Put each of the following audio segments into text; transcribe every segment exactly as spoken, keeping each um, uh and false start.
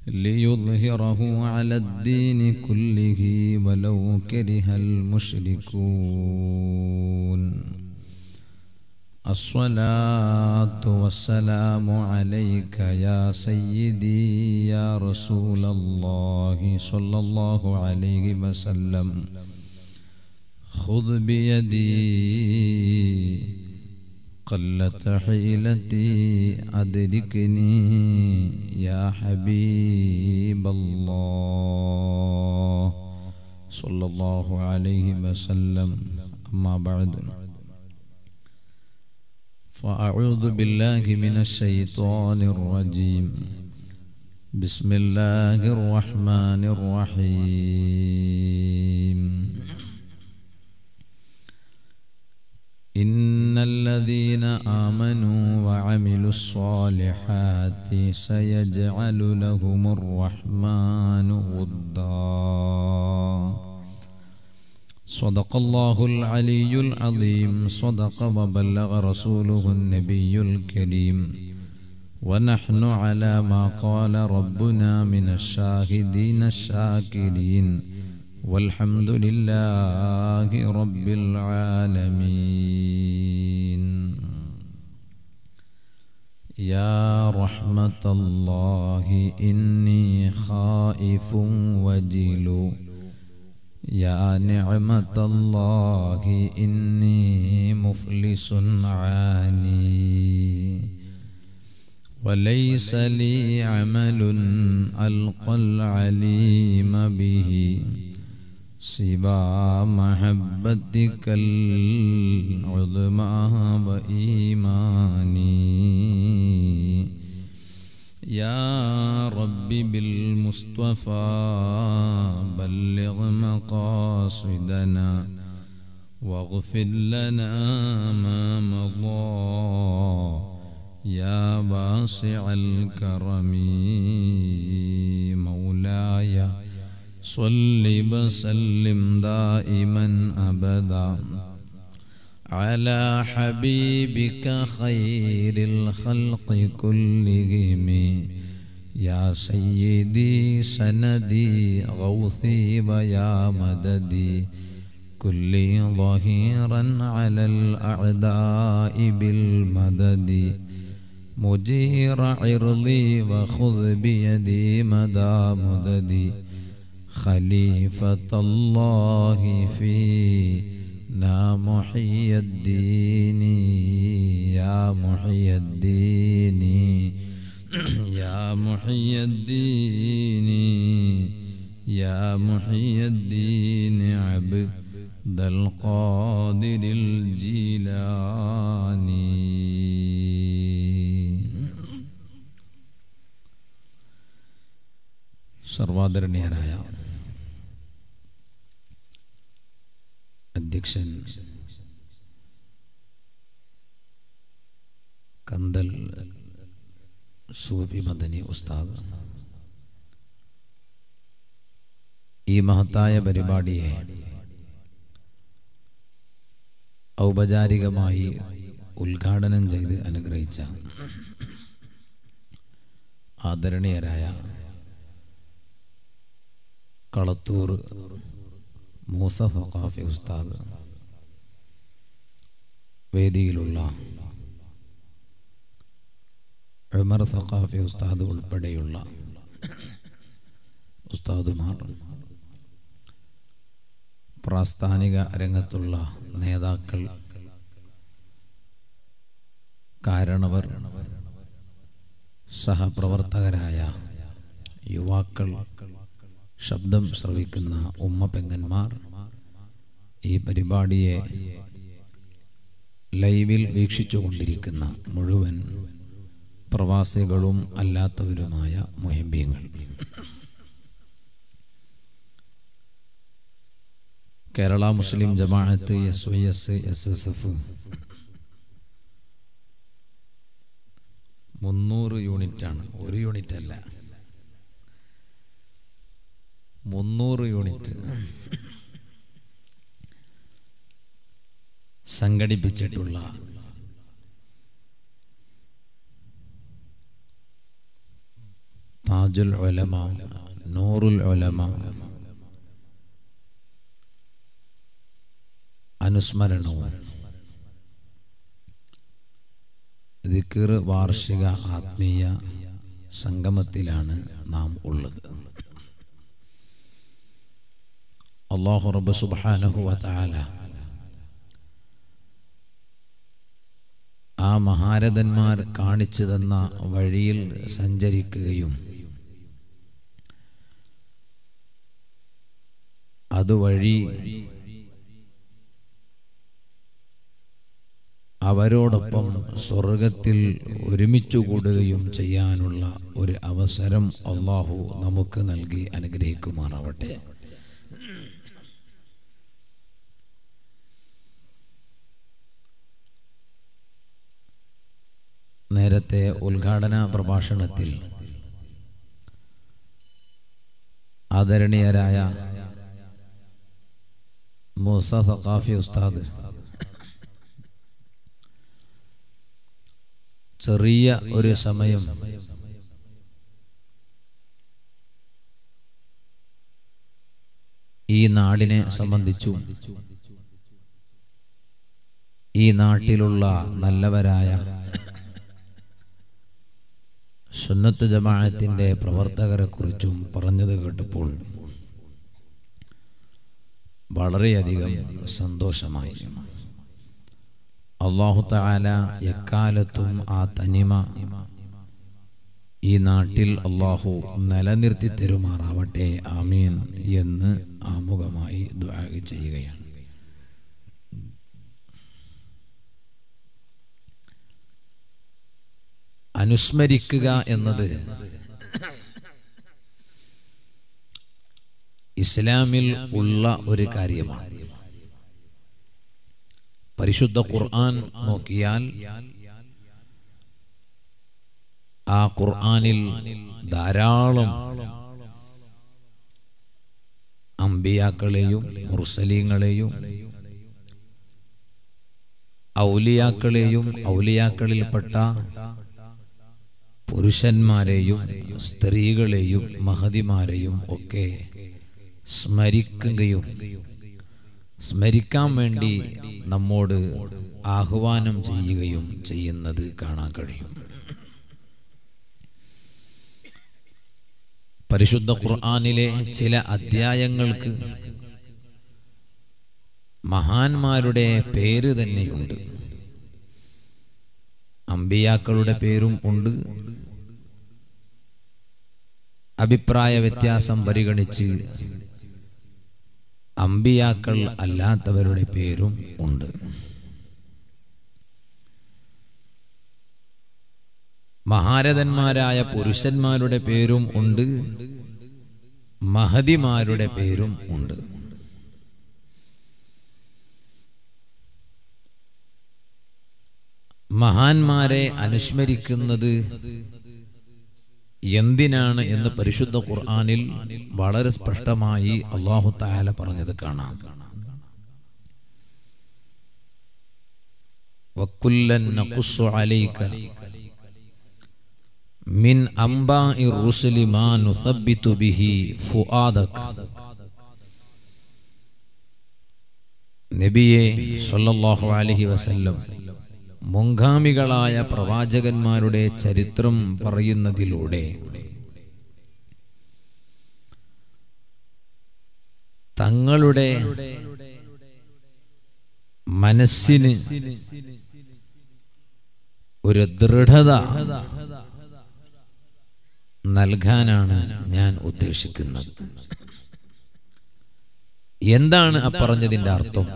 ليظهره على الدين كله ولو كره المشركون. الصلاة والسلام عليك يا سيدي يا رسول الله صلى الله عليه وسلم. خذ بيدي قلت حيلتي أدركني يا حبيب الله صلى الله عليه وسلم. أما بعد فأعوذ بالله من الشيطان الرجيم. بسم الله الرحمن الرحيم. إن الذين آمنوا وعملوا الصالحات سيجعل لهم الرحمن ودا. صدق الله العلي العظيم. صدق وبلغ رسوله النبي الكريم. ونحن على ما قال ربنا من الشاهدين الشاكرين والحمد لله رب العالمين. يا رحمة الله إني خائف وجل. يا نعمة الله إني مفلس عاني. وليس لي عمل ألقى العليم به سوى محبتك العظمى وإيماني. يا رب بالمصطفى بلغ مقاصدنا واغفر لنا ما مضى يا واسع الكرم. مولاي صل وسلم دائما أبدا على حبيبك خير الخلق كلهم. يا سيدي سندي غوثي ويا مددي كل ظهيرا على الأعداء بالمدد. مجير عرضي وخذ بيدي مدى مددي. خليفة الله فينا محي الدين يا محي الدين يا محي الدين يا محي الدين عبد القادر الجيلاني. സർവാദരണീയനായ അധ്യക്ഷൻ കന്തൽ സൂഫി മദനി ഉസ്താദ് ഈ മഹത്തായ പരിപാടിയെ ഔപചാരികമായി ഉദ്ഘാടനം ചെയ്ത് അനുഗ്രഹിച്ച ആദരണീയരായ കളത്തൂർ മൂസ സഖാഫി ഉസ്താദ്, വേദിയിലുള്ള ഉമർ സഖാഫി ഉസ്താദ് ഉൾപ്പെടെയുള്ള ഉസ്താദുമാർ, പ്രാസ്ഥാനിക രംഗത്തുള്ള നേതാക്കൾ, കാരണവർ, സഹപ്രവർത്തകരായ യുവാക്കൾ, ശബ്ദം ശ്രവിക്കുന്ന ഉമ്മ പെങ്ങന്മാർ, ഈ പരിപാടിയെ ലൈവിൽ വീക്ഷിച്ചുകൊണ്ടിരിക്കുന്ന മുഴുവൻ പ്രവാസികളും അല്ലാത്തവരുമായ മുഹിബ്ബീങ്ങൾ, Kerala Muslim Jamaath, S Y S, S S F മുന്നൂറ് യൂണിറ്റാണ്, ഒരു യൂണിറ്റ് അല്ല, മുന്നൂറ് യൂണിറ്റ് സംഘടിപ്പിച്ചിട്ടുള്ള താജുൽ താജുൽ ഉലമ, നൂറുൽ ഉലമ അനുസ്മരണവും ദിക്ർ വാർഷിക ആത്മീയ സംഗമത്തിലാണ് നാം ഉള്ളത്. അല്ലാഹു റബ്ബ് സുബ്ഹാനഹു വ തആല ആ മഹാരഥന്മാർ കാണിച്ചു തന്ന വഴിയിൽ സഞ്ചരിക്കുകയും അതുവഴി അവരോടൊപ്പം സ്വർഗത്തിൽ ഒരുമിച്ചു കൂടുകയും ചെയ്യാനുള്ള ഒരു അവസരം അല്ലാഹു നമുക്ക് നൽകി അനുഗ്രഹിക്കുമാറാവട്ടെ. നേരത്തെ ഉദ്ഘാടന പ്രഭാഷണത്തിൽ ആദരണീയരായ മൂസ സഖാഫി ഉസ്താദ് ചെറിയ ഒരു സമയം ഈ നാടിനെ സംബന്ധിച്ചു, ഈ നാട്ടിലുള്ള നല്ലവരായ സുന്നത്ത് ജമാഅത്തിന്റെ പ്രവർത്തകരെ കുറിച്ചും പറഞ്ഞത് കേട്ടപ്പോൾ വളരെയധികം സന്തോഷമായി. അല്ലാഹു തആല എക്കാലത്തും ആ തനിമ ഈ നാട്ടിൽ അല്ലാഹു നിലനിർത്തി തരുമാറാവട്ടെ, ആമീൻ എന്ന് ആമുഖമായി ദുആ ചെയ്യുകയാണ്. അനുസ്മരിക്കുക എന്നത് ഇസ്ലാമിൽ ഉള്ള ഒരു കാര്യമാണ്. പരിശുദ്ധ ഖുർആൻ നോക്കിയാൽ ആ ഖുർആനിൽ ധാരാളം അംബിയാക്കളെയും മുർസലീങ്ങളെയും ഔലിയാക്കളെയും ഔലിയാക്കളിൽപ്പെട്ട പുരുഷന്മാരെയും സ്ത്രീകളെയും മഹതിമാരെയും ഒക്കെ സ്മരിക്കുകയും സ്മരിക്കാൻ വേണ്ടി നമ്മോട് ആഹ്വാനം ചെയ്യുകയും ചെയ്യുന്നത് കാണാൻ കഴിയും. പരിശുദ്ധ ഖുർആനിലെ ചില അധ്യായങ്ങൾക്ക് മഹാന്മാരുടെ പേര് തന്നെയുണ്ട്. അമ്പിയാക്കളുടെ പേരും ഉണ്ട്. അഭിപ്രായ വ്യത്യാസം പരിഗണിച്ച് അമ്പിയാക്കൾ അല്ലാത്തവരുടെ പേരും ഉണ്ട്. മഹാരഥന്മാരായ പുരുഷന്മാരുടെ പേരും ഉണ്ട്, മഹദിമാരുടെ പേരും ഉണ്ട്. മഹാന്മാരെ അനുസ്മരിക്കുന്നത് എന്തിനാണ് എന്ന് പരിശുദ്ധ ഖുർആനിൽ വളരെ സ്പഷ്ടമായി അല്ലാഹു തആല പറഞ്ഞത് കാണാം. വകുല്ലൻ നഖുസ്സു അലൈക മിൻ അംബാഇർ റുസുലി മാ നുസബ്ബിതു ബിഹി ഫുആദക. നബിയെ സ്വല്ലല്ലാഹു അലൈഹി വസല്ലം മുൻഗാമികളായ പ്രവാചകന്മാരുടെ ചരിത്രം പറയുന്നതിലൂടെ തങ്ങളുടെ മനസ്സിന് ഒരു ദൃഢത നൽകാനാണ് ഞാൻ ഉദ്ദേശിക്കുന്നത്. എന്താണ് ആ പറഞ്ഞതിന്റെ അർത്ഥം?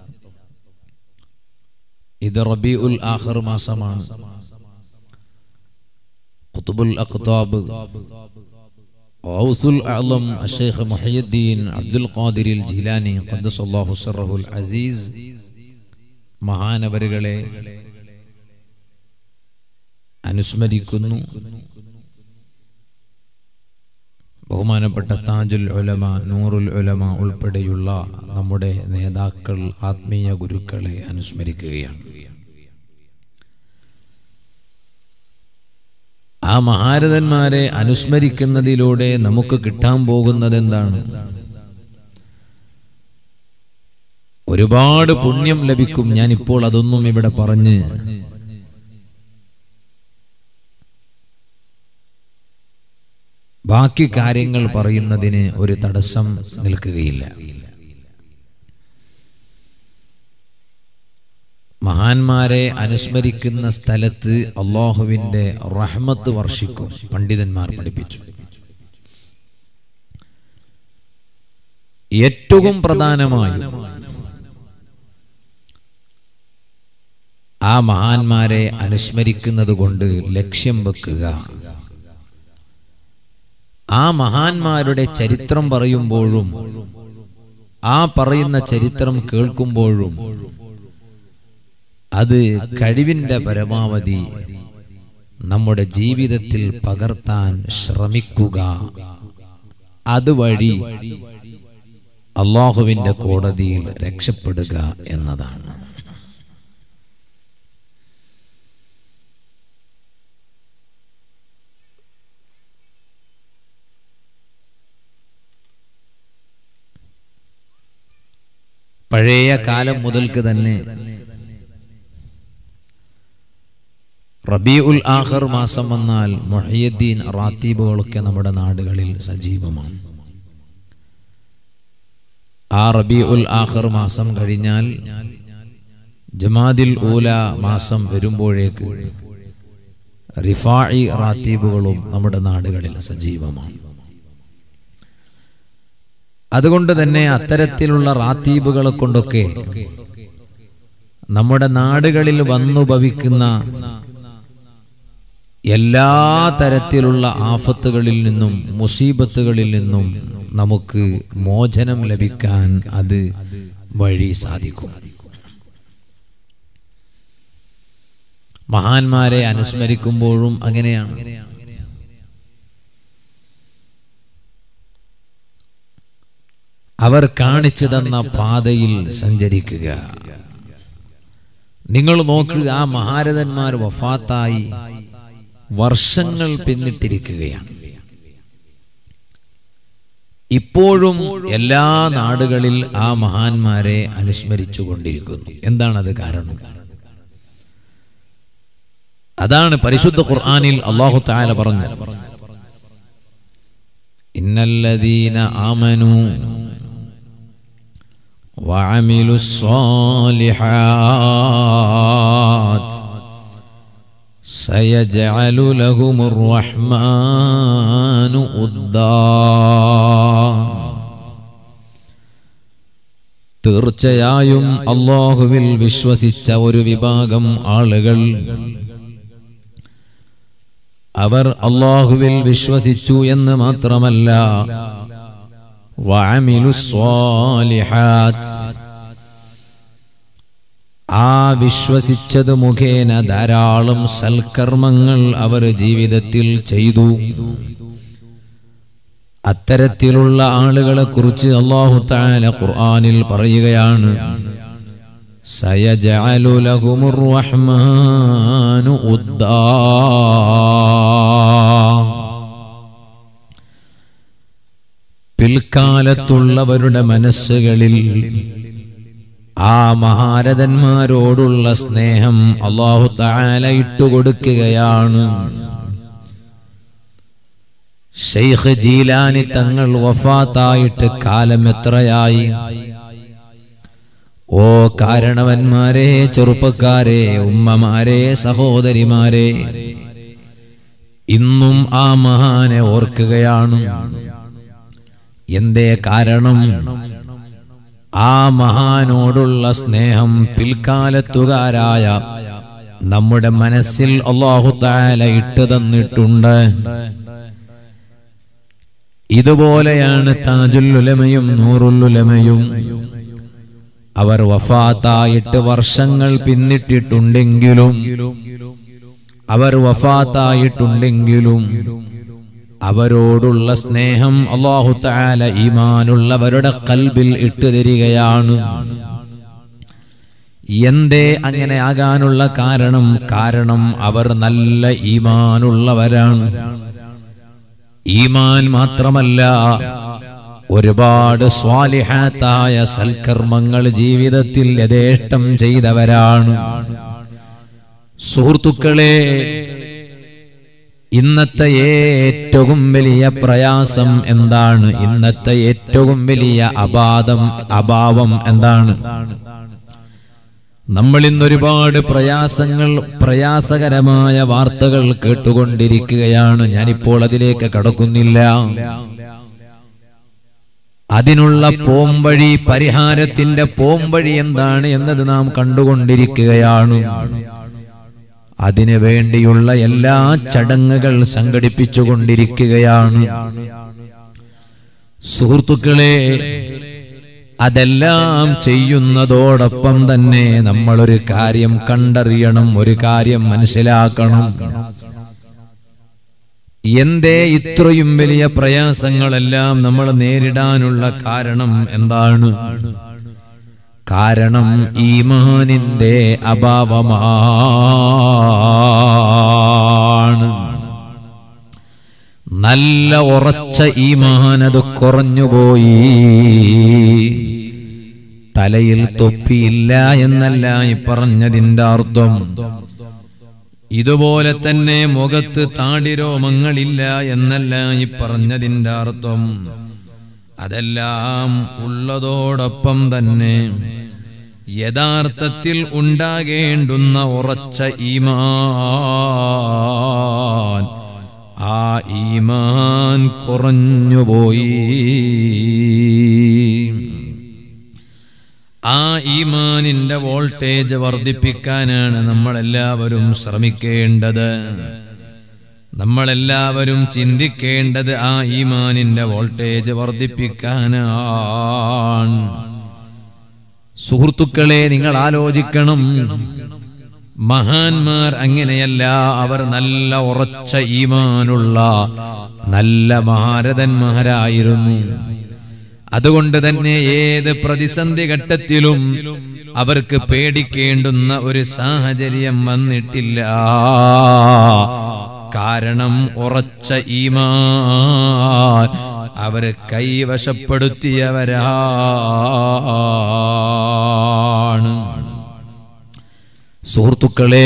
ഇത് റബീഉൽ ആഖിർ മാസമാണ്. ഖുത്ബുൽ അഖ്താബ് ഗൗസുൽ അഅ്ലം ശൈഖ് മുഹയ്യിദ്ദീൻ അബ്ദുൽ ഖാദിറിൽ ജീലാനി ഖദ്ദസല്ലാഹു സിർറഹുൽ അസീസ് മഹാനവരുകളെ അനുസ്മരിക്കുന്നു. ബഹുമാനപ്പെട്ട താജുൽ ഉലമ, നൂറുൽ ഉലമ ഉൾപ്പെടെയുള്ള നമ്മുടെ നേതാക്കൾ, ആത്മീയ ഗുരുക്കളെ അനുസ്മരിക്കുകയാണ്. ആ ആ മഹാരഥന്മാരെ അനുസ്മരിക്കുന്നതിലൂടെ നമുക്ക് കിട്ടാൻ പോകുന്നത് എന്താണ്? ഒരുപാട് പുണ്യം ലഭിക്കും. ഞാൻ ഇപ്പോൾ അതൊന്നും ഇവിടെ പറഞ്ഞ് ബാക്കി കാര്യങ്ങൾ പറയുന്നതിന് ഒരു തടസ്സം നിൽക്കുകയില്ല. മഹാന്മാരെ അനുസ്മരിക്കുന്ന സ്ഥലത്ത് അല്ലാഹുവിന്റെ റഹ്മത്ത് വർഷിക്കും. പണ്ഡിതന്മാർ പഠിപ്പിച്ചു. ഏറ്റവും പ്രധാനമായും ആ മഹാന്മാരെ അനുസ്മരിക്കുന്നത് കൊണ്ട് ലക്ഷ്യം വെക്കുക, ആ മഹാന്മാരുടെ ചരിത്രം പറയുമ്പോഴും ആ പറയുന്ന ചരിത്രം കേൾക്കുമ്പോഴും അത് കഴിവിന്റെ പരമാവധി നമ്മുടെ ജീവിതത്തിൽ പകർത്താൻ ശ്രമിക്കുക. അതുവഴി അല്ലാഹുവിന്റെ കോടതിയിൽ രക്ഷപ്പെടുക എന്നതാണ്. പഴയ കാലം മുതൽക്ക് തന്നെ റബീഉൽ ആഖിർ മാസം വന്നാൽ മുഹയ്യിദ്ദീൻ റാത്തീബുകളൊക്കെ നമ്മുടെ നാടുകളിൽ സജീവമാണ്. ആ റബീഉൽ ആഖിർ മാസം കഴിഞ്ഞാൽ ജമാദിൽ ഊല മാസം വരുമ്പോഴേക്ക് റിഫാഇ റാത്തീബുകളും നമ്മുടെ നാടുകളിൽ സജീവമാണ്. അതുകൊണ്ട് തന്നെ അത്തരത്തിലുള്ള റാത്തീബുകളെ കൊണ്ടൊക്കെ നമ്മുടെ നാടുകളിൽ വന്നു ഭവിക്കുന്ന എല്ലാ തരത്തിലുള്ള ആഫത്തുകളിൽ നിന്നും മുസീബത്തുകളിൽ നിന്നും നമുക്ക് മോചനം ലഭിക്കാൻ അത് വഴി സാധിക്കും. മഹാന്മാരെ അനുസ്മരിക്കുമ്പോഴും അങ്ങനെയാണ്. അവർ കാണിച്ചു തന്ന പാതയിൽ സഞ്ചരിക്കുക. നിങ്ങൾ നോക്കുക, ആ മഹാരഥന്മാർ വഫാത്തായി വർഷങ്ങൾ പിന്നിട്ടിരിക്കുകയാണ്. ഇപ്പോഴും എല്ലാ നാടുകളിൽ ആ മഹാന്മാരെ അനുസ്മരിച്ചു കൊണ്ടിരിക്കുന്നു. എന്താണത് കാരണം? അതാണ് പരിശുദ്ധ ഖുർആനിൽ അല്ലാഹു തആല പറഞ്ഞത്, ഇന്നല്ലദീന ആമനൂ വഅമിലുസ് സ്വാലിഹാത്ത് സയജഅലു ലഹുമുർ റഹ്മാനു ഉദ്ദാ. തീർച്ചയായും അല്ലാഹുവിൽ വിശ്വസിച്ച ഒരു വിഭാഗം ആളുകൾ, അവർ അല്ലാഹുവിൽ വിശ്വസിച്ചു എന്ന് മാത്രമല്ല, വഅമിലുസ് സ്വാലിഹാത്ത്, ആ വിശ്വസിച്ചത് മുഖേന ധാരാളം സൽക്കർമ്മങ്ങൾ അവർ ജീവിതത്തിൽ ചെയ്തു. അത്തരത്തിലുള്ള ആളുകളെ കുറിച്ച് അല്ലാഹു തആല ഖുർആനിൽ പറയുകയാണ്, സയജഅലു ലഹുമുർ റഹ്മാനു ഉദ്ദാ. പിൽക്കാലത്തുള്ളവരുടെ മനസ്സുകളിൽ ആ മഹാരഥന്മാരോടുള്ള സ്നേഹം അല്ലാഹു തആല ഇട്ടുകൊടുക്കുകയാണ്. ശൈഖ് ജീലാനി തങ്ങൾ വഫാത്തായിട്ട് കാലം എത്രയായി? ഓ കാരണവന്മാരെ, ചെറുപ്പക്കാരെ, ഉമ്മമാരെ, സഹോദരിമാരെ, ഇന്നും ആ മഹാനെ ഓർക്കുകയാണ്. എന്തേ കാരണം? ആ മഹാനോടുള്ള സ്നേഹം പിൽക്കാലത്തുകാരായ നമ്മുടെ മനസ്സിൽ അല്ലാഹു തആല ഇട്ടു തന്നിട്ടുണ്ട്. ഇതുപോലെയാണ് താജുൽ ഉലമയും നൂറുൽ ഉലമയും. അവർ വഫാത്തായിട്ട് വർഷങ്ങൾ പിന്നിട്ടിട്ടുണ്ടെങ്കിലും അവർ വഫാത്തായിട്ടുണ്ടെങ്കിലും അവരോടുള്ള സ്നേഹം അല്ലാഹു തആല ഈമാനുള്ളവരുടെ ഖൽബിൽ ഇട്ടു തരികയാണ്. എന്തേ അങ്ങനെ ആകാനുള്ള കാരണം? കാരണം അവർ നല്ല ഈമാനുള്ളവരാണ്. ഈമാൻ മാത്രമല്ല, ഒരുപാട് സ്വാലിഹാത്തായ സൽക്കർമ്മങ്ങൾ ജീവിതത്തിൽ യഥേഷ്ടം ചെയ്തവരാണ്. സുഹൃത്തുക്കളെ, ഇന്നത്തെ ഏറ്റവും വലിയ പ്രയാസം എന്താണ്? ഇന്നത്തെ ഏറ്റവും വലിയ അപാദം അഭാവം എന്താണ്? നമ്മൾ ഇന്ന് ഒരുപാട് പ്രയാസങ്ങൾ, പ്രയാസകരമായ വാർത്തകൾ കേട്ടുകൊണ്ടിരിക്കുകയാണ്. ഞാനിപ്പോൾ അതിലേക്ക് കടക്കുന്നില്ല. അതിനുള്ള പോംവഴി, പരിഹാരത്തിന്റെ പോംവഴി എന്താണ് എന്നത് നാം കണ്ടുകൊണ്ടിരിക്കുകയാണ്. അതിനു വേണ്ടിയുള്ള എല്ലാ ചടങ്ങുകൾ സംഘടിപ്പിച്ചുകൊണ്ടിരിക്കുകയാണ്. സുഹൃത്തുക്കളെ, അതെല്ലാം ചെയ്യുന്നതോടൊപ്പം തന്നെ നമ്മളൊരു കാര്യം കണ്ടറിയണം, ഒരു കാര്യം മനസ്സിലാക്കണം. എന്തേ ഇത്രയും വലിയ പ്രയാസങ്ങളെല്ലാം നമ്മൾ നേരിടാനുള്ള കാരണം എന്താണ്? കാരണം ഈമാനിന്റെ അഭാവമാണ്. നല്ല ഉറച്ച ഈമാൻ അത് കുറഞ്ഞുപോയി. തലയിൽ തൊപ്പിയില്ല എന്നല്ല ഈ പറഞ്ഞതിന്റെ അർത്ഥം. ഇതുപോലെ തന്നെ മുഖത്ത് താടിരോമങ്ങളില്ല എന്നല്ല ഈ പറഞ്ഞതിന്റെ അർത്ഥം. അതെല്ലാം ഉള്ളതോടൊപ്പം തന്നെ യഥാർത്ഥത്തിൽ ഉണ്ടാകേണ്ടുന്ന ഉറച്ച ഈമാൻ, ആ ഈമാൻ കുറഞ്ഞുപോയി. ആ ഈമാനിന്റെ വോൾട്ടേജ് വർദ്ധിപ്പിക്കാനാണ് നമ്മളെല്ലാവരും ശ്രമിക്കേണ്ടത്. നമ്മളെല്ലാവരും ചിന്തിക്കേണ്ടത് ആ ഈമാനിന്റെ വോൾട്ടേജ് വർദ്ധിപ്പിക്കാനാണ്. സുഹൃത്തുക്കളെ, നിങ്ങൾ ആലോചിക്കണം, മഹാന്മാർ അങ്ങനെയല്ല. അവർ നല്ല ഉറച്ച ഈമാനുള്ള നല്ല മഹാരഥന്മാരായിരുന്നു. അതുകൊണ്ട് തന്നെ ഏത് പ്രതിസന്ധി ഘട്ടത്തിലും അവർക്ക് പേടിക്കേണ്ടുന്ന ഒരു സാഹചര്യം വന്നിട്ടില്ല. കാരണം ഉറച്ച ഈമാൻ അവർ കൈവശപ്പെടുത്തിയവരാണ്. സുഹൃത്തുക്കളെ,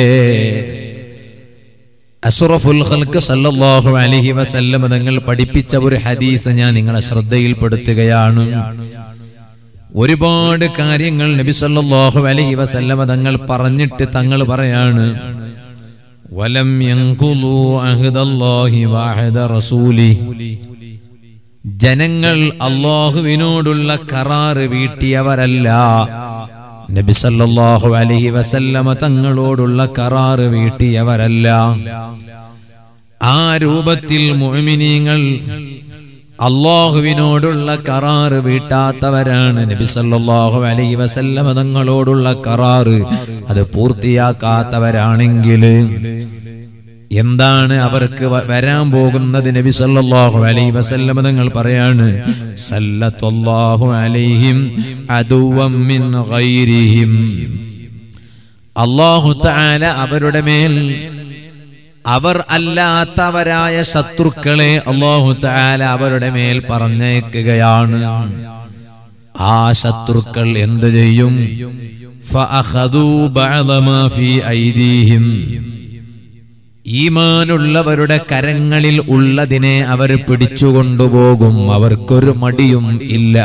അഷ്റഫുൽ ഖൽഖ് സല്ലല്ലാഹു അലൈഹി വസല്ലം തങ്ങൾ പഠിപ്പിച്ച ഒരു ഹദീസ് ഞാൻ നിങ്ങളെ ശ്രദ്ധയിൽപ്പെടുത്തുകയാണ്. ഒരുപാട് കാര്യങ്ങൾ നബി സല്ലല്ലാഹു അലൈഹി വസല്ലം തങ്ങൾ പറഞ്ഞിട്ട് തങ്ങൾ പറയാണ്, വലം യൻഖുലു അഹ്ദല്ലാഹി വഅഹദ റസൂലി. ജനങ്ങൾ അല്ലാഹുവിനോടുള്ള കരാറ് വീട്ടിയവരല്ല. നബി സല്ലല്ലാഹു അലൈഹി വസല്ലമ തങ്ങളോടുള്ള കരാറ് വീട്ടിയവരല്ല. ആ രൂപത്തിൽ മുഅ്മിനീങ്ങൾ അല്ലാഹുവിനോടുള്ള കരാറ് വീട്ടാത്തവരാണ്. നബി സല്ലല്ലാഹു അലൈഹി വസല്ലമ തങ്ങളോടുള്ള കരാറ് അത് പൂർത്തിയാക്കാത്തവരാണെങ്കിൽ എന്താണ് അവർക്ക് വരാൻ പോകുന്നത്? നബി സല്ലല്ലാഹു അലൈഹി വസല്ലം തങ്ങൾ പറയാണ്, സല്ലല്ലാഹു അലൈഹിം അദുവം മിൻ ഗൈരിഹിം. അല്ലാഹു തആല അവരുടെ മേൽ അവർ അല്ലാത്തവരായ ശത്രുക്കളെ അല്ലാഹു തആല അവരുടെ മേൽ പറഞ്ഞേക്കുകയാണ്. ആ ശത്രുക്കൾ എന്ത് ചെയ്യും? ഫഅഖദൂ ബഅദ മാ ഫീ ഐദീഹിം. ഈമാനുള്ളവരുടെ കരങ്ങളിൽ ഉള്ളതിനെ അവർ പിടിച്ചുകൊണ്ടുപോകും. അവർക്കൊരു മടിയും ഇല്ല.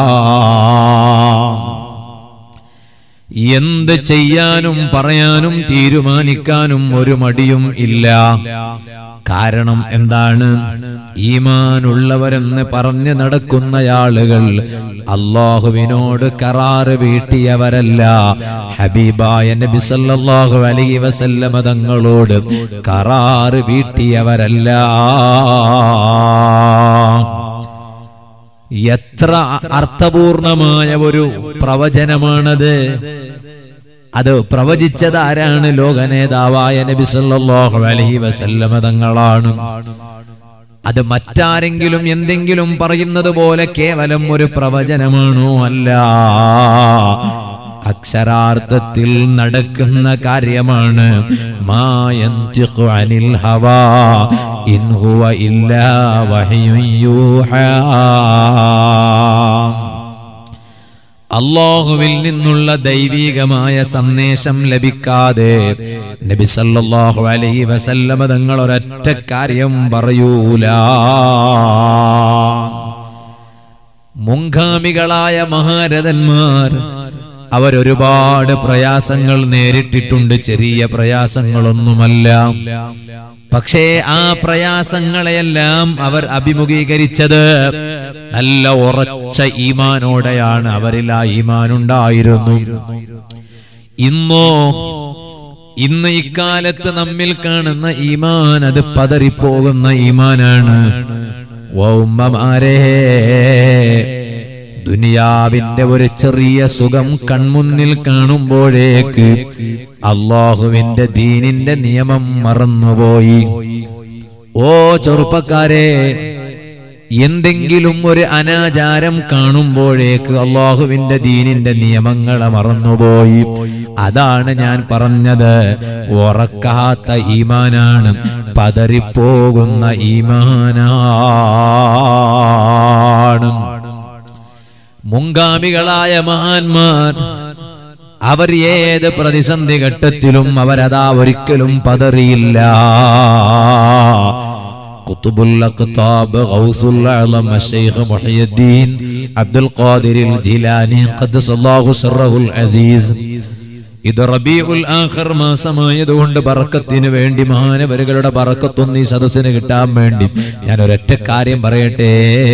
എന്ത് ചെയ്യാനും പറയാനും തീരുമാനിക്കാനും ഒരു മടിയും ഇല്ല. കാരണം എന്താണ്? ഈമാനുള്ളവരെന്ന് പറഞ്ഞു നടക്കുന്ന ആളുകൾ അല്ലാഹുവിനോട് കരാറ് വീട്ടിയവരല്ല. ഹബീബായ നബി സല്ലല്ലാഹു അലൈഹി വസല്ലമ തങ്ങളോട് കരാറ് വീട്ടിയവരല്ല. എത്ര അർത്ഥപൂർണമായ ഒരു പ്രവചനമാണത്! അത് പ്രവചിച്ചത് ആരാണ്? ലോകനേതാവായ നബി സല്ലല്ലാഹു അലൈഹി വസല്ലമ തങ്ങളാണ്. അത് മറ്റാരെങ്കിലും എന്തെങ്കിലും പറയുന്നത് പോലെ കേവലം ഒരു പ്രവചനമാണോ? അല്ല. അക്ഷരാർത്ഥത്തിൽ നടക്കുന്ന കാര്യമാണ്. മാ യന്തിഖു അനിൽ ഹവാ ഇൻ ഹുവ ഇല്ലാ വഹ്യുൻ യൂഹാ. അല്ലാഹുവിൽ നിന്നുള്ള ദൈവികമായ സന്ദേശം ലഭിക്കാതെ നബി സല്ലല്ലാഹു അലൈഹി വസല്ലമ തങ്ങൾ ഒരൊറ്റ കാര്യം പറയൂല. മുൻഗാമികളായ മഹാരഥന്മാർ അവരൊരുപാട് പ്രയാസങ്ങൾ നേരിട്ടിട്ടുണ്ട്. ചെറിയ പ്രയാസങ്ങളൊന്നുമല്ല. പക്ഷേ ആ പ്രയാസങ്ങളെയെല്ലാം അവർ അഭിമുഖീകരിച്ചത് നല്ല ഉറച്ച ഈമാനോടെയാണ്. അവരിൽ ആ ഈമാനുണ്ടായിരുന്നു. ഇന്നോ ഇന്ന് ഇക്കാലത്ത് നമ്മിൽ കാണുന്ന ഈമാൻ അത് പതറിപ്പോകുന്ന ഈമാനാണ്. ഉമ്മമാരെ, ദുനിയാവിന്റെ ഒരു ചെറിയ സുഖം കൺമുന്നിൽ കാണുമ്പോഴേക്ക് അല്ലാഹുവിന്റെ ദീനിന്റെ നിയമം മറന്നുപോയി. ഓ ചെറുപ്പക്കാരെ, എന്തെങ്കിലും ഒരു അനാചാരം കാണുമ്പോഴേക്ക് അല്ലാഹുവിന്റെ ദീനിന്റെ നിയമങ്ങളെ മറന്നുപോയി. അതാണ് ഞാൻ പറഞ്ഞത്, ഉറക്കാത്ത ഈമാനാണ്, പതറിപ്പോകുന്ന ഈമാനാണ്. മുൻഗാമികളായ മഹാന്മാർ അവർ ഏത് പ്രതിസന്ധി ഘട്ടത്തിലും അവരതാ ഒരിക്കലും പതറിയില്ല. ഖുതുബുൽ അഖ്താബ് ഗൗസുൽ അഅ്ലം ശൈഖ് മുഹയ്യിദ്ദീൻ അബ്ദുൽ ഖാദിർ ജിലാനി ഖദ്ദസല്ലാഹു സിർറഹുൽ അസീസ്. ഇത് റബീഉൽ ആഖിർ മാസമായതുകൊണ്ട് ബറക്കത്തിന് വേണ്ടി, മഹാനവരുകളുടെ ബറക്കത്തൊന്നും ഈ സദസ്സിന് കിട്ടാൻ വേണ്ടി ഞാൻ ഒരൊറ്റ കാര്യം പറയട്ടെ.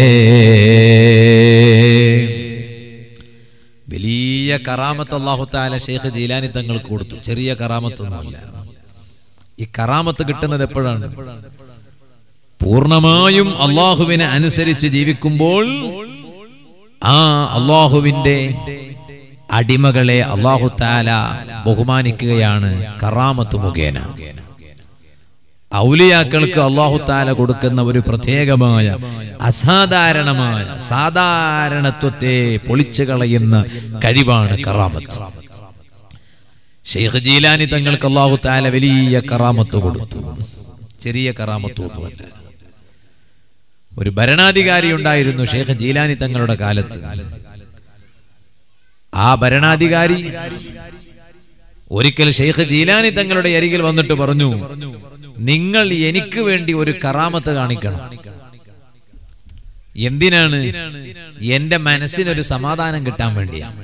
വലിയ കറാമത്ത് അല്ലാഹു തആല ശൈഖ് ജീലാനി തങ്ങൾക്ക് കൊടുത്തു. ചെറിയ കറാമത്തൊന്നുമല്ല. ഈ കറാമത്ത് കിട്ടുന്നത് എപ്പോഴാണ്? പൂർണ്ണമായും അല്ലാഹുവിനെ അനുസരിച്ച് ജീവിക്കുമ്പോൾ ആ അല്ലാഹുവിന്റെ അടിമകളെ അല്ലാഹു തആല ബഹുമാനിക്കുകയാണ് കറാമത്ത് മുഖേന. ഔലിയാക്കൾക്ക് അല്ലാഹു തആല കൊടുക്കുന്ന ഒരു പ്രത്യേകമായ അസാധാരണമായ സാധാരണത്വത്തെ പൊളിച്ചു കളയുന്ന കഴിവാണ് കറാമത്ത്. ശൈഖ് ജീലാനി തങ്ങൾക്ക് അല്ലാഹു തആല വലിയ കറാമത്ത് കൊടുത്തു. ചെറിയ കറാമത്തൊന്നുമല്ല. ഒരു ഭരണാധികാരി ഉണ്ടായിരുന്നു ശൈഖ് ജീലാനി തങ്ങളുടെ കാലത്ത്. ആ ഭരണാധികാരി ഒരിക്കൽ ശൈഖ് ജീലാനി തങ്ങളുടെ അരികിൽ വന്നിട്ട് പറഞ്ഞു, നിങ്ങൾ എനിക്ക് വേണ്ടി ഒരു കറാമത്ത് കാണിക്കണം. എന്തിനാണ്? എന്റെ മനസ്സിനൊരു സമാധാനം കിട്ടാൻ വേണ്ടിയാണ്.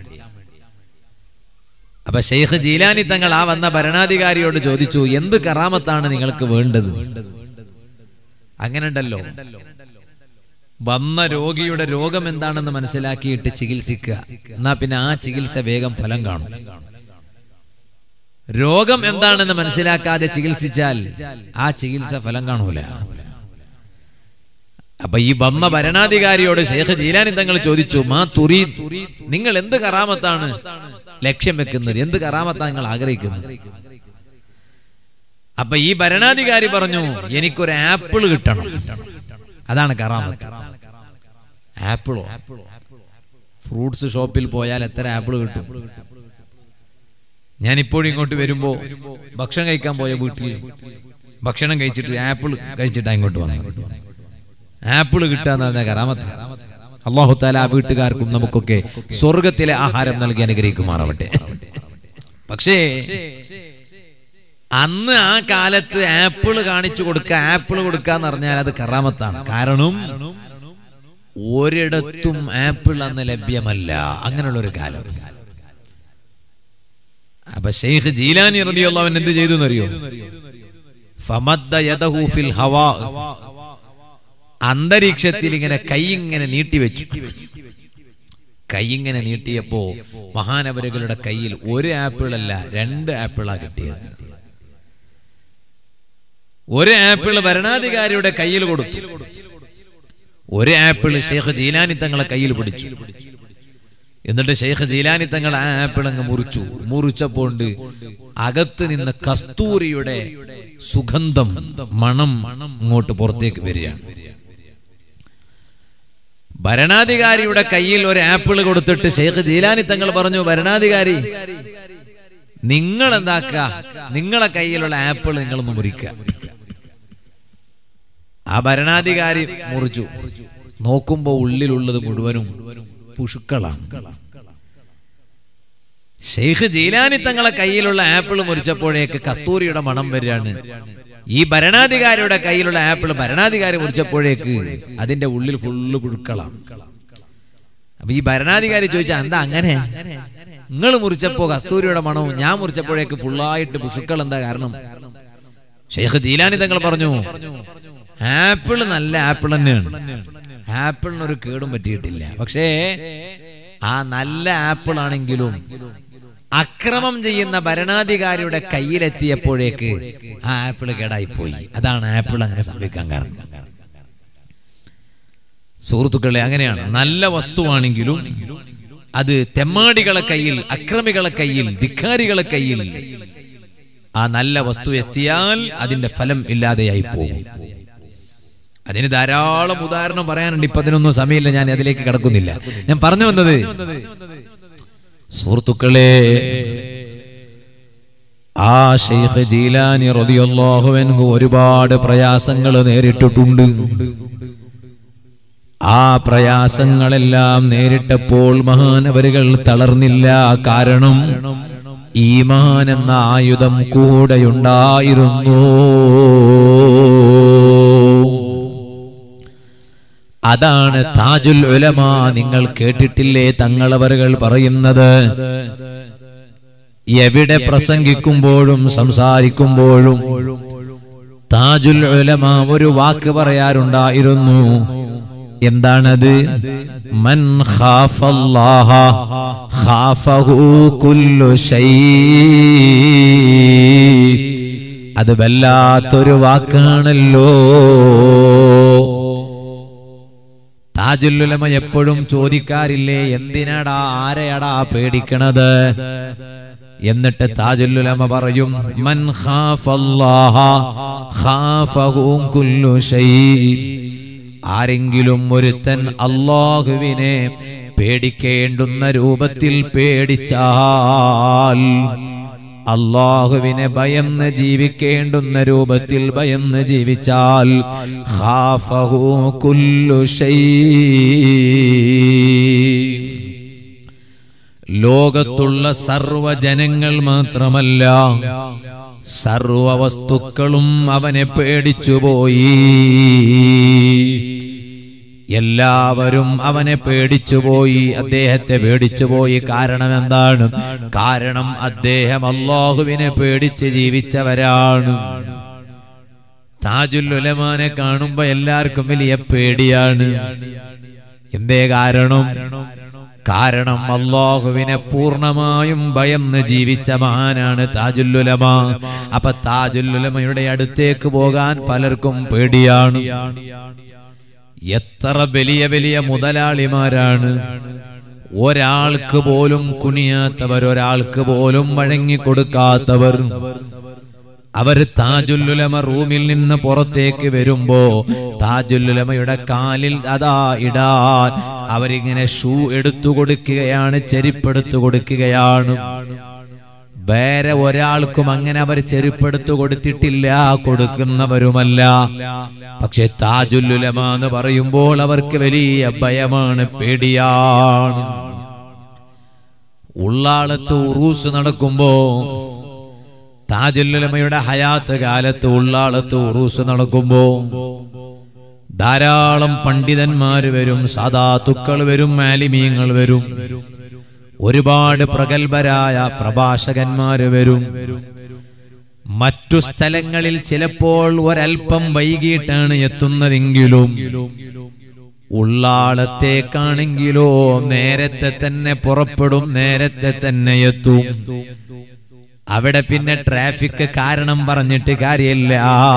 അപ്പൊ ശൈഖ് ജീലാനി തങ്ങൾ ആ വന്ന ഭരണാധികാരിയോട് ചോദിച്ചു, എന്ത് കറാമത്താണ് നിങ്ങൾക്ക് വേണ്ടത്? അങ്ങനെ ഉണ്ടല്ലോ, വന്ന രോഗിയുടെ രോഗം എന്താണെന്ന് മനസ്സിലാക്കിയിട്ട് ചികിത്സിക്കുക, എന്നാ പിന്നെ ആ ചികിത്സ വേഗം ഫലം കാണും. രോഗം എന്താണെന്ന് മനസ്സിലാക്കാതെ ചികിത്സിച്ചാൽ ആ ചികിത്സ ഫലം കാണൂല. അപ്പൊ ഈ വന്ന ഭരണാധികാരിയോട് ശൈഖ് ജീലാനി തങ്ങൾ ചോദിച്ചു, മാ തുരീദ്, നിങ്ങൾ എന്ത് കറാമത്താണ് ലക്ഷ്യം വെക്കുന്നത്? എന്ത് കറാമത്താണ് നിങ്ങൾ ആഗ്രഹിക്കുന്നത്? അപ്പൊ ഈ ഭരണാധികാരി പറഞ്ഞു, എനിക്കൊരു ആപ്പിൾ കിട്ടണം, അതാണ് കറാമത്ത്. ആപ്പിളോ? ഫ്രൂട്ട്സ് ഷോപ്പിൽ പോയാൽ എത്ര ആപ്പിൾ കിട്ടും? ഞാൻ ഇപ്പോഴും ഇങ്ങോട്ട് വരുമ്പോ ഭക്ഷണം കഴിക്കാൻ പോയ വീട്ടിൽ ഭക്ഷണം കഴിച്ചിട്ട് ആപ്പിൾ കഴിച്ചിട്ടാ ഇങ്ങോട്ട് വന്നത്. ആപ്പിൾ കിട്ടാന്ന് പറഞ്ഞ കറാമത്ത്. അല്ലാഹു തആല ആ വീട്ടുകാർക്കും നമുക്കൊക്കെ സ്വർഗത്തിലെ ആഹാരം നൽകി അനുഗ്രഹിക്കുമാറാവട്ടെ. പക്ഷേ അന്ന് ആ കാലത്ത് ആപ്പിൾ കാണിച്ചു കൊടുക്കുക, ആപ്പിൾ കൊടുക്കാന്ന് പറഞ്ഞാൽ അത് കറാമത്താണ്. കാരണം ഒരിടത്തും ആപ്പിൾ അന്ന് ലഭ്യമല്ല. അങ്ങനെയുള്ള ഒരു കാലം. അപ്പൊ ശൈഖ് ജീലാനി റളിയല്ലാഹു അൻഹു എന്ത് ചെയ്തു എന്നറിയോ? ഫമദ്ദ യദഹു ഫിൽ ഹവാ, അന്തരീക്ഷത്തിൽ ഇങ്ങനെ കൈ ഇങ്ങനെ നീട്ടിവെച്ചു. കൈ ഇങ്ങനെ നീട്ടിയപ്പോ മഹാനവരുകളുടെ കയ്യിൽ ഒരു ആപ്പിൾ അല്ല, രണ്ട് ആപ്പിളാ കിട്ടിയത്. ഒരു ആപ്പിൾ ഭരണാധികാരിയുടെ കയ്യിൽ കൊടുത്തു, ഒരു ആപ്പിൾ ശൈഖ് ജീലാനി തങ്ങളെ കയ്യിൽ പിടിച്ചു. എന്നിട്ട് ശൈഖ് ജീലാനി തങ്ങൾ ആ ആപ്പിൾ അങ്ങ് മുറിച്ചു. മുറിച്ചപ്പോണ്ട് അകത്ത് നിന്ന് കസ്തൂരിയുടെ സുഗന്ധം, മണം ഇങ്ങോട്ട് പുറത്തേക്ക് വരികയാണ്. ഭരണാധികാരിയുടെ കയ്യിൽ ഒരു ആപ്പിൾ കൊടുത്തിട്ട് ഷെയ്ഖ് ജീലാനി തങ്ങൾ പറഞ്ഞു, ഭരണാധികാരി നിങ്ങൾ എന്താക്കുക, നിങ്ങളെ കയ്യിലുള്ള ആപ്പിൾ നിങ്ങളൊന്ന് മുറിക്കുക. ആ ഭരണാധികാരി മുറിച്ചു. നോക്കുമ്പോ ഉള്ളിലുള്ളത് മുഴുവനും പുഴുക്കളാണ്. ഷെയ്ഖ് ജീലാനി തങ്ങളെ കയ്യിലുള്ള ആപ്പിൾ മുറിച്ചപ്പോഴേക്ക് കസ്തൂരിയുടെ മണം വരികയാണ്. ഈ ഭരണാധികാരിയുടെ കയ്യിലുള്ള ആപ്പിൾ ഭരണാധികാരി മുറിച്ചപ്പോഴേക്ക് അതിന്റെ ഉള്ളിൽ ഫുള്ള് പുഴുക്കളാണ്. അപ്പൊ ഈ ഭരണാധികാരി ചോദിച്ചാ, എന്താ അങ്ങനെ? നിങ്ങൾ മുറിച്ചപ്പോ കസ്തൂരിയുടെ മണവും ഞാൻ മുറിച്ചപ്പോഴേക്ക് ഫുള്ളായിട്ട് പുഴുക്കൾ, എന്താ കാരണം? ഷെയ്ഖ് ജീലാനി തങ്ങൾ പറഞ്ഞു, ആപ്പിൾ നല്ല ആപ്പിൾ തന്നെയാണ്, ആപ്പിളിനൊരു കേടും പറ്റിയിട്ടില്ല. പക്ഷേ ആ നല്ല ആപ്പിൾ ആണെങ്കിലും അക്രമം ചെയ്യുന്ന ഭരണാധികാരിയുടെ കയ്യിലെത്തിയപ്പോഴേക്ക് ആ ആപ്പിൾ കേടായിപ്പോയി. അതാണ് ആപ്പിൾ അങ്ങനെ സംഭവിക്കാൻ കാരണം. സുഹൃത്തുക്കളെ, അങ്ങനെയാണ്. നല്ല വസ്തുവാണെങ്കിലും അത് തെമ്മാടികളെ കയ്യിൽ, അക്രമികളെ കയ്യിൽ, ധിക്കാരികളെ കയ്യിൽ ആ നല്ല വസ്തു എത്തിയാൽ അതിന്റെ ഫലം ഇല്ലാതെയായി പോകും. അതിന് ധാരാളം ഉദാഹരണം പറയാനുണ്ട്. ഇപ്പൊ അതിനൊന്നും സമയമില്ല, ഞാൻ അതിലേക്ക് കടക്കുന്നില്ല. ഞാൻ പറഞ്ഞു വന്നത്, സുഹൃത്തുക്കളെ, ആ ഷെയ്ഖ് ജീലാനി റളിയല്ലാഹു അൻഹു ഒരുപാട് പ്രയാസങ്ങൾ നേരിട്ടിട്ടുണ്ട്. ആ പ്രയാസങ്ങളെല്ലാം നേരിട്ടപ്പോൾ മഹാനവരുകൾ തളർന്നില്ല. കാരണം ഈമാൻ എന്ന ആയുധം കൂടെയുണ്ടായിരുന്നു. അതാണ് താജുൽ ഉലമ. നിങ്ങൾ കേട്ടിട്ടില്ലേ തങ്ങളവരുകൾ പറയുന്നത്? എവിടെ പ്രസംഗിക്കുമ്പോഴും സംസാരിക്കുമ്പോഴും താജുൽ ഉലമ ഒരു വാക്ക് പറയാറുണ്ടായിരുന്നു. എന്താണത്? മൻ ഖാഫല്ലാഹ ഖാഫഹു കുല്ലു ശൈ. അത് വല്ലാത്തൊരു വാക്കാണല്ലോ. താജുൽ ഉലമ എപ്പോഴും ചോദിക്കാറില്ലേ, എന്തിനാടാ, ആരെയാടാ പേടിക്കണത്? എന്നിട്ട് താജുൽ ഉലമ പറയും, മൻ ഖാഫല്ലാഹ ഖാഫഹു കുല്ലു ശൈ. ആരെങ്കിലും ഒരുത്തൻ അല്ലാഹുവിനെ പേടിക്കേണ്ടുന്ന രൂപത്തിൽ പേടിച്ചാൽ, അല്ലാഹുവിനെ ഭയന്ന് ജീവിക്കേണ്ടുന്ന രൂപത്തിൽ ഭയന്ന് ജീവിച്ചാൽ, ഖാഫഹു കുല്ലു ശൈ. ലോകത്തുള്ള സർവജനങ്ങൾ മാത്രമല്ല, സർവ വസ്തുക്കളും അവനെ പേടിച്ചുപോയി. എല്ലാവരും അവനെ പേടിച്ചുപോയി, അദ്ദേഹത്തെ പേടിച്ചുപോയി. കാരണം എന്താണ്? കാരണം അദ്ദേഹം അല്ലാഹുവിനെ പേടിച്ച് ജീവിച്ചവരാണ്. താജുൽ ഉലമാനെ കാണുമ്പോ എല്ലാവർക്കും വലിയ പേടിയാണ്. എന്തേ കാരണം? കാരണം അല്ലാഹുവിനെ പൂർണ്ണമായും ഭയന്ന് ജീവിച്ച മഹാനാണ് താജുൽ ഉലമ. അപ്പൊ താജുൽ ഉലമയുടെ അടുത്തേക്ക് പോകാൻ പലർക്കും പേടിയാണ്. എത്ര വലിയ വലിയ മുതലാളിമാരാണ്, ഒരാൾക്ക് പോലും കുനിയാത്തവർ, ഒരാൾക്ക് പോലും വഴങ്ങിക്കൊടുക്കാത്തവർ. അവർ താജുൽ ഉലമ റൂമിൽ നിന്ന് പുറത്തേക്ക് വരുമ്പോ താജുൽ ഉലമയുടെ കാലിൽ അതാ ഇടാൻ അവരിങ്ങനെ ഷൂ എടുത്തു കൊടുക്കുകയാണ്, ചെരുപ്പെടുത്തു കൊടുക്കുകയാണ്. വേറെ ഒരാൾക്കും അങ്ങനെ അവർ ചെരുപ്പെടുത്തു കൊടുത്തിട്ടില്ല, കൊടുക്കുന്നവരുമല്ല. പക്ഷെ താജുൽ ഉലമ എന്ന് പറയുമ്പോൾ അവർക്ക് വലിയ ഭയമാണ്, പേടിയാണ്. ഉള്ളാളത്ത് ഉറൂസ് നടക്കുമ്പോ, താജുൽ ഉലമയുടെ ഹയാത്ത് കാലത്ത് ഉള്ളാളത്ത് ഉറൂസ് നടക്കുമ്പോ ധാരാളം പണ്ഡിതന്മാര് വരും, സാദാത്തുക്കൾ വരും, ആലിമീങ്ങൾ വരും, ഒരുപാട് പ്രഗത്ഭരായ പ്രഭാഷകന്മാര് വരും. മറ്റു സ്ഥലങ്ങളിൽ ചിലപ്പോൾ ഒരൽപ്പം വൈകിട്ടാണ് എത്തുന്നതെങ്കിലും ഉള്ളാളത്തേക്കാണെങ്കിലോ നേരത്തെ തന്നെ പുറപ്പെടും, നേരത്തെ തന്നെ എത്തും. അവിടെ പിന്നെ ട്രാഫിക് കാരണം പറഞ്ഞിട്ട് കാര്യമില്ല.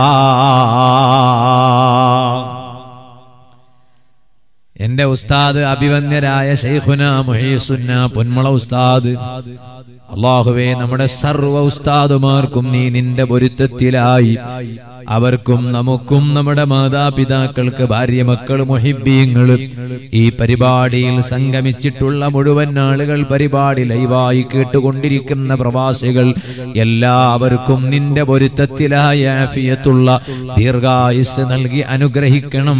എന്റെ ഉസ്താദ് അഭിവന്യരായ ശൈഖുന മുഹീസുന്ന പൊന്മള ഉസ്താദ്, അല്ലാഹുവേ നമ്മുടെ സർവ്വ ഉസ്താദുമാർക്കും നീ നിന്റെ പൊരുത്തത്തിലായി അവർക്കും നമുക്കും നമ്മുടെ മാതാപിതാക്കൾക്ക് ഭാര്യ മക്കൾ മുഹിബ്ബീങ്ങൾ ഈ പരിപാടിയിൽ സംഗമിച്ചിട്ടുള്ള മുഴുവൻ ആളുകൾ, പരിപാടി ലൈവായി കേട്ടുകൊണ്ടിരിക്കുന്ന പ്രവാസികൾ എല്ലാവർക്കും നിന്റെ പൊരുത്തത്തിലായ ആഫിയത്തുള്ള ദീർഘായുസ് നൽകി അനുഗ്രഹിക്കണം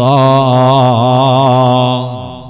അല്ലാഹ്.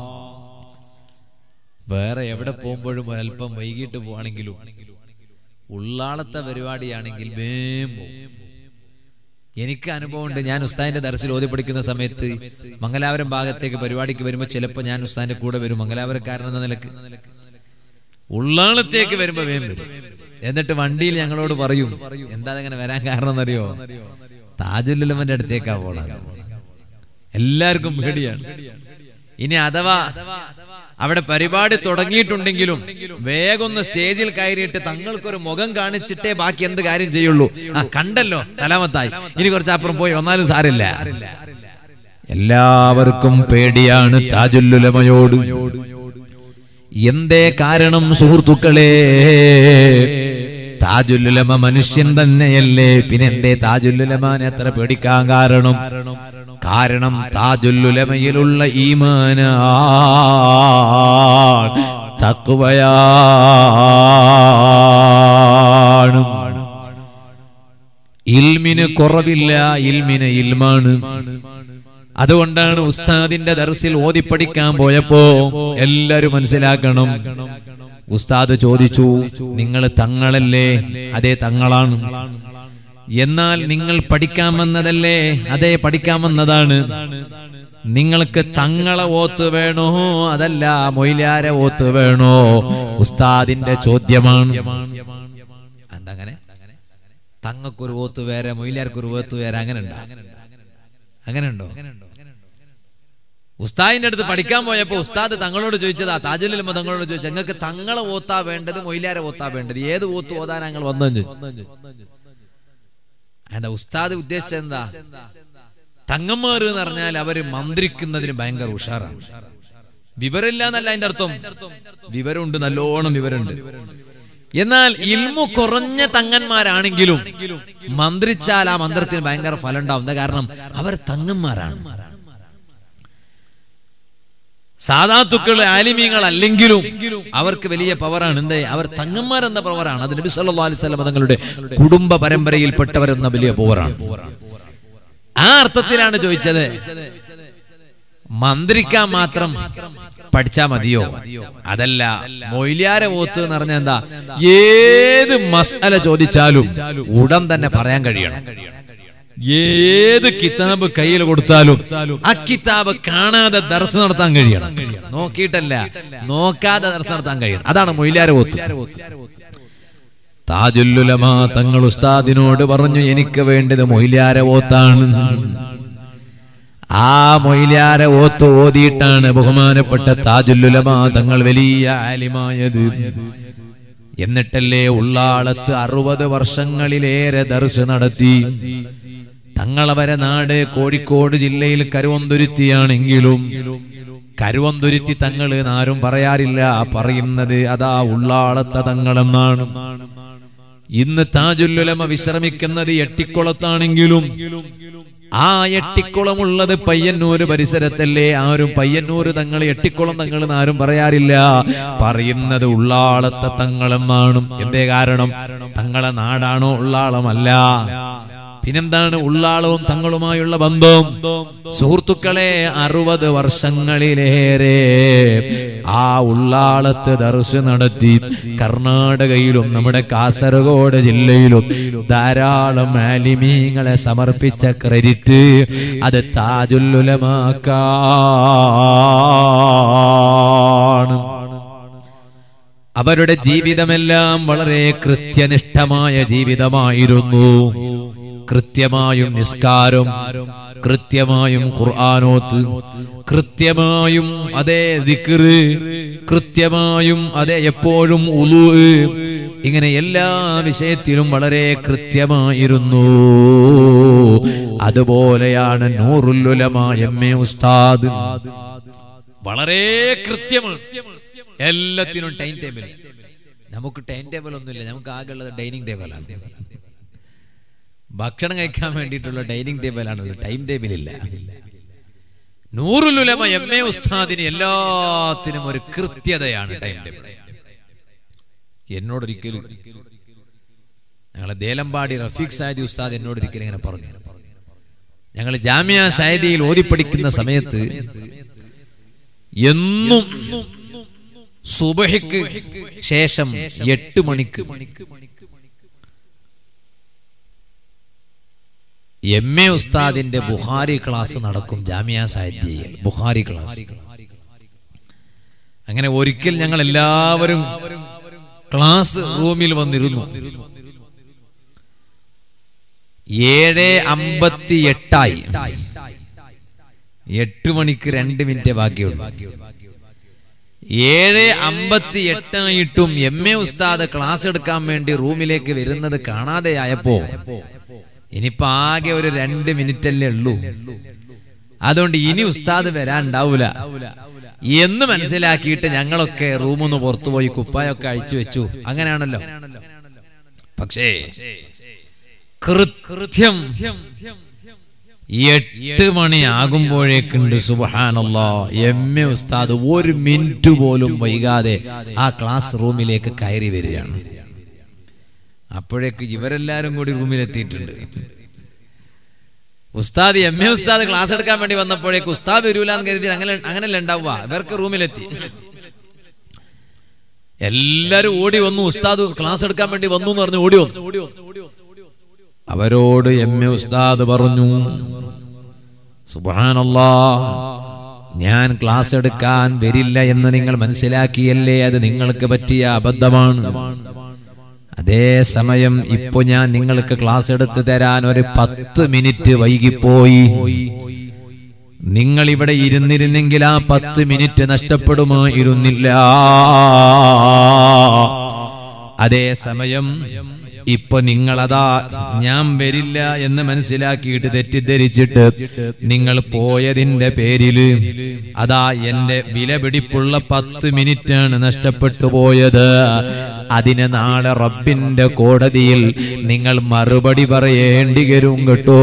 വേറെ എവിടെ പോകുമ്പോഴും ഒരല്പം വൈകിട്ട് പോവാണെങ്കിലും ഉള്ളാളത്തെ പരിപാടിയാണെങ്കിൽ വേമ്പോ. എനിക്ക് അനുഭവമുണ്ട്. ഞാൻ ഉസ്താദിന്റെ ദർസിൽ ഓതി പഠിക്കുന്ന സമയത്ത് മംഗലാപുരം ഭാഗത്തേക്ക് പരിപാടിക്ക് വരുമ്പോൾ ചിലപ്പോൾ ഞാൻ ഉസ്താദിന്റെ കൂടെ വരും. മംഗലാപുരക്കാരൻ എന്ന നിലക്ക് ഉള്ളാളത്തേക്ക് വരുമ്പോ വേം വരും. എന്നിട്ട് വണ്ടിയിൽ ഞങ്ങളോട് പറയും, എന്താ അങ്ങനെ വരാൻ കാരണം എന്നറിയോ? താജുൽ ഉലമന്റെ അടുത്തേക്കാ പോണത്. എല്ലാവർക്കും പേടിയാണ്. ഇനി അഥവാ അവിടെ പരിപാടി തുടങ്ങിയിട്ടുണ്ടെങ്കിലും വേഗം ഒന്ന് സ്റ്റേജിൽ കയറിയിട്ട് തങ്ങൾക്കൊരു മുഖം കാണിച്ചിട്ടേ ബാക്കി എന്ത് കാര്യം ചെയ്യുള്ളൂ. ആ കണ്ടല്ലോ, സലാമത്തായി, ഇനി കുറച്ചപ്പുറം പോയി വന്നാലും സാരില്ല. എല്ലാവർക്കും പേടിയാണ് താജുൽ ഉലമയോട്. എന്തേ കാരണം സുഹൃത്തുക്കളെ? താജുൽ ഉലമ മനുഷ്യൻ തന്നെയല്ലേ, പിന്നെ എന്തേ താജുൽ ഉലമാനെ എത്ര പേടിക്കാൻ കാരണം? കാരണം താജുൽ ഉലമയിലുള്ള ഈമാനാണ്, തഖ്വയാണ്. ഇൽമിന് കുറവില്ല, ഇൽമിന് ഇൽമാണ്. അതുകൊണ്ടാണ് ഉസ്താദിന്റെ ദർസിൽ ഓതി പഠിക്കാൻ പോയപ്പോ എല്ലാരും മനസ്സിലാക്കണം. ഉസ്താദ് ചോദിച്ചു, നിങ്ങൾ തങ്ങളല്ലേ? അതേ, തങ്ങളാണ്. എന്നാൽ നിങ്ങൾ പഠിക്കാൻ വന്നതല്ലേ? അതേ, പഠിക്കാൻ വന്നതാണ്. നിങ്ങൾക്ക് തങ്ങളെ ഓത്ത് വേണോ അതല്ല മൊയ്ലാരെ ഓത്ത് വേണോ? ഉസ്താദിന്റെ ചോദ്യമാണ്. എന്തങ്ങനെ? തങ്ങൾക്കൊരു ഓത്ത് വേറെ, മൊയ്ലാർക്കൊരു ഓത്ത് വേറെ, അങ്ങനെ ഉണ്ടോ? അങ്ങനെ ഉണ്ടോ? ഉസ്താദിന്റെ അടുത്ത് പഠിക്കാൻ പോയപ്പോ ഉസ്താദ് തങ്ങളോട് ചോദിച്ചതാ, താജുൽ ഉലമ തങ്ങളോട് ചോദിച്ചു, നിങ്ങൾക്ക് തങ്ങളെ ഓത്താ വേണ്ടത് മൊയ്ലാരെ ഓത്താ വേണ്ടത്? ഏത് ഓത്ത് ഓതാൻ ഞങ്ങൾ വന്നെന്ന് ചോദിച്ചു. എന്താ ഉസ്താദ് ഉദ്ദേശിച്ചത്? എന്താ? തങ്ങന്മാർ എന്ന് പറഞ്ഞാൽ അവര് മന്ത്രിക്കുന്നതിന് ഭയങ്കര ഉഷാറാണ്. വിവരമില്ല എന്നല്ല അതിന്റെ അർത്ഥം, വിവരമുണ്ട്, നല്ലോണം വിവരമുണ്ട്. എന്നാൽ ഇൽമു കുറഞ്ഞ തങ്ങന്മാരാണെങ്കിലും മന്ത്രിച്ചാൽ ആ മന്ത്രത്തിന് ഭയങ്കര ഫലം ഉണ്ടാവും. എന്താ കാരണം? അവർ തങ്ങന്മാരാണ്. സാദാത്തുക്കൾ ആലിമീങ്ങൾ അല്ലെങ്കിലും അവർക്ക് വലിയ പവറാണ്. എന്തേ? അവർ തങ്ങന്മാരെന്ന പവറാണ്. അത് നബി സല്ലല്ലാഹു അലൈഹി വസല്ലം തങ്ങളുടെ കുടുംബ പരമ്പരയിൽപ്പെട്ടവരെന്ന വലിയ പവറാണ്. ആ അർത്ഥത്തിലാണ് ചോദിച്ചത്. മന്ത്രിക്കാൻ മാത്രം പഠിച്ചാ മതിയോ? അതല്ല, മൊയ്ലാരെ ഓത്ത് എന്ന് പറഞ്ഞാൽ എന്താ? ഏത് മസ്അല ചോദിച്ചാലും ഉടൻ തന്നെ പറയാൻ കഴിയണം. ഏത് കിതാബ് കയ്യിൽ കൊടുത്താലും ആ കിതാബ് കാണാതെ ദർസ് നടത്താൻ കഴിയണം. നോക്കിയിട്ടല്ല, നോക്കാതെ ദർസ് നടത്താൻ കഴിയണം. അതാണ് മൊയ്ലാരെ ഓത്ത്. താജുൽ ഉലമ തങ്ങൾ ഉസ്താദിനോട് പറഞ്ഞു, എനിക്ക് വേണ്ടത് മൊയ്ലാരെ ഓത്താണ്. ആ മൊയ്ലാരെ ഓത്ത് ഓതിയിട്ടാണ് ബഹുമാനപ്പെട്ട താജുൽ ഉലമ തങ്ങൾ വലിയ ആലിമായത്. എന്നിട്ടല്ലേ ഉള്ളാളത്ത് അറുപത് വർഷങ്ങളിലേറെ ദർസ് നടത്തി. തങ്ങളവരെ നാട് കോഴിക്കോട് ജില്ലയിൽ കരുവന്തുരുത്തിയാണെങ്കിലും കരുവന്തുരുത്തി തങ്ങള് ആരും പറയാറില്ല. പറയുന്നത് അതാ ഉള്ളാളത്തെ തങ്ങളെന്നാണ്. ഇന്ന് താജുൽ ഉലമ വിശ്രമിക്കുന്നത് എട്ടിക്കുളത്താണെങ്കിലും ആ എട്ടിക്കുളമുള്ളത് പയ്യന്നൂര് പരിസരത്തല്ലേ. ആരും പയ്യന്നൂര് തങ്ങൾ, എട്ടിക്കുളം തങ്ങൾ ആരും പറയാറില്ല. പറയുന്നത് ഉള്ളാളത്തെ തങ്ങളെന്നാണ്. എന്തേ കാരണം? തങ്ങളെ നാടാണോ ഉള്ളാളമല്ല. പിന്നെന്താണ് ഉള്ളാളവും തങ്ങളുമായുള്ള ബന്ധം? സുഹൃത്തുക്കളെ, അറുപത് വർഷങ്ങളിലേറെ ആ ഉള്ളാളത്ത് ദർസ് നടത്തി. കർണാടകയിലും നമ്മുടെ കാസർഗോഡ് ജില്ലയിലും ധാരാളം ആലിമീങ്ങളെ സമർപ്പിച്ച ക്രെഡിറ്റ് അത് താജുൽ ഉലമാക്കാണ്. അവരുടെ ജീവിതമെല്ലാം വളരെ കൃത്യനിഷ്ഠമായ ജീവിതമായിരുന്നു. കൃത്യമായും നിസ്കാരം, കൃത്യമായും ഖുർആനോത്ത്, കൃത്യമായും അതേ ദിക്ർ, കൃത്യമായും അതേ എപ്പോഴും ഉളൂ, ഇങ്ങനെ എല്ലാ വിഷയത്തിലും വളരെ കൃത്യമായിരുന്നു. അതുപോലെയാണ് നൂറുൽ ഉലമ എം എ ഉസ്താദ്. വളരെ കൃത്യമാണ് എല്ലാത്തിനും. ടൈം ടേബിൾ, നമുക്ക് ടൈം ടേബിൾ ഒന്നുമില്ല. നമുക്ക് ആകെയുള്ളത് ഡൈനിങ് ടേബിളാണ്. ഭക്ഷണം കഴിക്കാൻ വേണ്ടിയിട്ടുള്ള ഡൈനിങ് ടേബിളാണ്, ടൈം ടേബിൾ ഇല്ല. നൂറുൽ ഉലമ എം എ ഉസ്താദിന് എല്ലാത്തിനും ഒരു കൃത്യതയാണ് ടൈം ടേബിൾ. എന്നോടൊരിക്കലും ഞങ്ങളെ ദേലമ്പാടി റഫീഖ് സായദി ഉസ്താദ് എന്നോടൊരിക്കലും ഇങ്ങനെ പറഞ്ഞു. ഞങ്ങൾ ജാമിയ സയദിയിൽ ഓതിപ്പടിക്കുന്ന സമയത്ത് എന്നും സുബഹിക്ക് ശേഷം എട്ട് മണിക്ക് എം എ ഉസ്താദിന്റെ ബുഖാരി ക്ലാസ് നടക്കും. ജാമിയ സയദിയിൽ ബുഖാരി ക്ലാസ്. അങ്ങനെ ഒരിക്കൽ ഞങ്ങൾ എല്ലാവരും ക്ലാസ് റൂമിൽ വന്നിരുന്നു. ഏഴ് അമ്പത്തി എട്ടായി. എട്ട് മണിക്ക് രണ്ട് മിനിറ്റ് ബാക്കിയുള്ളൂ. ഏഴ് അമ്പത്തി എട്ടായിട്ടും എം എ ഉസ്താദ് ക്ലാസ് എടുക്കാൻ വേണ്ടി റൂമിലേക്ക് വരുന്നത് കാണാതെയായപ്പോ ഇനിയിപ്പോ ആകെ ഒരു രണ്ട് മിനിറ്റ് അല്ലേ ഉള്ളൂ, അതുകൊണ്ട് ഇനി ഉസ്താദ് വരാനുണ്ടാവൂല എന്ന് മനസ്സിലാക്കിയിട്ട് ഞങ്ങളൊക്കെ റൂമൊന്ന് പുറത്തുപോയി കുപ്പായൊക്കെ അഴിച്ചു വെച്ചു. അങ്ങനെയാണല്ലോ. പക്ഷേ കൃത്യം എട്ട് മണിയാകുമ്പോഴേക്കുണ്ട് സുബ്ഹാനല്ലാഹ് എം എ ഉസ്താദ് ഒരു മിനിറ്റ് പോലും വൈകാതെ ആ ക്ലാസ് റൂമിലേക്ക് കയറി വരികയാണ്. അപ്പോഴേക്ക് ഇവരെല്ലാരും കൂടി റൂമിലെത്തിയിട്ടുണ്ട്. ഉസ്താദ് എം എ ഉസ്താദ് ക്ലാസ് എടുക്കാൻ വേണ്ടി വന്നപ്പോഴേക്ക് ഉസ്താദ് വരൂലെന്ന് കരുതി അങ്ങനെ അങ്ങനെയല്ല ഉണ്ടാവുക. ഇവർക്ക് റൂമിലെത്തി. എല്ലാരും ഓടി വന്നു. ഉസ്താദ് ക്ലാസ് എടുക്കാൻ വേണ്ടി വന്നു എന്ന് പറഞ്ഞു ഓടി വന്നു. അവരോട് എം എ ഉസ്താദ് പറഞ്ഞു, സുബ്ഹാനല്ലാഹ് ഞാൻ ക്ലാസ് എടുക്കാൻ വരില്ല എന്ന് നിങ്ങൾ മനസ്സിലാക്കിയല്ലേ, അത് നിങ്ങൾക്ക് പറ്റിയ അബദ്ധമാണ്. അതേ സമയം ഇപ്പൊ ഞാൻ നിങ്ങൾക്ക് ക്ലാസ് എടുത്തു തരാൻ ഒരു പത്ത് മിനിറ്റ് വൈകിപ്പോയി. നിങ്ങൾ ഇവിടെ ഇരുന്നിരുന്നെങ്കിൽ ആ പത്ത് മിനിറ്റ് നഷ്ടപ്പെടുമായിരുന്നില്ല. അതേ സമയം ഇപ്പൊ നിങ്ങളതാ ഞാൻ വരില്ല എന്ന് മനസ്സിലാക്കിയിട്ട് തെറ്റിദ്ധരിച്ചിട്ട് നിങ്ങൾ പോയതിന്റെ പേരില് അതാ എന്റെ വിലപിടിപ്പുള്ള പത്ത് മിനിറ്റാണ് നഷ്ടപ്പെട്ടു പോയത്. അതിന് നാളെ റബ്ബിന്റെ കോടതിയിൽ നിങ്ങൾ മറുപടി പറയേണ്ടി വരും കേട്ടോ.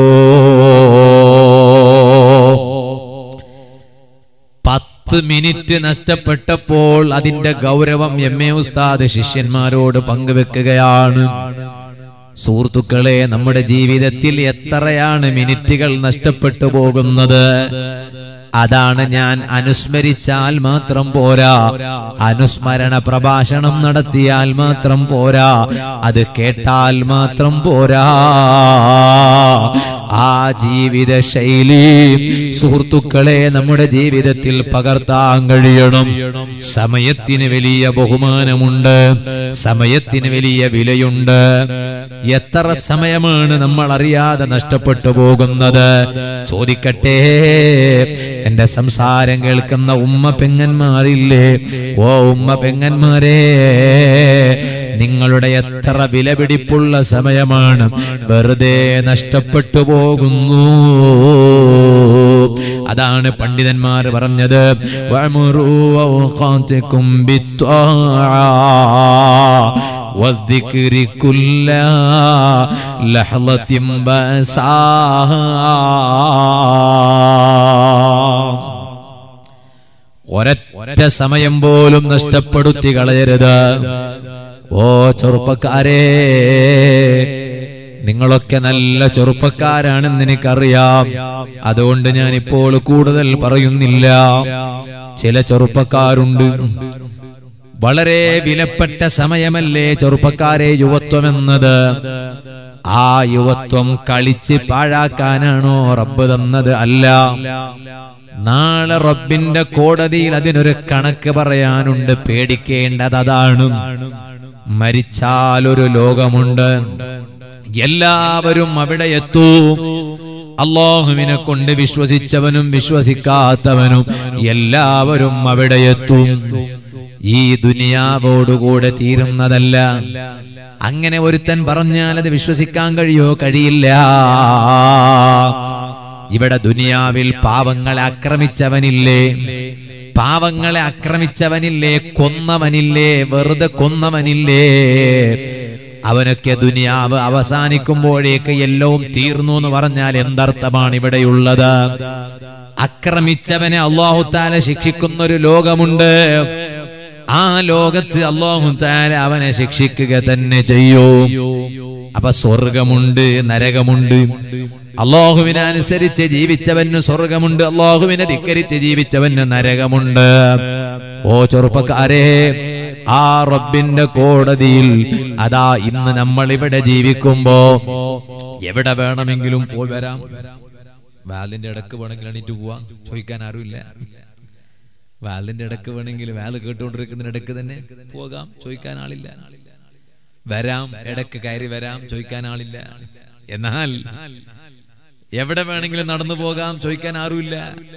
പത്ത് മിനിറ്റ് നഷ്ടപ്പെട്ടപ്പോൾ അതിന്റെ ഗൗരവം എം എ ഉസ്താദ് ശിഷ്യന്മാരോട് പങ്കുവെക്കുകയാണ്. സുഹൃത്തുക്കളെ, നമ്മുടെ ജീവിതത്തിൽ എത്രയാണ് മിനിറ്റുകൾ നഷ്ടപ്പെട്ടു പോകുന്നത്. അതാണ് ഞാൻ അനുസ്മരിച്ചാൽ മാത്രം പോരാ, അനുസ്മരണ പ്രഭാഷണം നടത്തിയാൽ മാത്രം പോരാ, അത് കേട്ടാൽ മാത്രം പോരാ. ആ ജീവിത ശൈലി സുഹൃത്തുക്കളെ നമ്മുടെ ജീവിതത്തിൽ പകർത്താൻ കഴിയണം. സമയത്തിന് വലിയ ബഹുമാനമുണ്ട്, സമയത്തിന് വലിയ വിലയുണ്ട്. എത്ര സമയമാണ് നമ്മൾ അറിയാതെ നഷ്ടപ്പെട്ടു പോകുന്നത്. ചോദിക്കട്ടെ, എന്റെ സംസാരം കേൾക്കുന്ന ഉമ്മ പെങ്ങന്മാരില്ലേ? ഓ ഉമ്മ പെങ്ങന്മാരെ, നിങ്ങളുടെ എത്ര വിലപിടിപ്പുള്ള സമയമാണ് വെറുതെ നഷ്ടപ്പെട്ടു പോകുന്നു. അതാണ് പണ്ഡിതന്മാർ പറഞ്ഞത്, വഅ്മുറൂ ഔഖാതികും ബിത്ത്വാഅ വദ്ദിക്രി കുല്ല ലഹ്ളത്തിൻ ബസാഹ. ഒരൊറ്റ സമയം പോലും നഷ്ടപ്പെടുത്തി കളയരുത്. ഓ ചെറുപ്പക്കാരെ, നിങ്ങളൊക്കെ നല്ല ചെറുപ്പക്കാരാണെന്ന് എനിക്കറിയാം. അതുകൊണ്ട് ഞാൻ ഇപ്പോൾ കൂടുതൽ പറയുന്നില്ല. ചില ചെറുപ്പക്കാരുണ്ട്, വളരെ വിലപ്പെട്ട സമയമല്ലേ ചെറുപ്പക്കാരെ യുവത്വം എന്നത്. ആ യുവത്വം കളിച്ച് പാഴാക്കാനാണോ റബ്ബ് തന്നത്? അല്ല. നാളെ റബ്ബിന്റെ കോടതിയിൽ അതിനൊരു കണക്ക് പറയാനുണ്ട്. പേടിക്കേണ്ടത് അതാണ്. മരിച്ചാൽ ഒരു ലോകമുണ്ട്, എല്ലാവരും അവിടെ എത്തും. അല്ലാഹുവിനെ കൊണ്ട് വിശ്വസിച്ചവനും വിശ്വസിക്കാത്തവനും എല്ലാവരും അവിടെ എത്തും. ഈ ദുനിയാവോടുകൂടെ തീരുന്നതല്ല. അങ്ങനെ ഒരുത്തൻ പറഞ്ഞാൽ അത് വിശ്വസിക്കാൻ കഴിയോ? കഴിയില്ല. ഇവിടെ ദുനിയാവിൽ പാവങ്ങളെ ആക്രമിച്ചവനില്ലേ? പാവങ്ങളെ ആക്രമിച്ചവനില്ലേ? കൊന്നവനില്ലേ? വെറുതെ കൊന്നവനില്ലേ? അവനൊക്കെ ദുനിയാവ് അവസാനിക്കുമ്പോഴേക്ക് എല്ലാം തീർന്നു എന്ന് പറഞ്ഞാൽ എന്തർത്ഥമാണ് ഇവിടെയുള്ളത്? അക്രമിച്ചവനെ അല്ലാഹു തആല ശിക്ഷിക്കുന്ന ഒരു ലോകമുണ്ട്. ആ ലോകത്ത് അല്ലാഹു തആല അവനെ ശിക്ഷിക്കുക തന്നെ ചെയ്യും. അപ്പൊ സ്വർഗമുണ്ട്, നരകമുണ്ട്. അല്ലാഹുവിനെ അനുസരിച്ച് ജീവിച്ചവന് സ്വർഗമുണ്ട്, അല്ലാഹുവിനെ ധിക്കരിച്ച് ജീവിച്ചവന് നരകമുണ്ട്. ഓ ചെറുപ്പക്കാരെ, ആ റബ്ബിന്റെ കോടതിയിൽ അതാ ഇന്ന് നമ്മൾ ഇവിടെ ജീവിക്കുമ്പോ എവിടെ വേണമെങ്കിലും പോയി വരാം. വാലിന്റെ ഇടക്ക് വേണമെങ്കിൽ എണീറ്റ് പോവാം, ചോദിക്കാൻ ആരുമില്ല. വാലിന്റെ ഇടക്ക് വേണമെങ്കിൽ വാല് കേട്ടുകൊണ്ടിരിക്കുന്നതിന് ഇടക്ക് തന്നെ പോകാം, ചോദിക്കാൻ ആളില്ല. വരാം, ഇടക്ക് കയറി വരാം, ചോദിക്കാൻ ആളില്ല. എന്നാൽ എവിടെ വേണമെങ്കിലും നടന്നു പോകാം, ചോദിക്കാൻ ആരുമില്ല.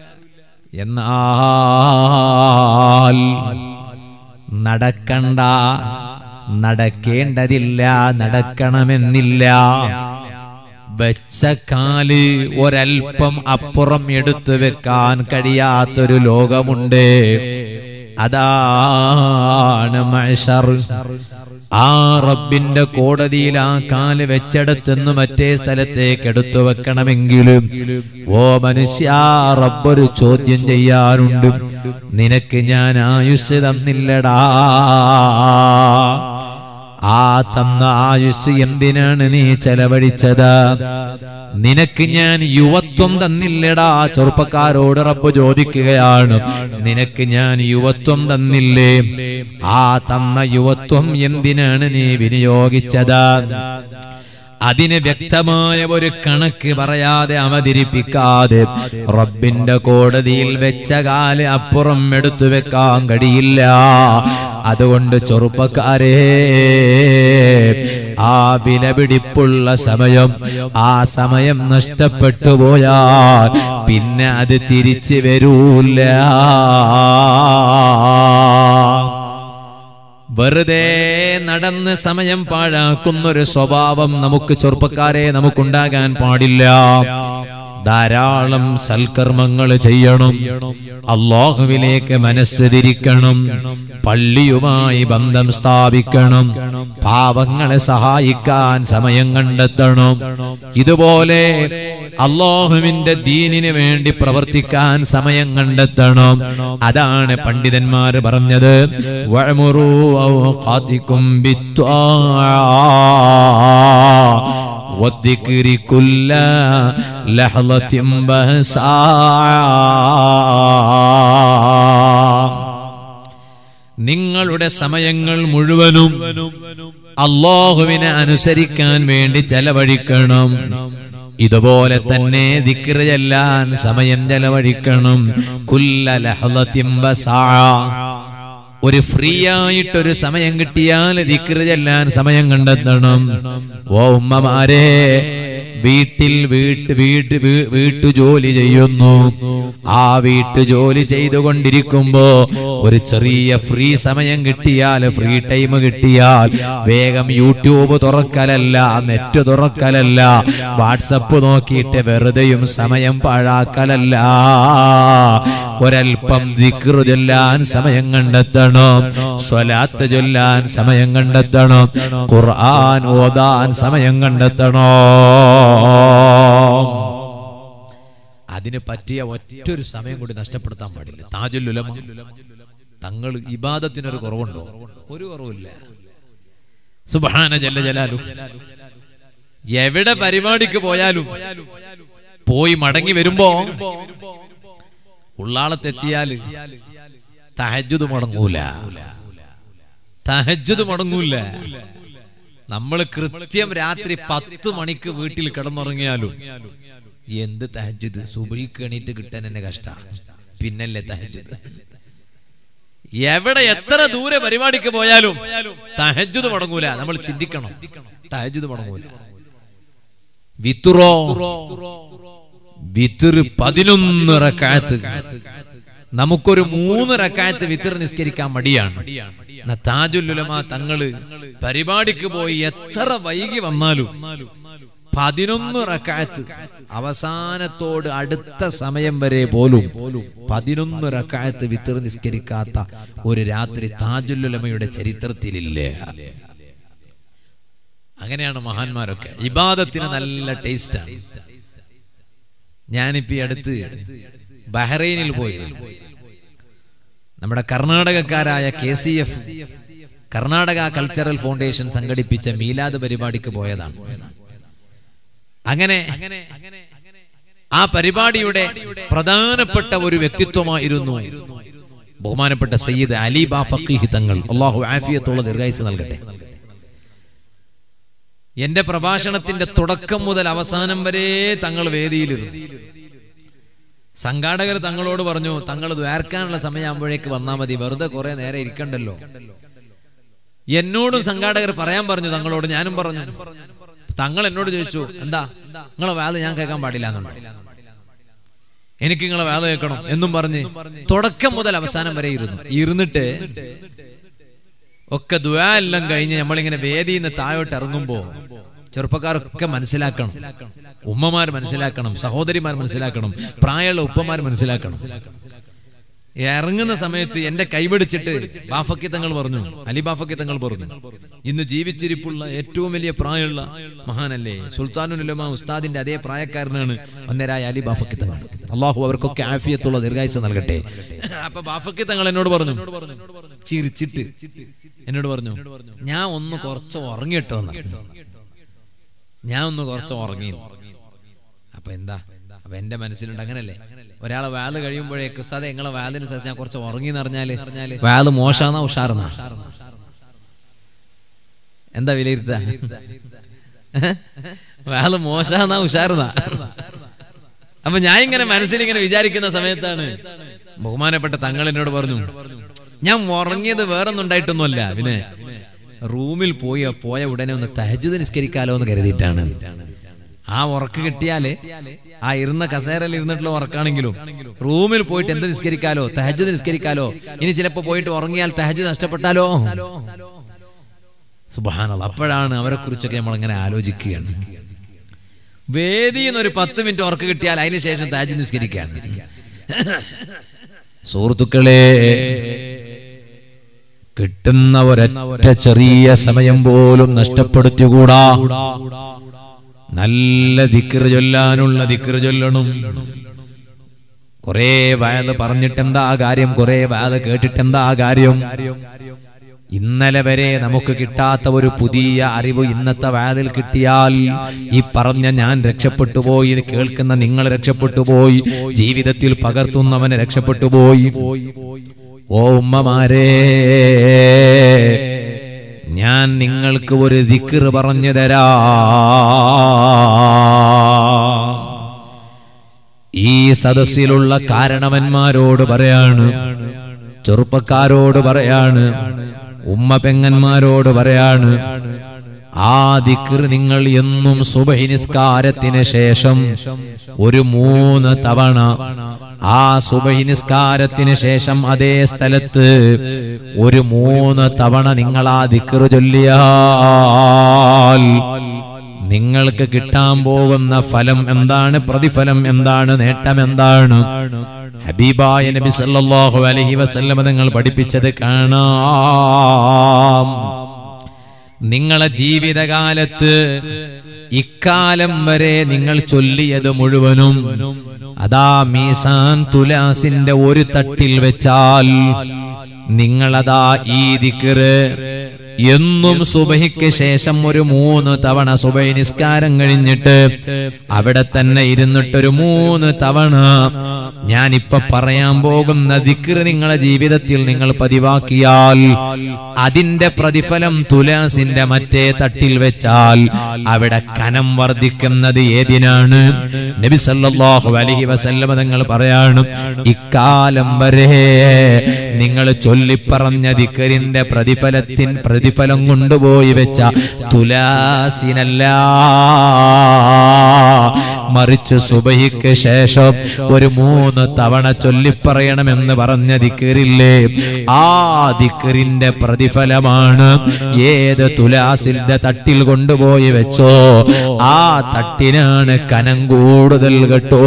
എന്നാൽ നടക്കണ്ട, നടക്കേണ്ടതില്ല, നടക്കണമെന്നില്ല. വെച്ച കാല് ഒരൽപ്പം അപ്പുറം എടുത്തു വെക്കാൻ കഴിയാത്തൊരു ലോകമുണ്ട്. അതാണ് മഹ്ശർ. ആ റബ്ബിന്റെ കോടതിയിൽ ആ കാല് വെച്ചെടുത്തുനിന്ന് മറ്റേ സ്ഥലത്തേക്ക് എടുത്തു വെക്കണമെങ്കിലും ഓ മനുഷ്യ, റബ്ബൊരു ചോദ്യം ചെയ്യാനുണ്ട്. നിനക്ക് ഞാൻ ആയുസ് തന്നില്ലടാ. ആ തന്ന ആയുസ് എന്തിനാണ് നീ ചെലവഴിച്ചത്? നിനക്ക് ഞാൻ യുവത്വം തന്നില്ലടാ. ചെറുപ്പക്കാരോട് റബ്ബ് ചോദിക്കുകയാണ്, നിനക്ക് ഞാൻ യുവത്വം തന്നില്ലേ? ആ തന്ന യുവത്വം എന്തിനാണ് നീ വിനിയോഗിച്ചത്? അതിന് വ്യക്തമായ ഒരു കണക്ക് പറയാതെ അവതരിപ്പിക്കാതെ റബ്ബിന്റെ കോടതിയിൽ വെച്ച കാല് അപ്പുറം എടുത്തു വെക്കാൻ കഴിയില്ല. അതുകൊണ്ട് ചെറുപ്പക്കാരെ, ആ വിലപിടിപ്പുള്ള സമയം, ആ സമയം നഷ്ടപ്പെട്ടു പോയാൽ പിന്നെ അത് തിരിച്ചു വരൂല. വെറുതെ നടന്ന് സമയം പാഴാക്കുന്നൊരു സ്വഭാവം നമുക്ക് ചെറുപ്പക്കാരെ നമുക്കുണ്ടാകാൻ പാടില്ല. ധാരാളം സൽക്കർമ്മങ്ങൾ ചെയ്യണം, അല്ലാഹുവിലേക്ക് മനസ്സ് തിരിക്കണം, പള്ളിയുമായി ബന്ധം സ്ഥാപിക്കണം, പാവങ്ങളെ സഹായിക്കാൻ സമയം കണ്ടെത്തണം. ഇതുപോലെ അല്ലാഹുവിന്റെ ദീനിന് വേണ്ടി പ്രവർത്തിക്കാൻ സമയം കണ്ടെത്തണം. അതാണ് പണ്ഡിതന്മാർ പറഞ്ഞത്, വഅ്മുറൂ ഔഖാതികും ബിത്ത്വാഅ വദ്ദിക്രി കുല്ല ലഹ്ളത്തിൻ ബഹസാ. നിങ്ങളുടെ സമയങ്ങൾ മുഴുവനും അല്ലാഹുവിനെ അനുസരിക്കാൻ വേണ്ടി ചെലവഴിക്കണം. ഇതുപോലെ തന്നെ ദിക്ർ ചെല്ലാൻ സമയം ചെലവഴിക്കണം. കുല്ല ലഹ്ളത്തിൻ ബഹസാ. ഒരു ഫ്രീ ആയിട്ടൊരു സമയം കിട്ടിയാൽ ദിക്ർ ചെല്ലാൻ സമയം കണ്ടെത്തണം. ഓ ഉമ്മമാരെ, വീട്ടിൽ വീട്ട് വീട്ട് വീട്ടു ജോലി ചെയ്യുന്നു. ആ വീട്ടു ജോലി ചെയ്തുകൊണ്ടിരിക്കുമ്പോ ഒരു ചെറിയ ഫ്രീ സമയം കിട്ടിയാൽ, ഫ്രീ ടൈം കിട്ടിയാൽ വേഗം യൂട്യൂബ് തുറക്കലല്ല, നെറ്റ് തുറക്കലല്ല, വാട്സപ്പ് നോക്കിയിട്ട് വെറുതെയും സമയം പാഴാക്കലല്ല. ഒരൽപ്പം ദിക്ർ ചൊല്ലാൻ സമയം കണ്ടെത്തണം, സ്വലാത്ത് ചൊല്ലാൻ സമയം കണ്ടെത്തണം, ഖുർആൻ ഓതാൻ സമയം കണ്ടെത്തണം. അതിന് പറ്റിയ ഒറ്റൊരു സമയം കൂടി നഷ്ടപ്പെടുത്താൻ പാടില്ല. താജുൽ ഉലമ തങ്ങൾ ഇബാദത്തിനൊരു കുറവുണ്ടോ? ഒരു കുറവില്ല. സുബ്ഹാന ജല്ല ജലാലു. എവിടെ പരിപാടിക്ക് പോയാലും പോയി മടങ്ങി വരുമ്പോ ഉള്ളാളത്തെത്തിയാല് തഹജ്ജുദ് മുടങ്ങൂല, തഹജ്ജുദ് മുടങ്ങൂല. നമ്മൾ കൃത്യം രാത്രി പത്ത് മണിക്ക് വീട്ടിൽ കിടന്നുറങ്ങിയാലും എന്ത് തഹജ്ജുദ്, സുബഹിക്ക് എണീറ്റ് കിട്ടാൻ എന്നെ കഷ്ടമാണ്, പിന്നല്ലേ തഹജ്ജുദ്. എവിടെ എത്ര ദൂരെ പരിപാടിക്ക് പോയാലും തഹജ്ജുദ് മുടങ്ങൂല. നമ്മൾ ചിന്തിക്കണം, തഹജ്ജുദ് മുടങ്ങൂല. വിത്തുറോ വിത്തുർ പതിനൊന്ന് റക്അത്ത്. നമുക്കൊരു മൂന്ന് റക്അത്ത് വിത്തർ നിസ്കരിക്കാൻ മടിയാണ്. താജുൽ ഉലമ തങ്ങള് പരിപാടിക്ക് പോയി എത്ര വൈകി വന്നാലും പതിനൊന്ന് റക്അത്ത്, അവസാനത്തോട് അടുത്ത സമയം വരെ പോലും പതിനൊന്ന് റക്അത്ത് വിത്തർ നിസ്കരിക്കാത്ത ഒരു രാത്രി താജുൽ ഉലമയുടെ ചരിത്രത്തിലില്ല. അങ്ങനെയാണ് മഹാന്മാരൊക്കെ. ഇബാദത്തിന് നല്ല ടേസ്റ്റാണ്. ഞാനിപ്പോ അടുത്ത് ബഹ്റൈനിൽ പോയി. നമ്മുടെ കർണാടകക്കാരായ K C F Karnataka cultural foundation സംഘടിപ്പിച്ച മീലാദ് പരിപാടിക്ക് പോയതാണ്. അങ്ങനെ ആ പരിപാടിയുടെ പ്രധാനപ്പെട്ട ഒരു വ്യക്തിത്വമായിരുന്നു ബഹുമാനപ്പെട്ട സയ്യിദ് അലി ബാഫഖീഹി തങ്ങൾ. അല്ലാഹു ആഫിയത്തുള്ള ദീർഘായുസ്സ് നൽകട്ടെ. എന്റെ പ്രഭാഷണത്തിന്റെ തുടക്കം മുതൽ അവസാനം വരെ തങ്ങൾ വേദിയിലിരുന്നു. സംഘാടകർ തങ്ങളോട് പറഞ്ഞു, തങ്ങൾ ദ്വാരക്കാനുള്ള സമയമാകുമ്പോഴേക്ക് വന്നാൽ മതി, വെറുതെ കുറെ നേരം ഇരിക്കണ്ടല്ലോ. എന്നോടും സംഘാടകർ പറയാൻ പറഞ്ഞു, തങ്ങളോട് ഞാനും പറഞ്ഞു. തങ്ങൾ എന്നോട് ചോദിച്ചു, എന്താ നിങ്ങളെ വാദം ഞാൻ കേൾക്കാൻ പാടില്ല എന്നുണ്ട്, എനിക്ക് നിങ്ങളെ വാദം കേൾക്കണം എന്നും പറഞ്ഞ് തുടക്കം മുതൽ അവസാനം വരെ ഇരുന്നു. ഇരുന്നിട്ട് ഒക്കെ ദുആ എല്ലാം കഴിഞ്ഞ് നമ്മളിങ്ങനെ വേദിയിൽ നിന്ന് താഴോട്ട് ഇറങ്ങുമ്പോ ചെറുപ്പക്കാരൊക്കെ മനസ്സിലാക്കണം, ഉമ്മമാർ മനസ്സിലാക്കണം, സഹോദരിമാർ മനസ്സിലാക്കണം, പ്രായമുള്ള ഉപ്പമാർ മനസ്സിലാക്കണം. ഇറങ്ങുന്ന സമയത്ത് എന്റെ കൈപിടിച്ചിട്ട് ബാഫക്കി തങ്ങൾ പറഞ്ഞു, അലി ബാഫക്കി തങ്ങൾ പറഞ്ഞു, ഇന്ന് ജീവിച്ചിരിപ്പുള്ള ഏറ്റവും വലിയ പ്രായമുള്ള മഹാനല്ലേ സുൽത്താനുൽ ഉലമാ ഉസ്താദിന്റെ അതേ പ്രായക്കാരനാണ് വന്നേരായ അലി ബാഫക്കി തങ്ങൾ. അള്ളാഹു അവർക്കൊക്കെ ആഫിയത്തുള്ള ദീർഘായുസ്സ് നൽകട്ടെ. അപ്പൊ ബാഫക്കി തങ്ങൾ എന്നോട് പറഞ്ഞു, ചിരിച്ചിട്ട് എന്നോട് പറഞ്ഞു, ഞാൻ ഒന്ന് കുറച്ച് ഉറങ്ങിട്ടോ എന്ന്. ഞാൻ ഒന്ന് കുറച്ച് ഉറങ്ങി. അപ്പൊ എന്താ, അപ്പൊ എന്റെ മനസ്സിലുണ്ട് അങ്ങനല്ലേ, ഒരാളെ വാല് കഴിയുമ്പോഴേക്ക് ഉസ്താദെ നിങ്ങളെ വാലിനനുസരിച്ച് ഞാൻ കുറച്ച് ഉറങ്ങി എന്ന് പറഞ്ഞാല് വാല് മോശാന്നാ ഉഷാർന്നാ? എന്താ വിലയിരുത്ത? വാല് മോശാന്നാ ഉഷാർന്നാ? അപ്പൊ ഞാൻ ഇങ്ങനെ മനസ്സിലിങ്ങനെ വിചാരിക്കുന്ന സമയത്താണ് ബഹുമാനപ്പെട്ട തങ്ങൾ എന്നോട് പറഞ്ഞു, ഞാൻ ഉറങ്ങിയത് വേറൊന്നും ഉണ്ടായിട്ടൊന്നുമല്ല, പിന്നെ റൂമിൽ പോയി പോയ ഉടനെ ഒന്ന് തഹജ്ജുദ് നിസ്കരിക്കാലോ എന്ന് കരുതിയിട്ടാണ്. ആ ഉറക്ക് കിട്ടിയാല് ആ ഇരുന്ന കസേരയിൽ ഇരുന്നിട്ടുള്ള ഉറക്കാണെങ്കിലും റൂമിൽ പോയിട്ട് എന്ത് നിസ്കരിക്കാലോ, തഹജ്ജുദ് നിസ്കരിക്കാലോ. ഇനി ചിലപ്പോ പോയിട്ട് ഉറങ്ങിയാൽ തഹജ്ജുദ് നഷ്ടപ്പെട്ടാലോ? സുബ്ഹാനല്ലാഹ്. അപ്പോഴാണ് അവരെ കുറിച്ചൊക്കെ നമ്മൾ ഇങ്ങനെ ആലോചിക്കുകയാണ്. വേദിയിൽ നിന്ന് ഒരു പത്ത് മിനിറ്റ് ഉറക്ക് കിട്ടിയാൽ അതിനുശേഷം തഹജ്ജുദ് നിസ്കരിക്കുകയാണ്. സുഹൃത്തുക്കളെ, കിട്ടുന്ന ഒരൊറ്റ ചെറിയ സമയം പോലും നഷ്ടപ്പെടുത്തിക്കൂടാ. നല്ല ദിക്ർ ചൊല്ലാനുള്ള ദിക്ർ ചൊല്ലണം. കുറെ വയത് പറഞ്ഞിട്ടെന്താ കാര്യം, കുറെ വയത് കേട്ടിട്ടെന്താ കാര്യം? ഇന്നലെ വരെ നമുക്ക് കിട്ടാത്ത ഒരു പുതിയ അറിവ് ഇന്നത്തെ വയതിൽ കിട്ടിയാൽ ഈ പറഞ്ഞ ഞാൻ രക്ഷപ്പെട്ടു പോയി, കേൾക്കുന്ന നിങ്ങൾ രക്ഷപ്പെട്ടു പോയി, ജീവിതത്തിൽ പകർത്തുന്നവനെ രക്ഷപ്പെട്ടു പോയി. ഓ ഉമ്മമാരെ, ഞാൻ നിങ്ങൾക്ക് ഒരു ദിക്ർ പറഞ്ഞു തരാ. ഈ സദസ്സിലുള്ള കാരണവന്മാരോട് പറയാണ്, ചെറുപ്പക്കാരോട് പറയാണ്, ഉമ്മ പെങ്ങന്മാരോട് പറയാണ്, ആ ദിക്ർ നിങ്ങൾ എന്നും സുബഹി നിസ്കാരത്തിന് ശേഷം ഒരു മൂന്ന് തവണ, ആ സുബഹി നിസ്കാരത്തിന് ശേഷം അതേ സ്ഥലത്ത് ഒരു മൂന്ന് തവണ നിങ്ങൾ ആ ദിക്ർ ചൊല്ലിയാൽ നിങ്ങൾക്ക് കിട്ടാൻ പോകുന്ന ഫലം എന്താണ്, പ്രതിഫലം എന്താണ്, നേട്ടം എന്താണ്? ഹബീബായ നബി സല്ലല്ലാഹു അലൈഹി വസല്ലം തങ്ങൾ പഠിപ്പിച്ചത് കാണാം. നിങ്ങളെ ജീവിതകാലത്ത് ഇക്കാലം വരെ നിങ്ങൾ ചൊല്ലിയത് മുഴുവനും അതാ മീസാൻ തുലാസിന്റെ ഒരു തട്ടിൽ വെച്ചാൽ നിങ്ങളതാ ഈ ദിക്ർ എന്നും സുബഹിക്ക് ശേഷം ഒരു മൂന്ന് തവണ, സുബഹി നിസ്കാരം കഴിഞ്ഞിട്ട് അവിടെ തന്നെ ഇരുന്നിട്ടൊരു മൂന്ന് തവണ ഞാനിപ്പോ പറയാൻ പോകുന്ന ദിക്ർ നിങ്ങളെ ജീവിതത്തിൽ നിങ്ങൾ പതിവാക്കിയാൽ അതിന്റെ പ്രതിഫലം തുലാസിന്റെ മറ്റേ തട്ടിൽ വെച്ചാൽ അവിടെ കനം വർദ്ധിക്കുന്നത് ഏതിനാണ്? നബി സല്ലല്ലാഹു അലൈഹി വസല്ലം തങ്ങൾ പറയാണ്, ഇക്കാലം വരെ നിങ്ങൾ ചൊല്ലിപ്പറഞ്ഞ ദിക്റിന്റെ പ്രതിഫലത്തിൻ പ്രതിഫലം കൊണ്ടുപോയി വെച്ച തുലാസിനല്ല, മറിച്ച് സുബഹിക്ക് ശേഷം ഒരു മൂന്ന് തവണ ചൊല്ലിപ്പറയണമെന്ന് പറഞ്ഞ ദിക്റില്ലേ, ആ ദിക്റിന്റെ പ്രതിഫലമാണ് ഏത് തുലാസിന്റെ തട്ടിൽ കൊണ്ടുപോയി വെച്ചോ ആ തട്ടിനാണ് കനം കൂടുതൽ കേട്ടോ.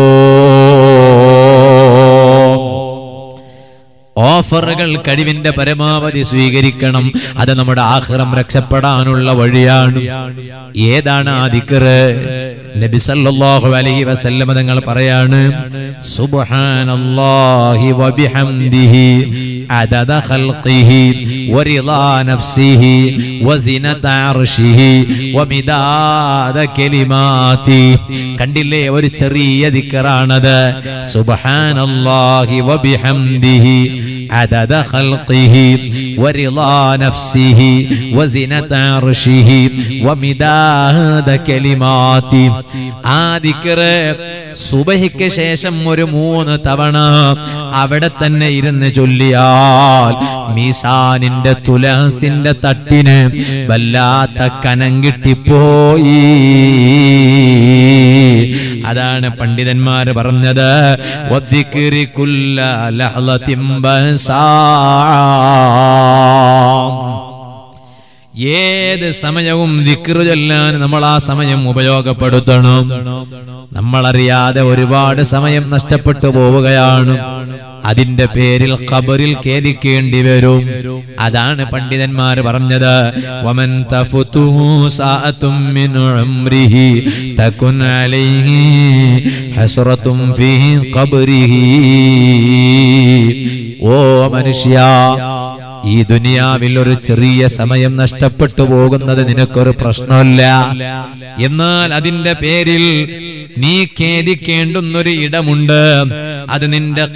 ഓഫറുകൾ കഴിവിന്റെ പരമാവധി സ്വീകരിക്കണം. അത് നമ്മുടെ ആഖിറം രക്ഷപ്പെടാനുള്ള വഴിയാണ്. ഏതാണ് ആ ദിക്ർ? നബി സല്ലല്ലാഹു അലൈഹി വസല്ലം തങ്ങൾ പറയാണ് സുബ്ഹാനല്ലാഹി വബിഹംദിഹി അദദ ഖൽഖിഹി വറിളാ നഫ്സിഹി വസിനത അർശിഹി വമിദാദ കലിമാതി. കണ്ടില്ലേ, ഒരു ചെറിയ ദിക്റാണത്. സുബ്ഹാനല്ലാഹി വബിഹംദിഹി عدد خلقه ورضا نفسه وزنة عرشه ومداد كلماته. ആ ദിക്റ് സുബഹിക്ക് ശേഷം ഒരു മൂന്ന് തവണ അവിടെ തന്നെ ഇരുന്ന് ചൊല്ലിയാൽ മീസാനിന്റെ തുലാസിന്റെ തട്ടിന് വല്ലാത്ത കനം കിട്ടിപ്പോയി. അതാണ് പണ്ഡിതന്മാർ പറഞ്ഞത് വദ്ദിക്രി കുല്ല ലഹ്ളത്തിൻ ബസാ. ഏത് സമയവും ദിക്ർ ചൊല്ലാൻ നമ്മൾ ആ സമയം ഉപയോഗപ്പെടുത്തണം. നമ്മളറിയാതെ ഒരുപാട് സമയം നഷ്ടപ്പെട്ടു പോവുകയാണ്. അതിന്റെ പേരിൽ ഖബറിൽ ഖേദിക്കേണ്ടി വരും. അതാണ് പണ്ഡിതന്മാർ പറഞ്ഞത് വമൻ തഫുതുഹു സഅതും മിൻ ഉംരിഹി തകുൻ അലൈഹി ഹസ്റതും ഫീ ഖബറിഹി. ഓ മനുഷ്യ, ഈ ദുനിയാവിൽ ഒരു ചെറിയ സമയം നഷ്ടപ്പെട്ടു പോകുന്നത് നിനക്കൊരു പ്രശ്നമല്ല. എന്നാൽ അതിന്റെ പേരിൽ നീ ഖേദിക്കേണ്ടുന്നൊരു ഇടമുണ്ട്. അത് നിന്റെ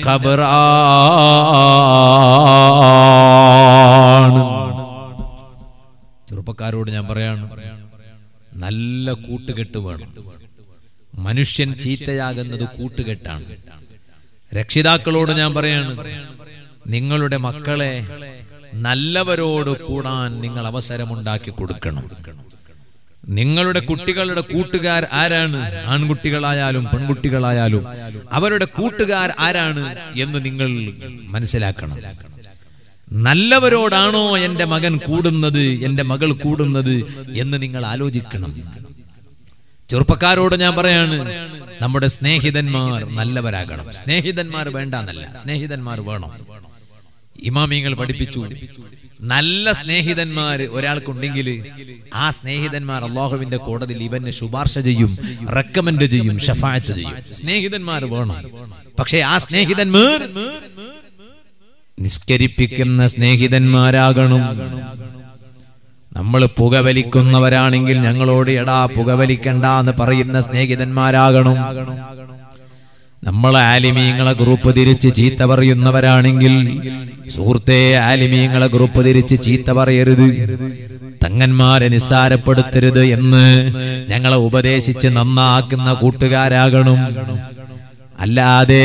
ഖബറാണ്. ചെറുപ്പക്കാരോട് ഞാൻ പറയാണ്, നല്ല കൂട്ടുകെട്ട് വേണം. മനുഷ്യൻ ചീത്തയാകുന്നത് കൂട്ടുകെട്ടാണ്. രക്ഷിതാക്കളോട് ഞാൻ പറയാണ്, നിങ്ങളുടെ മക്കളെ നല്ലവരോട് കൂടാൻ നിങ്ങൾ അവസരമുണ്ടാക്കി കൊടുക്കണം. നിങ്ങളുടെ കുട്ടികളുടെ കൂട്ടുകാർ ആരാണ്? ആൺകുട്ടികളായാലും പെൺകുട്ടികളായാലും അവരുടെ കൂട്ടുകാർ ആരാണ് എന്ന് നിങ്ങൾ മനസ്സിലാക്കണം. നല്ലവരോടാണോ എന്റെ മകൻ കൂടുന്നത്, എന്റെ മകൾ കൂടുന്നത് എന്ന് നിങ്ങൾ ആലോചിക്കണം. ചെറുപ്പക്കാരോട് ഞാൻ പറയാണ്, നമ്മുടെ സ്നേഹിതന്മാർ നല്ലവരാകണം. സ്നേഹിതന്മാർ വേണ്ടെന്നല്ല, സ്നേഹിതന്മാർ വേണം. ഇമാമിങ്ങൾ പഠിപ്പിച്ചു, നല്ല സ്നേഹിതന്മാർ ഒരാൾക്കുണ്ടെങ്കിൽ ആ സ്നേഹിതന്മാർ അല്ലാഹുവിന്റെ കോടതിയിൽ ഇവനെ ശുപാർശ ചെയ്യും, റെക്കമെൻഡ് ചെയ്യും, ശഫാഅത്ത് ചെയ്യും. സ്നേഹിതന്മാർ വേണം. പക്ഷേ ആ സ്നേഹിതന്മാർ നിസ്കരിപ്പിക്കുന്ന സ്നേഹിതന്മാരാകണം. നമ്മൾ പുകവലിക്കുന്നവരാണെങ്കിൽ ഞങ്ങളോട് എടാ പുകവലിക്കണ്ട എന്ന് പറയുന്ന സ്നേഹിതന്മാരാകണം. നമ്മൾ ആലിമീങ്ങളെ ഗ്രൂപ്പ് തിരിച്ച് ചീത്ത പറയുന്നവരാണെങ്കിൽ സുഹൃത്തെ, ആലിമീങ്ങളെ ഗ്രൂപ്പ് തിരിച്ച് ചീത്ത പറയരുത്, തങ്ങന്മാരെ നിസ്സാരപ്പെടുത്തരുത് എന്ന് ഞങ്ങളെ ഉപദേശിച്ച് നന്നാക്കുന്ന കൂട്ടുകാരാകണം. അല്ലാതെ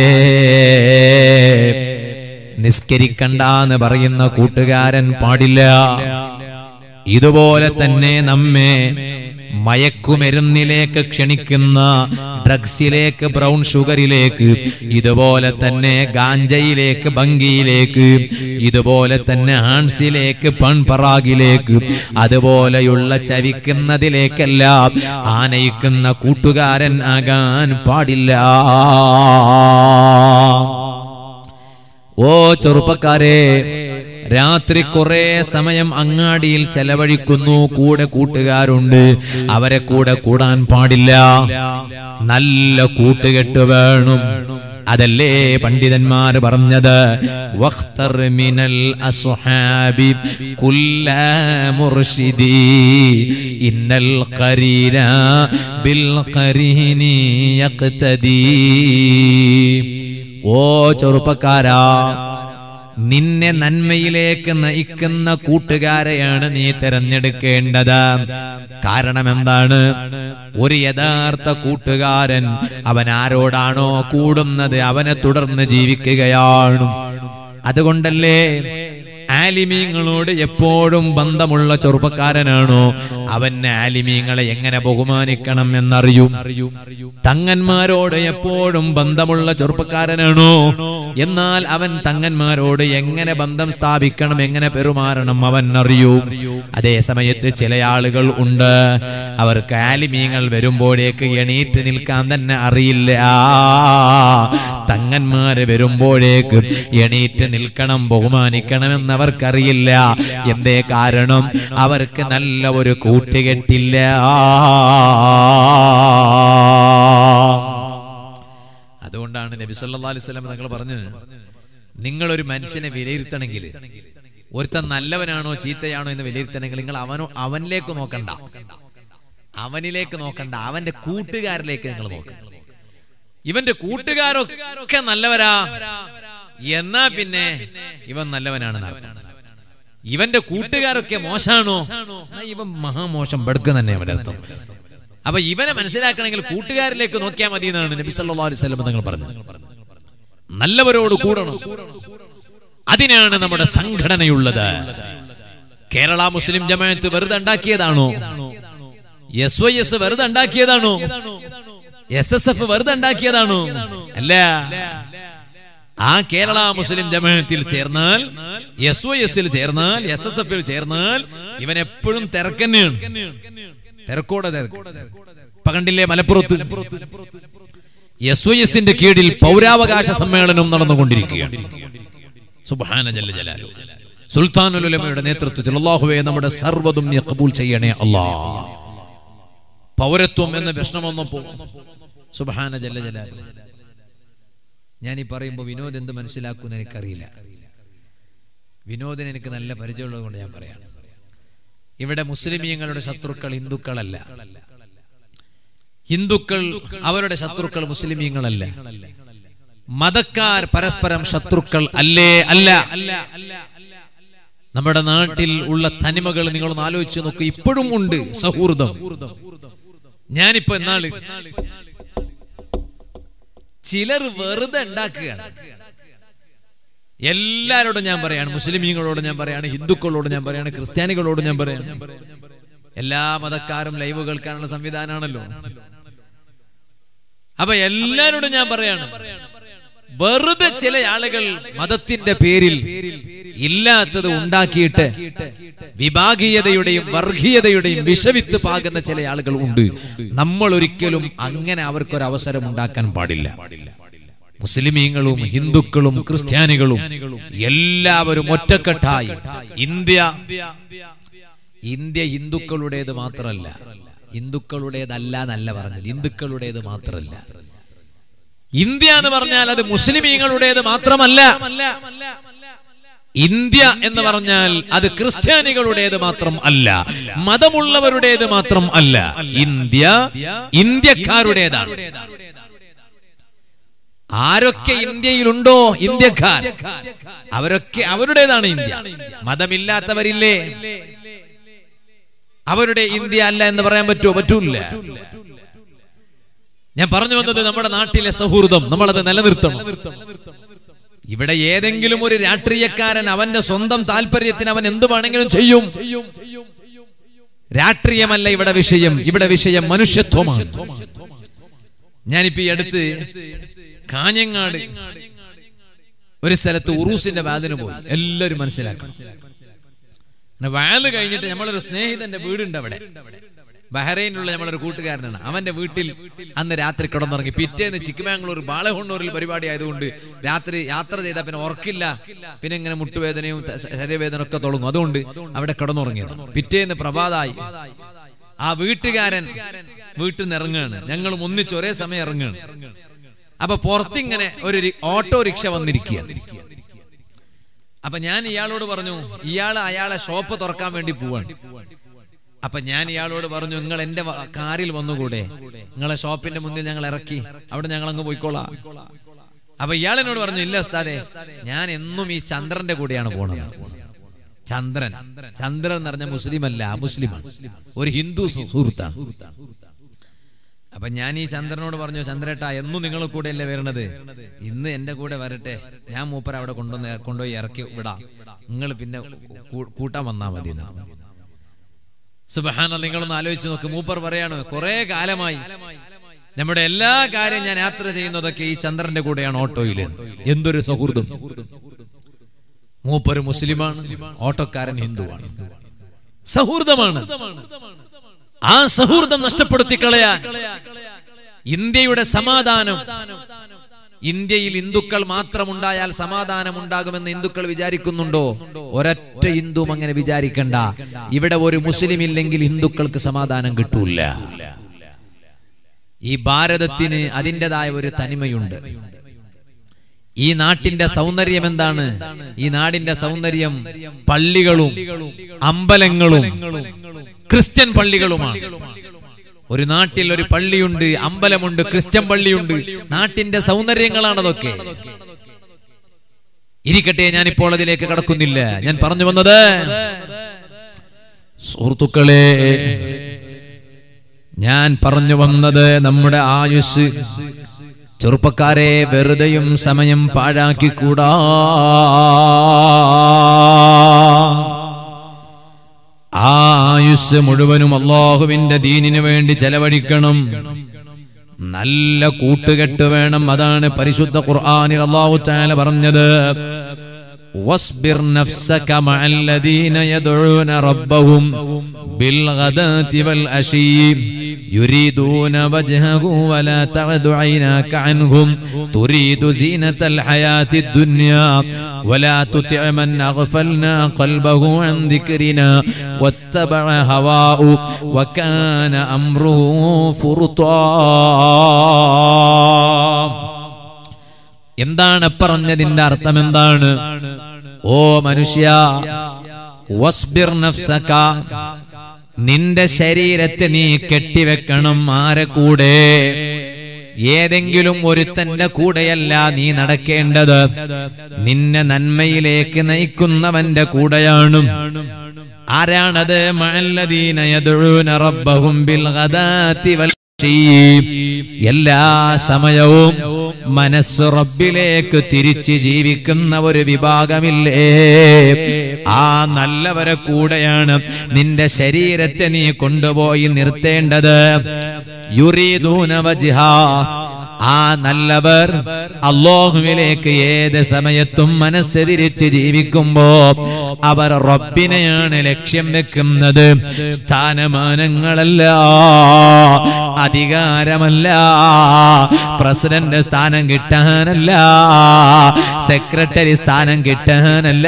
നിസ്കരിക്കണ്ട എന്ന് പറയുന്ന കൂട്ടുകാരൻ പാടില്ല. ഇതുപോലെ തന്നെ നമ്മെ മയക്കുമരുന്നിലേക്ക് ക്ഷണിക്കുന്ന ഡ്രഗ്സിലേക്ക്, ബ്രൗൺ ഷുഗറിലേക്ക്, ഇതുപോലെ തന്നെ ഗാഞ്ചയിലേക്ക്, ഭംഗിയിലേക്ക്, ഇതുപോലെ തന്നെ ഹാൻസിലേക്ക്, പൺപറാഗിലേക്ക്, അതുപോലെയുള്ള ചവിക്കുന്നതിലേക്കെല്ലാം ആനയിക്കുന്ന കൂട്ടുകാരൻ ആകാൻ പാടില്ല. ഓ ചെറുപ്പക്കാരെ, രാത്രി കുറെ സമയം അങ്ങാടിയിൽ ചെലവഴിക്കുന്നു, കൂടെ കൂട്ടുകാരുണ്ട്, അവരെ കൂടെ കൂടാൻ പാടില്ല. നല്ല കൂട്ടുകെട്ട് വേണം. അതല്ലേ പണ്ഡിതന്മാർ പറഞ്ഞത് വഖ്തർ മിനൽ അസ്ഹാബി കുല്ല മുർഷിദി ഇന്നൽ ഖരീന ബിൽ ഖരീനി യഖ്തദി. ഓ ചെറുപ്പക്കാരാ, നിന്നെ നന്മയിലേക്ക് നയിക്കുന്ന കൂട്ടുകാരെയാണ് നീ തിരഞ്ഞെടുക്കേണ്ടത്. കാരണം എന്താണ്? ഒരു യഥാർത്ഥ കൂട്ടുകാരൻ അവൻ ആരോടാണോ കൂടുന്നത് അവനെ തുടർന്ന് ജീവിക്കുകയാണ്. അതുകൊണ്ടല്ലേ ആലിമീങ്ങളോട് എപ്പോഴും ബന്ധമുള്ള ചെറുപ്പക്കാരനാണോ അവൻ ആലിമീങ്ങളെ എങ്ങനെ ബഹുമാനിക്കണം എന്നറിയും. തങ്ങന്മാരോട് എപ്പോഴും ബന്ധമുള്ള ചെറുപ്പക്കാരനാണോ എന്നാൽ അവൻ തങ്ങന്മാരോട് എങ്ങനെ ബന്ധം സ്ഥാപിക്കണം, എങ്ങനെ പെരുമാറണം അവൻ അറിയൂ. അതേ സമയത്ത് ചില ആളുകൾ ഉണ്ട്, അവർക്ക് ആലിമീങ്ങൾ വരുമ്പോഴേക്ക് എണീറ്റ് നിൽക്കാൻ തന്നെ അറിയില്ല. തങ്ങന്മാര് വരുമ്പോഴേക്ക് എണീറ്റ് നിൽക്കണം, ബഹുമാനിക്കണമെന്ന് അവർക്കറിയില്ല. എന്തേ കാരണം? അവർക്ക് നല്ല ഒരു കൂട്ടുകെട്ടില്ല. നബി സല്ലല്ലാഹു അലൈഹി വസല്ലം തങ്ങൾ പറഞ്ഞു, നിങ്ങളൊരു മനുഷ്യനെ വിലയിരുത്തണമെങ്കിൽ, ഒരുത്തൻ നല്ലവനാണോ ചീത്തയാണോ എന്ന് വിലയിരുത്തണമെങ്കിൽ നിങ്ങൾ അവനോ അവനിലേക്ക് നോക്കണ്ട, അവനിലേക്ക് നോക്കണ്ട, അവന്റെ കൂട്ടുകാരിലേക്ക് നിങ്ങൾ നോക്കണം. ഇവന്റെ കൂട്ടുകാരൊക്കെ നല്ലവരാ എന്നാ പിന്നെ ഇവൻ നല്ലവനാണെന്ന് അർത്ഥം. ഇവന്റെ കൂട്ടുകാരൊക്കെ മോശാണോ, ഇവൻ മഹാമോശം ബെടുക്ക് തന്നെ അവന്റെ അർത്ഥം. അപ്പൊ ഇവനെ മനസ്സിലാക്കണമെങ്കിൽ കൂട്ടുകാരിലേക്ക് നോക്കിയാൽ മതി എന്നാണ് നബി സല്ലല്ലാഹു അലൈഹി വസല്ലം തങ്ങൾ പറഞ്ഞത്. നല്ലവരോട് കൂടണം, അതിനാണ് നമ്മുടെ സംഘടനയുള്ളത്. കേരള മുസ്ലിം ജമാഅത്ത് വെറുതെ ഉണ്ടാക്കിയതാണോ? എസ് വൈ എസ് വെറുതെ ഉണ്ടാക്കിയതാണോ? എസ് എസ് എഫ് വെറുതെ ഉണ്ടാക്കിയതാണോ? അല്ല. ആ കേരള മുസ്ലിം ജമാഅത്തിൽ ചേർന്നാൽ, എസ് വൈ എസിൽ ചേർന്നാൽ, എസ് എസ് എഫിൽ ചേർന്നാൽ ഇവൻ എപ്പോഴും തിരക്കന്നെയാണ്, തിരക്കോടെ തിരക്ക്. ഇപ്പൊ കണ്ടില്ലേ മലപ്പുറത്ത് എസ് വൈ എസിന്റെ കീഴിൽ പൗരാവകാശ സമ്മേളനം നടന്നുകൊണ്ടിരിക്കുകയാണ്. സുബ്ഹാന ജല്ല ജലാലു. സുൽത്താനുൽ ഉലമയുടെ നേതൃത്വത്തിൽ അല്ലാഹുവേ നമ്മുടെ സർവ്വതും നീ ഖബൂൽ ചെയ്യണേ അല്ലാഹ്. പൗരത്വം എന്ന പ്രശ്നം വന്നപ്പോൾ സുബ്ഹാന ജല്ല ജലാലു, ഞാൻ ഈ പറയുമ്പോൾ വിനോദ് എന്ത് മനസ്സിലാക്കുമെന്ന് എനിക്കറിയില്ല. വിനോദിന് എനിക്ക് നല്ല പരിചയമുള്ളത് കൊണ്ട് ഞാൻ പറയാണ്. ഇവിടെ മുസ്ലിമീങ്ങളുടെ ശത്രുക്കൾ ഹിന്ദുക്കളല്ല, ഹിന്ദുക്കൾ അവരുടെ ശത്രുക്കൾ മുസ്ലിമീങ്ങളല്ല. മതക്കാർ പരസ്പരം ശത്രുക്കൾ അല്ലേ? അല്ല. നമ്മുടെ നാട്ടിൽ ഉള്ള തനിമകൾ നിങ്ങളൊന്ന് ആലോചിച്ച് നോക്കൂ. ഇപ്പോഴും ഉണ്ട് സൗഹൃദം. ഞാനിപ്പോ എന്നാള് ചിലർ വെറുതെ ഉണ്ടാക്കുകയാണ്. എല്ലാരോടും ഞാൻ പറയാണ്, മുസ്ലിമീങ്ങളോട് ഞാൻ പറയാണ്, ഹിന്ദുക്കളോട് ഞാൻ പറയാണ്, ക്രിസ്ത്യാനികളോട് ഞാൻ പറയാണ്. എല്ലാ മതക്കാരും ലൈവ് കേൾക്കാനുള്ള സംവിധാനമാണല്ലോ. അപ്പൊ എല്ലാരോടും ഞാൻ പറയാണ്, വെറുതെ ചില ആളുകൾ മതത്തിന്റെ പേരിൽ ഇല്ലാത്തത് ഉണ്ടാക്കിയിട്ട് വിഭാഗീയതയുടെയും വർഗീയതയുടെയും വിഷവിത്ത് പാകുന്ന ചില ആളുകൾ ഉണ്ട്. നമ്മൾ ഒരിക്കലും അങ്ങനെ അവർക്കൊരു അവസരം ഉണ്ടാക്കാൻ പാടില്ല. മുസ്ലിമീങ്ങളും ഹിന്ദുക്കളും ക്രിസ്ത്യാനികളും എല്ലാവരും ഒറ്റക്കെട്ടായി ഇന്ത്യ ഇന്ത്യ ഹിന്ദുക്കളുടേത് മാത്രമല്ല, ഹിന്ദുക്കളുടേതല്ല എന്നല്ല പറഞ്ഞത്, ഹിന്ദുക്കളുടേത് മാത്രമല്ല. ഇന്ത്യ എന്ന് പറഞ്ഞാൽ അത് മുസ്ലിമീങ്ങളുടേത് മാത്രമല്ല. ഇന്ത്യ എന്ന് പറഞ്ഞാൽ അത് ക്രിസ്ത്യാനികളുടേത് മാത്രം അല്ല, മതമുള്ളവരുടേത് മാത്രം അല്ല. ഇന്ത്യ ഇന്ത്യക്കാരുടേതാണ്. ആരൊക്കെ ഇന്ത്യയിലുണ്ടോ ഇന്ത്യക്കാർ, അവരൊക്കെ അവരുടേതാണ് ഇന്ത്യ. മതമില്ലാത്തവരില്ലേ, അവരുടെ ഇന്ത്യ അല്ല എന്ന് പറയാൻ പറ്റുമോ? പറ്റൂല. ഞാൻ പറഞ്ഞു വന്നത് നമ്മുടെ നാട്ടിലെ സൗഹൃദം നമ്മളത് നിലനിർത്തണം. ഇവിടെ ഏതെങ്കിലും ഒരു രാഷ്ട്രീയക്കാരൻ അവന്റെ സ്വന്തം താല്പര്യത്തിന് അവൻ എന്ത് വേണമെങ്കിലും ചെയ്യും. രാഷ്ട്രീയമല്ല ഇവിടെ വിഷയം, ഇവിടെ വിഷയം മനുഷ്യത്വമാണ്. ഞാനിപ്പോ ഈ അടുത്ത് കാഞ്ഞങ്ങാട് ഒരു സ്ഥലത്ത് ഉറൂസിന്റെ വാതിന് പോയി. എല്ലാവരും മനസ്സിലാക്കണം, വാല് കഴിഞ്ഞിട്ട് നമ്മളൊരു സ്നേഹിതന്റെ വീടുണ്ട് അവിടെ, ബഹ്റൈനിലുള്ള നമ്മളൊരു കൂട്ടുകാരനാണ്. അവന്റെ വീട്ടിൽ അന്ന് രാത്രി കിടന്നുറങ്ങി. പിറ്റേന്ന് ചിക്കമാംഗ്ലൂർ ബാളഹണ്ണൂരിൽ പരിപാടി ആയതുകൊണ്ട് രാത്രി യാത്ര ചെയ്താൽ പിന്നെ ഉറക്കില്ല, പിന്നെ ഇങ്ങനെ മുട്ടുവേദനയും ശരീരവേദന ഒക്കെ തുടങ്ങും. അതുകൊണ്ട് അവിടെ കിടന്നുറങ്ങിയത്. പിറ്റേന്ന് പ്രഭാതമായി ആ വീട്ടുകാരൻ വീട്ടിൽ നിന്ന് ഇറങ്ങുകയാണ്. ഞങ്ങളും ഒന്നിച്ച് ഒരേ സമയം ഇറങ്ങുകയാണ്. അപ്പൊ പുറത്തിങ്ങനെ ഒരു ഓട്ടോറിക്ഷ വന്നിരിക്കുകയാണ്. അപ്പൊ ഞാൻ ഇയാളോട് പറഞ്ഞു, ഇയാൾ അയാളെ ഷോപ്പ് തുറക്കാൻ വേണ്ടി പോവാണ്. അപ്പൊ ഞാൻ ഇയാളോട് പറഞ്ഞു, നിങ്ങൾ എന്റെ കാറിൽ വന്നുകൂടെ, നിങ്ങളെ ഷോപ്പിന്റെ മുന്നിൽ ഞങ്ങൾ ഇറക്കി, അവിടെ ഞങ്ങൾ അങ്ങ് പോയിക്കോളാം. അപ്പൊ ഇയാളെന്നോട് പറഞ്ഞു, ഇല്ല ഉസ്താദേ, ഞാൻ എന്നും ഈ ചന്ദ്രന്റെ കൂടെയാണ് പോണത്. ചന്ദ്രൻ ചന്ദ്രൻ എന്ന് പറഞ്ഞ മുസ്ലിം അല്ല, അമുസ്ലിമാണ്, ഒരു ഹിന്ദു സുഹൃത്താണ്. അപ്പൊ ഞാൻ ഈ ചന്ദ്രനോട് പറഞ്ഞു, ചന്ദ്രേട്ടാ എന്നും നിങ്ങളെ കൂടെ അല്ലേ വരണത്, ഇന്ന് എന്റെ കൂടെ വരട്ടെ, ഞാൻ മൂപ്പര അവിടെ കൊണ്ടുവന്ന് കൊണ്ടുപോയി ഇറക്കി വിടാം, നിങ്ങൾ പിന്നെ കൂട്ടാൻ വന്നാ മതി. സുബ്ഹാനല്ലാഹ്, നിങ്ങളൊന്ന് ആലോചിച്ച് നോക്ക്. മൂപ്പർ പറയാണ്, കുറെ കാലമായി നമ്മുടെ എല്ലാ കാര്യം ഞാൻ യാത്ര ചെയ്യുന്നതൊക്കെ ഈ ചന്ദ്രന്റെ കൂടെയാണ്, ഓട്ടോയില്. എന്തൊരു സൗഹൃദം! മൂപ്പര് മുസ്ലിമാണ്, ഓട്ടോക്കാരൻ ഹിന്ദുവാണ്. സൗഹൃദമാണ്. ആ സൗഹൃദം നഷ്ടപ്പെടുത്തി കളയാൻ ഇന്ത്യയുടെ സമാധാനം, ഇന്ത്യയിൽ ഹിന്ദുക്കൾ മാത്രം ഉണ്ടായാൽ സമാധാനം ഉണ്ടാകുമെന്ന് ഹിന്ദുക്കൾ വിചാരിക്കുന്നുണ്ടോ? ഒരൊറ്റ ഹിന്ദുവും അങ്ങനെ വിചാരിക്കണ്ട. ഇവിടെ ഒരു മുസ്ലിം ഇല്ലെങ്കിൽ ഹിന്ദുക്കൾക്ക് സമാധാനം കിട്ടൂല. ഈ ഭാരതത്തിന് അതിൻ്റെതായ ഒരു തനിമയുണ്ട്. ഈ നാട്ടിന്റെ സൗന്ദര്യം എന്താണ്? ഈ നാടിന്റെ സൗന്ദര്യം പള്ളികളും അമ്പലങ്ങളും ക്രിസ്ത്യൻ പള്ളികളുമാണ്. ഒരു നാട്ടിൽ ഒരു പള്ളിയുണ്ട്, അമ്പലമുണ്ട്, ക്രിസ്ത്യൻ പള്ളിയുണ്ട്. നാട്ടിന്റെ സൗന്ദര്യങ്ങളാണതൊക്കെ. ഇരിക്കട്ടെ, ഞാനിപ്പോൾ അതിലേക്ക് കടക്കുന്നില്ല. ഞാൻ പറഞ്ഞു വന്നത്, സുഹൃത്തുക്കളെ, ഞാൻ പറഞ്ഞു വന്നത് നമ്മുടെ ആയുസ്, ചെറുപ്പക്കാരെ, വെറുതെയും സമയം പാഴാക്കിക്കൂടാ. ആ ആയുസ് മുഴുവനും അല്ലാഹുവിന്റെ ദീനിനു വേണ്ടി ചെലവഴിക്കണം. നല്ല കൂട്ടുകെട്ട് വേണം. അതാണ് പരിശുദ്ധ ഖുർആനിൽ അല്ലാഹു തആല പറഞ്ഞത്, വസ്ബിർ നഫ്സക മഅല്ലദീന യദ്ഊന റബ്ബഹും ബിൽഗദാതി വൽ അശീ യുരീദൂന വജ്ഹഹു വലാ തഅദു ഐനാക അൻഹും തുരീദു സീനത്തൽ ഹയാത്തിദ് ദുനിയാ വലാ തുതിഅ മൻ അഗ്ഫൽനാ ഖൽബഹു അൻ ദിക്രിനാ വത്തബഅ ഹവാഉ വകാന അംറുഹു ഫുർതാ. എന്താണ് പറഞ്ഞതിന്റെ അർത്ഥം? എന്താണ്? ഓ മനുഷ്യ, വസ്ബിർ നഫ്സക, നിന്റെ ശരീരത്തെ നീ കെട്ടിവെക്കണം. ആരെ കൂടെ? ഏതെങ്കിലും ഒരുത്തന്റെ കൂടെയല്ല നീ നടക്കേണ്ടത്, നിന്നെ നന്മയിലേക്ക് നയിക്കുന്നവന്റെ കൂടെയാണ്. ആരാണത്? മഅല്ലദീന യദ്ഊന റബ്ബഹും ബിൽഗദാതി വൽ അശീ, എല്ലാ സമയവും മനസ്സ് റബ്ബിലേക്ക് തിരിച്ച് ജീവിക്കുന്ന ഒരു വിഭാഗമില്ലേ, ആ നല്ലവരെ കൂടെയാണ് നിന്റെ ശരീരത്തെ നീ കൊണ്ടുപോയി നിർത്തേണ്ടത്. യുരീദൂന വജ്ഹാ, ആ നല്ലവർ അല്ലാഹുവിലേക്ക് ഏത് സമയത്തും മനസ്സ് തിരിച്ച് ജീവിക്കുമ്പോ അവർ റബ്ബിനെയാണ് ലക്ഷ്യം വെക്കുന്നത്. സ്ഥാനമാനങ്ങളല്ല, അധികാരമല്ല, പ്രസിഡന്റ് സ്ഥാനം കിട്ടാനല്ല, സെക്രട്ടറി സ്ഥാനം കിട്ടാനല്ല,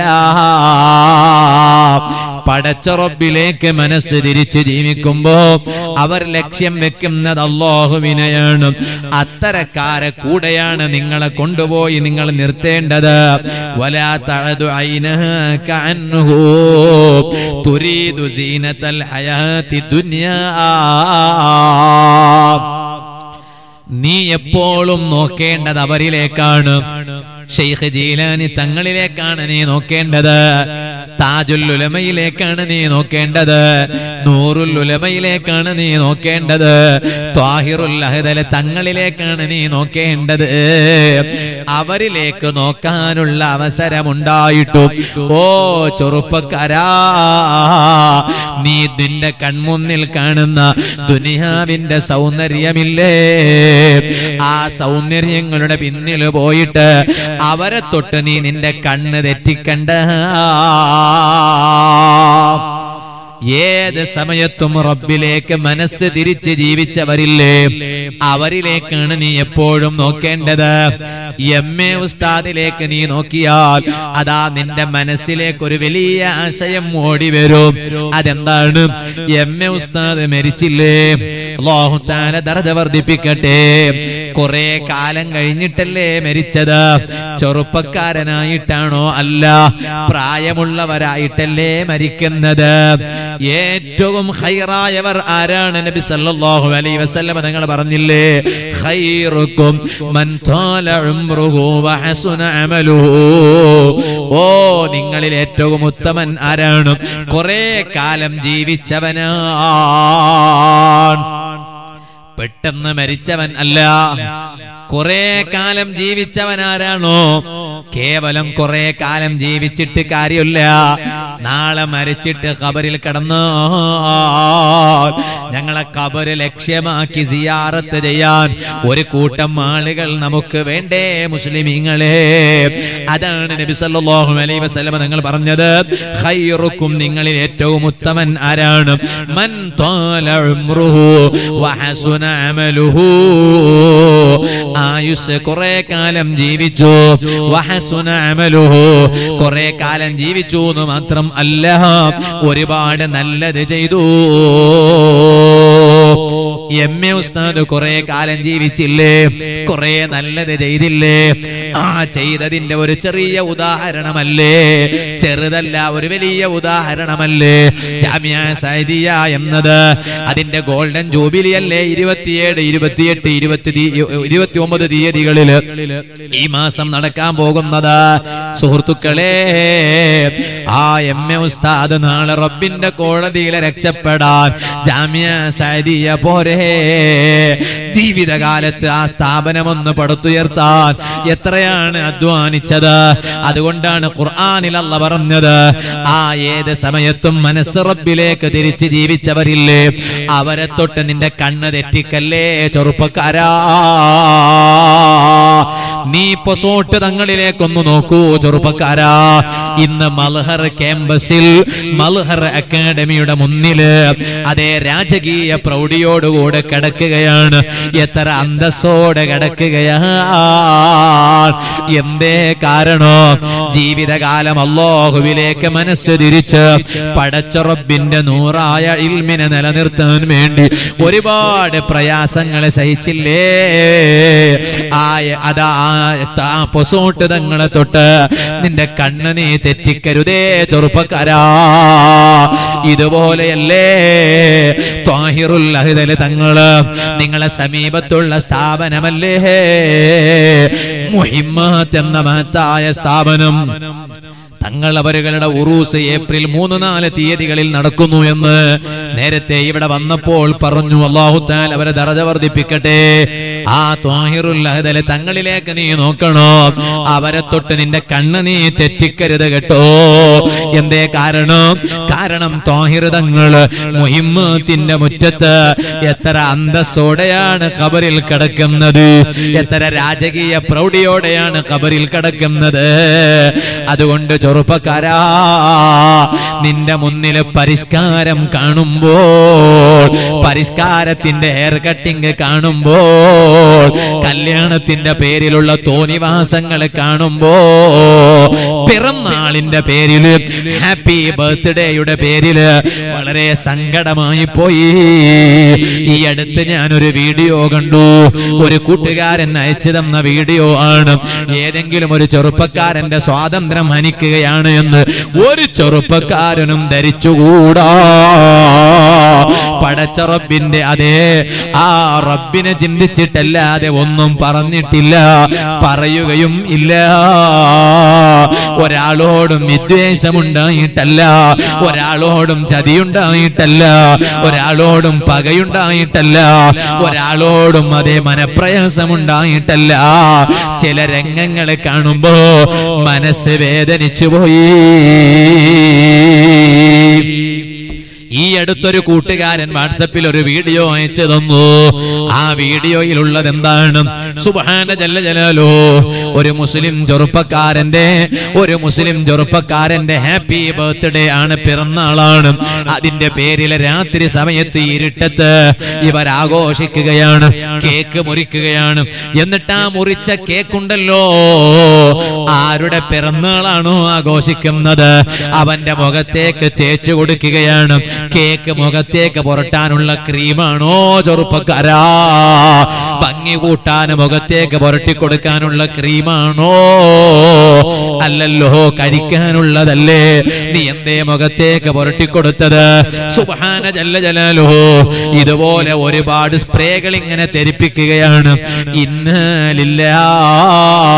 പടച്ച റബ്ബിലേക്ക് മനസ്സ് തിരിച്ച് ജീവിക്കുമ്പോ അവർ ലക്ഷ്യം വെക്കുന്നത് അല്ലാഹുവിനെയാണ്. അത്തരക്കാരെ കൂടെയാണ് നിങ്ങളെ കൊണ്ടുപോയി നിങ്ങൾ നിർത്തേണ്ടത്. വലാ തഅദു ഐനക അൻഹു തുരീദു സീനത്തൽ ഹയാത്തി ദുനിയാ, നീ എപ്പോഴും നോക്കേണ്ടത് അവരിലേക്കാണ്. ശൈഖ് ജീലാനി തങ്ങളിലേക്കാണ് നീ നോക്കേണ്ടത്. താജുൽ ഉലമയിലേക്കാണ് നീ നോക്കേണ്ടത്. നൂറുൽ ഉലമയിലേക്കാണ് നീ നോക്കേണ്ടത്. ത്വാഹിറുൽ അഹ്ദൽ തങ്ങളിലേക്കാണ് നീ നോക്കേണ്ടത്. അവരിലേക്ക് നോക്കാനുള്ള അവസരമുണ്ടായിട്ടും ഓ ചെറുപ്പക്കാരാ, നീ നിന്റെ കൺമുന്നിൽ കാണുന്ന ദുനിയാവിന്റെ സൗന്ദര്യമില്ലേ, ആ സൗന്ദര്യങ്ങളുടെ പിന്നിൽ പോയിട്ട് അവരെ തൊട്ട് നീ നിന്റെ കണ്ണ് തെറ്റിക്കണ്ട. ഏത് സമയത്തും റബ്ബിലേക്ക് മനസ്സ് തിരിച്ച് ജീവിച്ചവരില്ലേ, അവരിലേക്കാണ് നീ എപ്പോഴും നോക്കേണ്ടത്. എം എ ഉസ്താദിലേക്ക് നീ നോക്കിയാൽ അതാ നിന്റെ മനസ്സിലേക്ക് ഒരു വലിയ ആശയം ഓടി വരും. അതെന്താണ്? എം എ ഉസ്താദ് മരിച്ചില്ലേ, അല്ലാഹു തആല ദർജ വർദ്ധിപ്പിക്കട്ടെ. കുറെ കാലം കഴിഞ്ഞിട്ടല്ലേ മരിച്ചത്? ചെറുപ്പക്കാരനായിട്ടാണോ? അല്ല, പ്രായമുള്ളവരായിട്ടല്ലേ മരിക്കുന്നത്. ഏറ്റവും ഖൈറായവർ ആരാണ്? നബി സല്ലല്ലാഹു അലൈഹി വസല്ലം തങ്ങൾ പറഞ്ഞില്ലേ, ഖൈറുക്കും മൻ ത്വാല ഉംറുഹു വഹസുന അമലുഹു. ഓ, നിങ്ങളിൽ ഏറ്റവും ഉത്തമൻ ആരാണ്? കുറെ കാലം ജീവിച്ചവനാണ്, പെട്ടെന്ന് മരിച്ചവൻ അല്ല. കുറെ കാലം ജീവിച്ചവൻ ആരാണോ? കേവലം കുറെ കാലം ജീവിച്ചിട്ട് കാര്യമില്ല. നാളെ മരിച്ചിട്ട് ഖബറിൽ കിടന്നോ ഞങ്ങളെ ഖബറ് ലക്ഷ്യമാക്കി സിയാറത്ത് ചെയ്യാൻ ഒരു കൂട്ടം ആളുകൾ നമുക്ക് വേണ്ടേ മുസ്ലിമീങ്ങളെ? അതാണ് നബി സല്ലല്ലാഹു അലൈഹി വസല്ലം തങ്ങൾ പറഞ്ഞത്, ഖൈറുക്കും, നിങ്ങളിൽ ഏറ്റവും ഉത്തമൻ ആരാണ്? മൻ ത്വാല ഉംറുഹു വഹസുന അമലുഹു. ആയുസ് കുറെ കാലം ജീവിച്ചു, വഹസുന അമലുഹു, കുറെ കാലം ജീവിച്ചു എന്ന് മാത്രം അല്ല, ഒരുപാട് നല്ലത് ചെയ്തു. എം എ ഉസ്താദ് കുറെ കാലം ജീവിച്ചില്ലേ, കുറെ നല്ലത് ചെയ്തില്ലേ? ആ ചെയ്തതിന്റെ ഒരു ചെറിയ ഉദാഹരണമല്ലേ, ചെറുതല്ല, ഒരു വലിയ ഉദാഹരണമല്ലേ ജാമിഅ സഅദിയ എന്നത്? അതിന്റെ ഗോൾഡൻ ജൂബിലി അല്ലേ ഇരുപത്തിയേഴ് ഇരുപത്തിയെട്ട് ഇരുപത്തി ഇരുപത്തി ഒമ്പത് തീയതികളിൽ ഈ മാസം നടക്കാൻ പോകുന്നത്. സുഹൃത്തുക്കളെ, ആ എം എ ഉസ്താദ് നാളെ റബ്ബിന്റെ കോടതിയിലെ രക്ഷപ്പെടാൻ ജാമിഅ സഅദിയ പോരെ? ജീവിതകാലത്ത് ആ സ്ഥാപനം ഒന്ന് പടുത്തുയർത്താൻ എത്രയാണ് അധ്വാനിച്ചത്. അതുകൊണ്ടാണ് ഖുർആനിൽ അല്ലാഹ് പറഞ്ഞത്, ആ ഏത് സമയത്തും മനസ്സ് റബ്ബിലേക്ക് തിരിച്ച് ജീവിച്ചവരില്ലേ, അവരെ തൊട്ട് നിന്റെ കണ്ണ് തെറ്റിക്കല്ലേ ചെറുപ്പക്കാരാ. നീ പൊസോട്ട് തങ്ങളിലേക്കൊന്ന് നോക്കൂ ചെറുപ്പക്കാരാ. ഇന്ന് മൽഹർ ക്യാമ്പസിൽ, മൽഹർ അക്കാഡമിയുടെ മുന്നില് അതേ രാജകീയ പ്രൗഢിയോടുകൂടെ കിടക്കുകയാണ്. എത്ര അന്തസ്സോടെ കിടക്കുകയാണ്. എന്തേ കാരണം? ജീവിതകാലം അല്ലാഹുവിലേക്ക് മനസ്സ് തിരിച്ച് പടച്ച റബ്ബിന്റെ നൂറായ ഇൽമിനെ നിലനിർത്താൻ വേണ്ടി ഒരുപാട് പ്രയാസങ്ങൾ സഹിച്ചില്ലേ? ആയ അതാ പൊസോട്ട് തങ്ങളെ തൊട്ട് നിന്റെ കണ്ണ് നീ തെറ്റിക്കരുതേ ചെറുപ്പക്കാരാ. ഇതുപോലെയല്ലേ ത്വാഹിറുൽ അഹ്ദൽ തങ്ങള് നിങ്ങളെ സമീപത്തുള്ള സ്ഥാപനമല്ലേ മുഹിമ്മത്ത് എന്ന മഹത്തായ സ്ഥാപനം? തങ്ങൾ അവരുടെ ഉറൂസ് ഏപ്രിൽ മൂന്ന് നാല് തീയതികളിൽ നടക്കുന്നു എന്ന് നേരത്തെ ഇവിടെ വന്നപ്പോൾ പറഞ്ഞു. അല്ലാഹു തആല അവരെ ദറജ വർദ്ധിപ്പിക്കട്ടെ. ആ ത്വാഹിറുൽ അഹ്ദൽ തങ്ങളിലേക്ക് നീ നോക്കണോ, അവരെ തൊട്ട് നിന്റെ കണ്ണ് നീ തെറ്റിക്കരുത് കേട്ടോ. എന്തേ കാരണം? കാരണം ത്വാഹിർ തങ്ങള് മുഹിമ്മത്തിന്റെ മുറ്റത്ത് എത്ര അന്തസ്സോടെയാണ് ഖബറിൽ കിടക്കുന്നത്, എത്ര രാജകീയ പ്രൗഢിയോടെയാണ് ഖബറിൽ കിടക്കുന്നത്. അതുകൊണ്ട് ചെറുപ്പക്കാരാ, നിന്റെ മുന്നിൽ പരിഷ്കാരം കാണുമ്പോൾ, പരിഷ്കാരത്തിന്റെ ഹെയർ കട്ടിങ് കാണുമ്പോൾ, കല്യാണത്തിന്റെ പേരിലുള്ള തോന്നിവാസങ്ങൾ കാണുമ്പോ, പിറന്നാളിന്റെ പേരില്, ഹാപ്പി ബർത്ത്ഡേയുടെ പേരില് വളരെ സങ്കടമായി പോയി. ഈ അടുത്ത് ഞാനൊരു വീഡിയോ കണ്ടു. ഒരു കൂട്ടുകാരൻ അയച്ചു തന്ന വീഡിയോ ആണ്. ഏതെങ്കിലും ഒരു ചെറുപ്പക്കാരന്റെ സ്വാതന്ത്ര്യം ഹനിക്കുകയാണ് എന്ന് ഒരു ചെറുപ്പക്കാരനും ധരിച്ചുകൂടാ. പടച്ച റബ്ബിന്റെ അതേ ആ റബ്ബിനെ ചിന്തിച്ചിട്ടല്ലാതെ ഒന്നും പറഞ്ഞിട്ടില്ല, പറയുകയും ഇല്ല. ഒരാളോടും വിദ്വേഷമുണ്ടായിട്ടല്ല, ഒരാളോടും ചതിയുണ്ടായിട്ടല്ല, ഒരാളോടും പകയുണ്ടായിട്ടല്ല, ഒരാളോടും അതേ മനപ്രയാസമുണ്ടായിട്ടല്ല. ചില രംഗങ്ങൾ കാണുമ്പോ മനസ്സ് വേദനിച്ചു പോയി. ഈ അടുത്തൊരു കൂട്ടുകാരൻ വാട്സപ്പിൽ ഒരു വീഡിയോ അയച്ചു തന്നു. ആ വീഡിയോയിലുള്ളത് എന്താണ്? സുബ്ഹാന ജല്ല ജലാലു, ഒരു മുസ്ലിം ചെറുപ്പക്കാരന്റെ ഒരു മുസ്ലിം ചെറുപ്പക്കാരന്റെ ഹാപ്പി ബർത്ത്ഡേ ആണ്, പിറന്നാളാണ്. അതിന്റെ പേരിൽ രാത്രി സമയത്ത് ഇരുട്ടത്ത് ഇവർ ആഘോഷിക്കുകയാണ്, കേക്ക് മുറിക്കുകയാണ്. എന്നിട്ട് ആ മുറിച്ച കേക്കുണ്ടല്ലോ, ആരുടെ പിറന്നാളാണോ ആഘോഷിക്കുന്നത് അവന്റെ മുഖത്തേക്ക് തേച്ചു കൊടുക്കുകയാണ്. കേക്ക് മുഖത്തേക്ക് പുരട്ടാനുള്ള ക്രീമാണോ ചെറുപ്പക്കാരാ? ഭംഗി കൂട്ടാൻ മുഖത്തേക്ക് പുരട്ടി കൊടുക്കാനുള്ള ക്രീമാണോ? അല്ലല്ലോ, കഴിക്കാനുള്ളതല്ലേ. നീ എന്തേ മുഖത്തേക്ക് പുരട്ടിക്കൊടുത്തത്? സുബ്ഹാന ജല്ല ജലാലുഹു. ഇതുപോലെ ഒരുപാട് സ്പ്രേകൾ ഇങ്ങനെ തെരിപ്പിക്കുകയാണ്. ഇന്നാ ലില്ലാഹ്.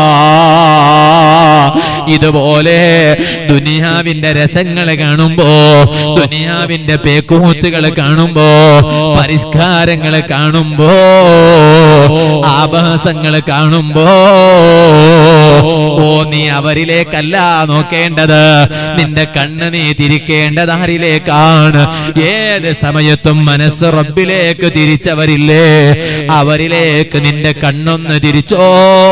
ഇതുപോലെ ദുനിയാവിന്റെ രസങ്ങൾ കാണുമ്പോ, ദുനിയാവിന്റെ പേക്കൂത്തുകൾ കാണുമ്പോ, പരിഷ്കാരങ്ങൾ കാണുമ്പോ, ആഭാസങ്ങൾ കാണുമ്പോ, ഓ നീ അവരിലേക്കല്ല നോക്കേണ്ടത്, നിന്റെ കണ്ണ് നീ തിരിക്കേണ്ടത് ആരിലേക്കാണ്? ഏത് സമയത്തും മനസ്സ് റബ്ബിലേക്ക് തിരിച്ചവരില്ലേ, അവരിലേക്ക് നിന്റെ കണ്ണൊന്ന് തിരിച്ചോ.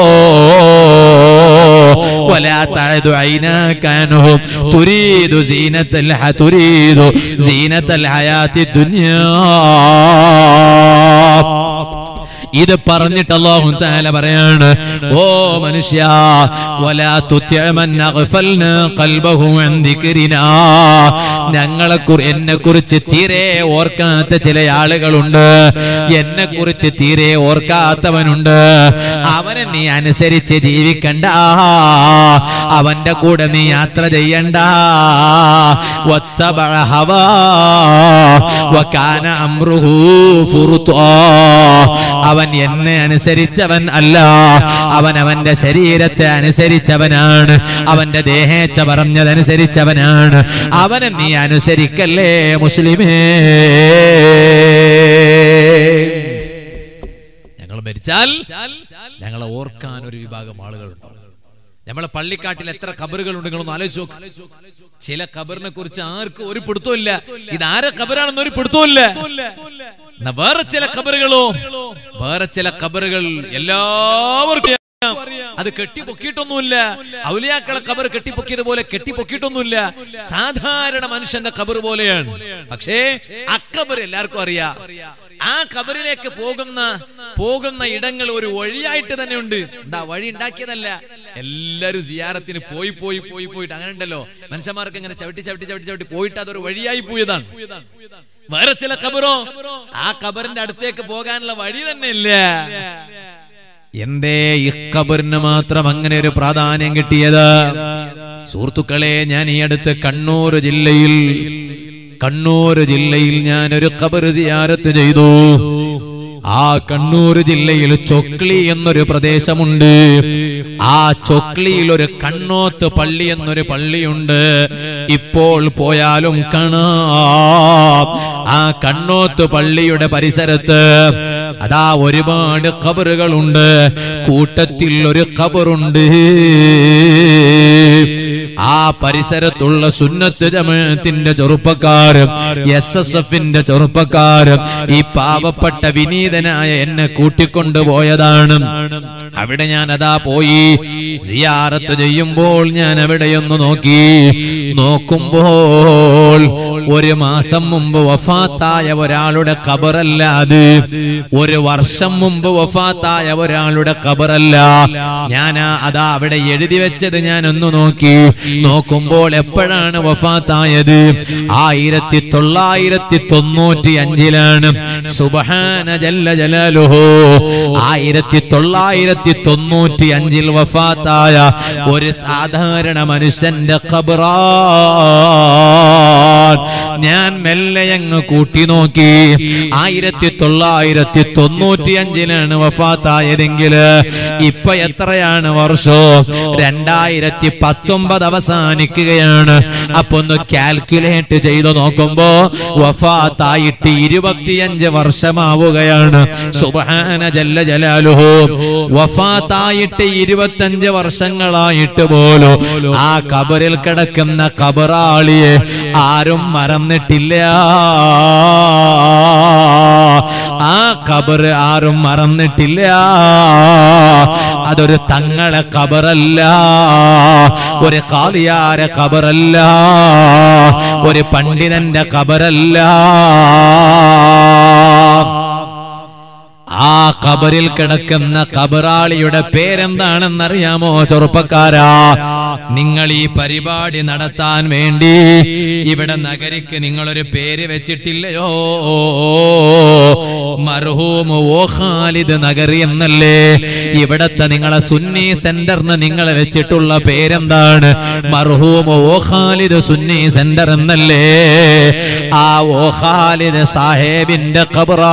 ولا تعد عيناك عنهم تريد زينة تريد زينة الحياة الدنيا. ഇത് പറഞ്ഞിട്ട് അല്ലാഹു തആല പറയാണ്, ഓ മനുഷ്യ, വലാ തുതിഅമൻ അഗ്ഫൽനാ ഖൽബഹു അൻ ദിക്രിനാ, ഞങ്ങളെ എന്നെ കുറിച്ച് തീരെ ഓർക്കാത്ത ചില ആളുകളുണ്ട്, എന്നെ കുറിച്ച് തീരെ ഓർക്കാത്തവനുണ്ട്, അവനെ നീ അനുസരിച്ച് ജീവിക്കണ്ട, അവന്റെ കൂടെ നീ യാത്ര ചെയ്യണ്ട. വത്തബഅ ഹവാ വകാന അംറുഹു ഫുർതാ, അവൻ എന്നെ അനുസരിച്ചവൻ അല്ല, അവൻ അവന്റെ ശരീരത്തെ അനുസരിച്ചവനാണ്, അവന്റെ ദേഹേച്ഛ പറഞ്ഞതനുസരിച്ചവനാണ്. അവനെ നീ അനുസരിക്കല്ലേ മുസ്ലിമേ. ഞങ്ങൾ മരിച്ചാൽ ഞങ്ങളെ ഓർക്കാൻ ഒരു വിഭാഗം ആളുകളുണ്ടാവും. നമ്മളെ പള്ളിക്കാട്ടിൽ എത്ര ഖബറുകളുണ്ട് നിങ്ങളൊന്ന് ആലോചിച്ച് നോക്ക്. ചില ഖബറിനെ കുറിച്ച് ആർക്കും ഒരു പിടുത്തമില്ല, ഇതാരെ ഖബറാണെന്ന് ഒരു പിടുത്തമില്ല. വേറെ ചില ഖബറുകളോ, വേറെ ചില ഖബറുകൾ എല്ലാവർക്കും അത് കെട്ടിപ്പൊക്കിയിട്ടൊന്നുമില്ല. ഔലിയാക്കളെ ഖബർ കെട്ടിപ്പൊക്കിയതുപോലെ കെട്ടിപ്പൊക്കിയിട്ടൊന്നുമില്ല, സാധാരണ മനുഷ്യന്റെ ഖബർ പോലെയാണ്. പക്ഷേ അഖബർ എല്ലാവർക്കും അറിയാം. ആ ഖബറിലേക്ക് പോകുന്ന പോകുന്ന ഇടങ്ങൾ ഒരു വഴിയായിട്ട് തന്നെ ഉണ്ട്. എന്താ വഴി ഉണ്ടാക്കിയതല്ല, എല്ലാരും സിയാറത്തിന് പോയി പോയി പോയി പോയിട്ട് അങ്ങനെ ഉണ്ടല്ലോ, മനുഷ്യന്മാർക്ക് ഇങ്ങനെ ചവിട്ടി ചവിട്ടി ചവിട്ടി ചവിട്ടി പോയിട്ട് അതൊരു വഴിയായി പോയതാണ്. വേറെ ചില ഖബറോ ആ ഖബറിന്റെ അടുത്തേക്ക് പോകാനുള്ള വഴി തന്നെ ഇല്ല. എന്തേ ഈ ഖബറിന് മാത്രം അങ്ങനെ ഒരു പ്രാധാന്യം കിട്ടിയത്? സുഹൃത്തുക്കളെ, ഞാൻ ഈ അടുത്ത് കണ്ണൂർ ജില്ലയിൽ കണ്ണൂർ ജില്ലയിൽ ഞാൻ ഒരു ഖബർ സിയാറത്ത് ചെയ്തു. ആ കണ്ണൂർ ജില്ലയിൽ ചൊക്ലി എന്നൊരു പ്രദേശമുണ്ട്. ആ ചൊക്ലിയിൽ ഒരു കണ്ണോത്ത് പള്ളി എന്നൊരു പള്ളിയുണ്ട്. ഇപ്പോൾ പോയാലും കാണാം. ആ കണ്ണോത്ത് പള്ളിയുടെ പരിസരത്ത് അതാ ഒരുപാട് ഖബറുകളുണ്ട്. കൂട്ടത്തിൽ ഒരു ഖബറുണ്ട്. ആ പരിസരത്തുള്ള സുന്നത്ത് ജമാഅത്തിന്റെ ചെറുപ്പക്കാരും എസ് എസ് എഫിന്റെ ചെറുപ്പക്കാരും ഈ പാവപ്പെട്ട വിനീതനായ എന്നെ കൂട്ടിക്കൊണ്ടുപോയതാണ്. അവിടെ ഞാൻ അതാ പോയി സിയാറത്ത് ചെയ്യുമ്പോൾ ഞാൻ അവിടെയൊന്ന് നോക്കി. നോക്കുമ്പോൾ ഒരു മാസം മുമ്പ് വഫാത്തായ ഒരാളുടെ ഖബറല്ല അത്, ഒരു വർഷം മുമ്പ് വഫാത്തായ ഒരാളുടെ ഖബറല്ല. ഞാൻ അതാ അവിടെ എഴുതി വെച്ചത് ഞാൻ ഒന്ന് നോക്കി. നോക്കുമ്പോൾ എപ്പോഴാണ് വഫാത്തായത്? ആയിരത്തി തൊള്ളായിരത്തി തൊണ്ണൂറ്റി അഞ്ചിലാണ്. സുബ്ഹാന ജല്ല ജലാലുഹു. ആയിരത്തി തൊള്ളായിരത്തി തൊണ്ണൂറ്റി അഞ്ചിൽ വഫാത്തായ ഒരു സാധാരണ മനുഷ്യന്റെ ഖബറാ. ഞാൻ മെല്ലെ അങ്ങ് കൂട്ടി നോക്കി. ആയിരത്തി തൊള്ളായിരത്തി തൊണ്ണൂറ്റി അഞ്ചിലാണ് വഫാത്തായതെങ്കിൽ ഇപ്പൊ എത്രയാണ് വർഷം? രണ്ടായിരത്തി പത്തൊമ്പത് അവസാനിക്കുകയാണ്. അപ്പൊ ഒന്ന് കാൽക്കുലേറ്റ് ചെയ്ത് നോക്കുമ്പോ വഫാത്തായിട്ട് ഇരുപത്തിയഞ്ച് വർഷമാവുകയാണ്. സുബ്ഹാന ജല്ല ജലാലുഹു. വഫാത്തായിട്ട് ഇരുപത്തഞ്ച് വർഷങ്ങളായിട്ട് പോലും ആ ഖബറിൽ കിടക്കുന്ന ഖബറാളിയെ ആരും മറന്നിട്ടില്ല. ആ ഖബർ ആരും മറന്നിട്ടില്ല. അതൊരു തങ്ങളെ ഖബറല്ല, ഒരു ഖാദിയാര ഖബറല്ല, ഒരു പണ്ഡിതന്റെ ഖബറല്ല. ആ ഖബറിൽ കിടക്കുന്ന ഖബറാളിയുടെ പേരെന്താണെന്നറിയാമോ ചെറുപ്പക്കാരാ? നിങ്ങൾ ഈ പരിപാടി നടത്താൻ വേണ്ടി ഇവിടെ നഗരിക്ക് നിങ്ങളൊരു പേര് വെച്ചിട്ടില്ലയോ? മർഹൂം ഓ ഖാലിദ് നഗരി എന്നല്ലേ ഇവിടത്തെ നിങ്ങളെ സുന്നി സെന്ററിന് നിങ്ങൾ വെച്ചിട്ടുള്ള പേരെന്താണ്? മർഹൂം ഓ ഖാലിദ് സുന്നി സെന്റർ എന്നല്ലേ? ആ ഓ ഖാലിദ് സാഹേബിന്റെ ഖബറാ.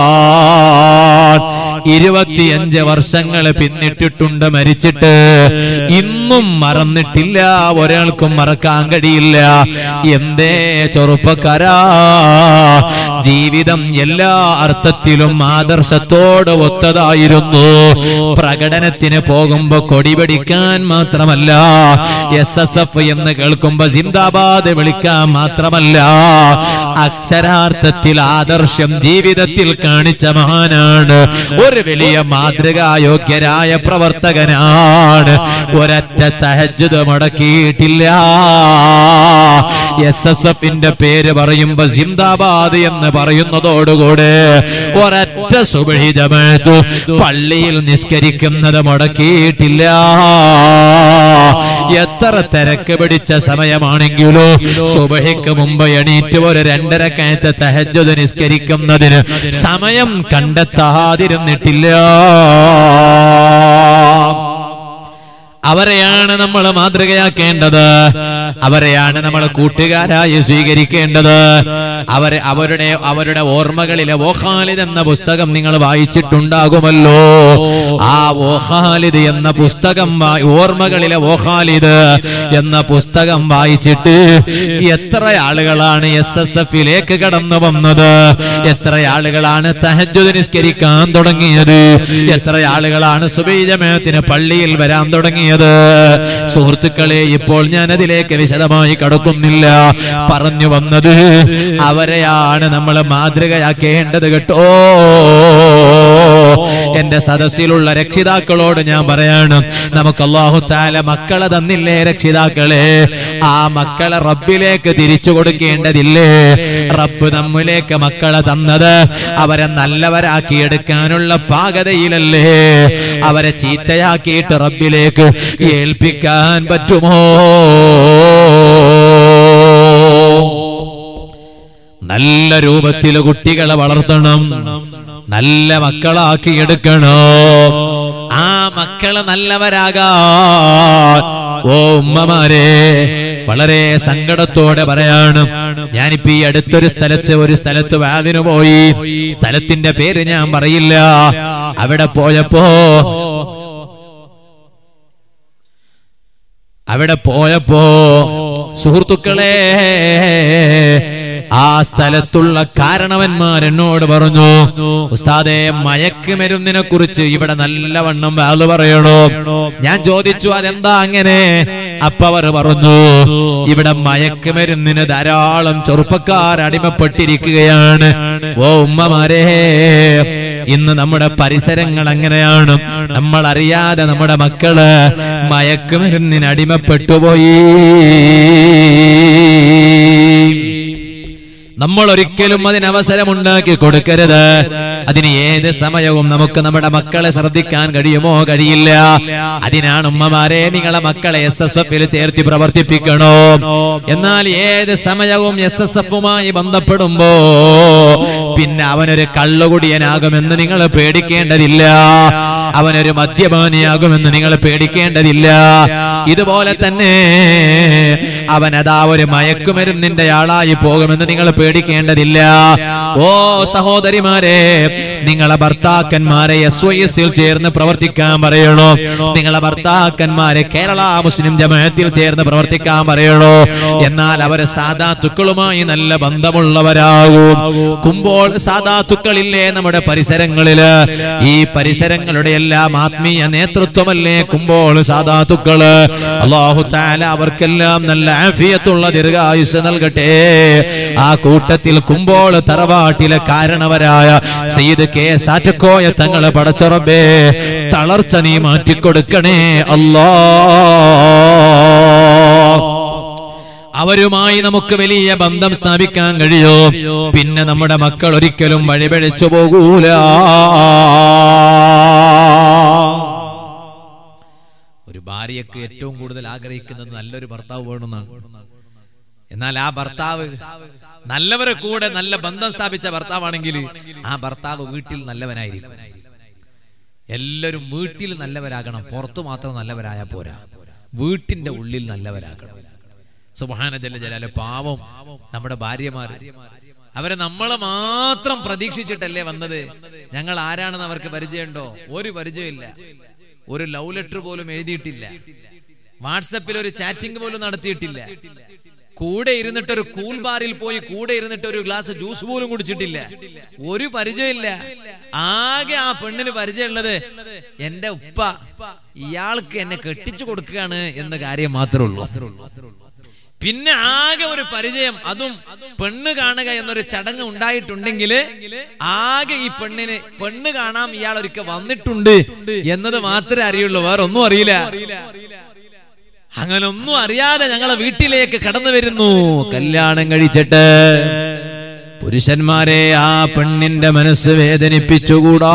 ഇരുപത്തിയഞ്ച് വർഷങ്ങൾ പിന്നിട്ടിട്ടുണ്ട് മരിച്ചിട്ട്. ഇന്നും മറന്നിട്ടില്ല, ഒരാൾക്കും മറക്കാൻ കഴിയില്ല. എന്തേ ചെറുപ്പക്കാരാ? ജീവിതം എല്ലാ അർത്ഥത്തിലും ആദർശത്തോട് ഒത്തതായിരുന്നു. പ്രകടനത്തിന് പോകുമ്പോ കൊടിപിടിക്കാൻ മാത്രമല്ല, എസ് എസ് എഫ് എന്ന് കേൾക്കുമ്പോ സിന്ദാബാദ് വിളിക്കാൻ മാത്രമല്ല, അക്ഷരാർത്ഥത്തിൽ ആദർശം ജീവിതത്തിൽ കാണിച്ച മഹാനാണ്. ഒരു വലിയ മാതൃകായോഗ്യരായ പ്രവർത്തകനാണ്. ഒരൊറ്റ തഹജ്ജുദ് മുടക്കിയിട്ടില്ല. എസ് എസ് എഫിന്റെ പേര് പറയുമ്പോ സിന്ദാബാദ് എന്ന് പറയുന്നതോടുകൂടെ ഒരൊറ്റ സുബ്ഹി ജമാഅത്ത് പള്ളിയിൽ നിസ്കരിക്കുന്നത് മുടക്കിയിട്ടില്ല. എത്ര തിരക്ക് പിടിച്ച സമയമാണെങ്കിലോ സുബ്ഹിക്ക് മുമ്പ് എണീറ്റ് ഒരു രണ്ടര റകഅത്ത് തഹജ്ജുദ് നിസ്കരിക്കുന്നതിന് സമയം കണ്ടെത്താതിരുന്നിട്ടില്ല. അവരെയാണ് നമ്മൾ മാതൃകയാക്കേണ്ടത്. അവരെയാണ് നമ്മൾ കൂട്ടുകാരായി സ്വീകരിക്കേണ്ടത്. അവരെ അവരുടെ അവരുടെ ഓർമ്മകളിലെ ഓ ഖാലിദ് എന്ന പുസ്തകം നിങ്ങൾ വായിച്ചിട്ടുണ്ടാകുമല്ലോ. ആ ഓ ഖാലിദ് എന്ന പുസ്തകം ഓർമ്മകളിലെ ഓ ഖാലിദ് എന്ന പുസ്തകം വായിച്ചിട്ട് എത്ര ആളുകളാണ് എസ് എസ് എഫിലേക്ക് കടന്നു വന്നത്, എത്ര ആളുകളാണ് തഹജ്ജുദ് നിസ്കരിക്കാൻ തുടങ്ങിയത്, എത്ര ആളുകളാണ് സുബ്ഹി ജമാഅത്തിന് പള്ളിയിൽ വരാൻ തുടങ്ങിയത്. സുഹൃത്തുക്കളെ, ഇപ്പോൾ ഞാൻ അതിലേക്ക് വിശദമായി കടക്കുന്നില്ല. പറഞ്ഞു വന്നത് അവരെയാണ് നമ്മൾ മാതൃകയാക്കേണ്ടത് കേട്ടോ. എന്റെ സദസ്സിലുള്ള രക്ഷിതാക്കളോട് ഞാൻ പറയാണ്, നമുക്ക് അല്ലാഹു തആല മക്കളെ തന്നില്ലേ രക്ഷിതാക്കളെ, ആ മക്കളെ റബ്ബിലേക്ക് തിരിച്ചു കൊടുക്കേണ്ടതില്ലേ? റബ്ബ് നമ്മിലേക്ക് മക്കളെ തന്നത് അവരെ നല്ലവരാക്കിയെടുക്കാനുള്ള പാകതയിലല്ലേ? അവരെ ചീത്തയാക്കിയിട്ട് റബ്ബിലേക്ക് ഏൽപ്പിക്കാൻ പറ്റുമോ? നല്ല രൂപത്തിൽ കുട്ടികളെ വളർത്തണം, നല്ല മക്കളാക്കി എടുക്കണം. ആ മക്കള് നല്ലവരാകാൻ ഓ ഉമ്മമാരെ വളരെ സങ്കടത്തോടെ പറയാണ്. ഞാനിപ്പോ ഈ അടുത്തൊരു സ്ഥലത്ത് ഒരു സ്ഥലത്ത് വാദിന് പോയി. സ്ഥലത്തിന്റെ പേര് ഞാൻ പറയില്ല. അവിടെ പോയപ്പോ അവിടെ പോയപ്പോ സുഹൃത്തുക്കളെ, ആ സ്ഥലത്തുള്ള കാരണവന്മാർ എന്നോട് പറഞ്ഞു, ഉസ്താദേ മയക്കുമരുന്നിനെ കുറിച്ച് ഇവിടെ നല്ലവണ്ണം വാല് പറയണോ? ഞാൻ ചോദിച്ചു അതെന്താ അങ്ങനെ? അപ്പൊ അവർ പറഞ്ഞു, ഇവിടെ മയക്കുമരുന്നിന് ധാരാളം ചെറുപ്പക്കാർ അടിമപ്പെട്ടിരിക്കുകയാണ്. ഓ ഉമ്മമാരെ, ഇന്ന് നമ്മുടെ പരിസരങ്ങൾ അങ്ങനെയാണ്. നമ്മൾ അറിയാതെ നമ്മുടെ മക്കള് മയക്കുമരുന്നിന് അടിമപ്പെട്ടുപോയി. നമ്മൾ ഒരിക്കലും അതിന് അവസരം ഉണ്ടാക്കി കൊടുക്കരുത്. അതിന് ഏത് സമയവും നമുക്ക് നമ്മുടെ മക്കളെ ശ്രദ്ധിക്കാൻ കഴിയുമോ? കഴിയില്ല. അതിനാണ് ഉമ്മമാരെ നിങ്ങളെ മക്കളെ എസ് എസ് എഫിൽ ചേർത്തി പ്രവർത്തിപ്പിക്കണോ. എന്നാൽ ഏത് സമയവും എസ് എസ് എഫുമായി ബന്ധപ്പെടുമ്പോ പിന്നെ അവനൊരു കള്ളുകുടിയനാകുമെന്ന് നിങ്ങൾ പേടിക്കേണ്ടതില്ല, അവനൊരു മദ്യപാനിയാകുമെന്ന് നിങ്ങൾ പേടിക്കേണ്ടതില്ല. ഇതുപോലെ തന്നെ അവനതാ ഒരു മയക്കുമരുന്നിന്റെ ആളായി പോകുമെന്ന് നിങ്ങൾ പേടിക്കേണ്ടതില്ല. ഓ സഹോദരിമാരെ, നിങ്ങളെ ഭർത്താക്കന്മാരെ എസ് വൈ എസിൽ ചേർന്ന് പ്രവർത്തിക്കാൻ പറയണോ? നിങ്ങളെ ഭർത്താക്കന്മാരെ കേരള മുസ്ലിം ജമാഅത്തിൽ ചേർന്ന് പ്രവർത്തിക്കാൻ പറയണോ? എന്നാൽ അവരെ സാദാത്തുക്കളുമായി നല്ല ബന്ധമുള്ളവരാകും. കുമ്പോൾ സാദാത്തുക്കളില്ലേ നമ്മുടെ പരിസരങ്ങളില്? ഈ പരിസരങ്ങളുടെ എല്ലാം ആത്മീയ നേതൃത്വമല്ലേ കുമ്പോൾ സാദാത്തുക്കള്? അല്ലാഹു തആല അവർക്കെല്ലാം നല്ല ആഫിയത്തുള്ള ദീർഘായുസ്സ് നൽകട്ടെ. ആ കൂട്ടത്തിൽ കുമ്പോൾ തറവാട്ടിലെ കാരണവരായ സയ്യിദ് കെ സാറ്റക്കോയ തങ്ങളെ പടച്ച റബ്ബേ തളർച്ച നീ മാറ്റിക്കൊടുക്കണേ അല്ലാഹ്. അവരുമായി നമുക്ക് വലിയ ബന്ധം സ്ഥാപിക്കാൻ കഴിയോ? പിന്നെ നമ്മുടെ മക്കൾ ഒരിക്കലും വഴിപിഴച്ചു പോകൂല. ഒരു ഭാര്യയ്ക്ക് ഏറ്റവും കൂടുതൽ ആഗ്രഹിക്കുന്നത് നല്ലൊരു ഭർത്താവ് വേണമെന്നാണ്. എന്നാൽ ആ ഭർത്താവ് നല്ലവരെ കൂടെ നല്ല ബന്ധം സ്ഥാപിച്ച ഭർത്താവാണെങ്കിൽ ആ ഭർത്താവ് വീട്ടിൽ നല്ലവനായിരിക്കും. എല്ലാവരും വീട്ടിൽ നല്ലവരാകണം, പുറത്തു മാത്രം നല്ലവരായാൽ പോരാ, വീട്ടിന്റെ ഉള്ളിൽ നല്ലവരാകണം. സുബ്ഹാന ജല്ല ജലാല. പാവം നമ്മുടെ ഭാര്യമാർ, അവരെ നമ്മളെ മാത്രം പ്രതീക്ഷിച്ചിട്ടല്ലേ വന്നത്. ഞങ്ങൾ ആരാണെന്ന് അവർക്ക് പരിചയമുണ്ടോ? ഒരു പരിചയമില്ല. ഒരു ലവ് ലെറ്റർ പോലും എഴുതിയിട്ടില്ല, വാട്സപ്പിൽ ഒരു ചാറ്റിംഗ് പോലും നടത്തിയിട്ടില്ല, കൂടെ ഇരുന്നിട്ട് ഒരു കൂൾ ബാറിൽ പോയി കൂടെ ഇരുന്നിട്ട് ഒരു ഗ്ലാസ് ജ്യൂസ് പോലും കുടിച്ചിട്ടില്ല. ഒരു പരിചയമില്ല. ആകെ ആ പെണ്ണിന് പരിചയമുള്ളത് എന്റെ ഉപ്പ ഇയാൾക്ക് എന്നെ കെട്ടിച്ചു കൊടുക്കുകയാണ് എന്ന കാര്യം മാത്രമേ ഉള്ളൂ. പിന്നെ ആകെ ഒരു പരിചയം, അതും പെണ്ണ് കാണുക എന്നൊരു ചടങ്ങ് ഉണ്ടായിട്ടുണ്ടെങ്കിൽ ആകെ ഈ പെണ്ണിന് പെണ്ണ് കാണാൻ ഇയാൾ ഒരിക്കൽ വന്നിട്ടുണ്ട് എന്നത് മാത്രമേ അറിയുള്ളൂ, വേറെ ഒന്നും അറിയില്ല. അങ്ങനെ ഒന്നും അറിയാതെ ഞങ്ങളെ വീട്ടിലേക്ക് കടന്നു വരുന്നു. കല്യാണം കഴിച്ചിട്ട് പുരുഷന്മാരെ ആ പെണ്ണിന്റെ മനസ്സ് വേദനിപ്പിച്ചുകൂടാ.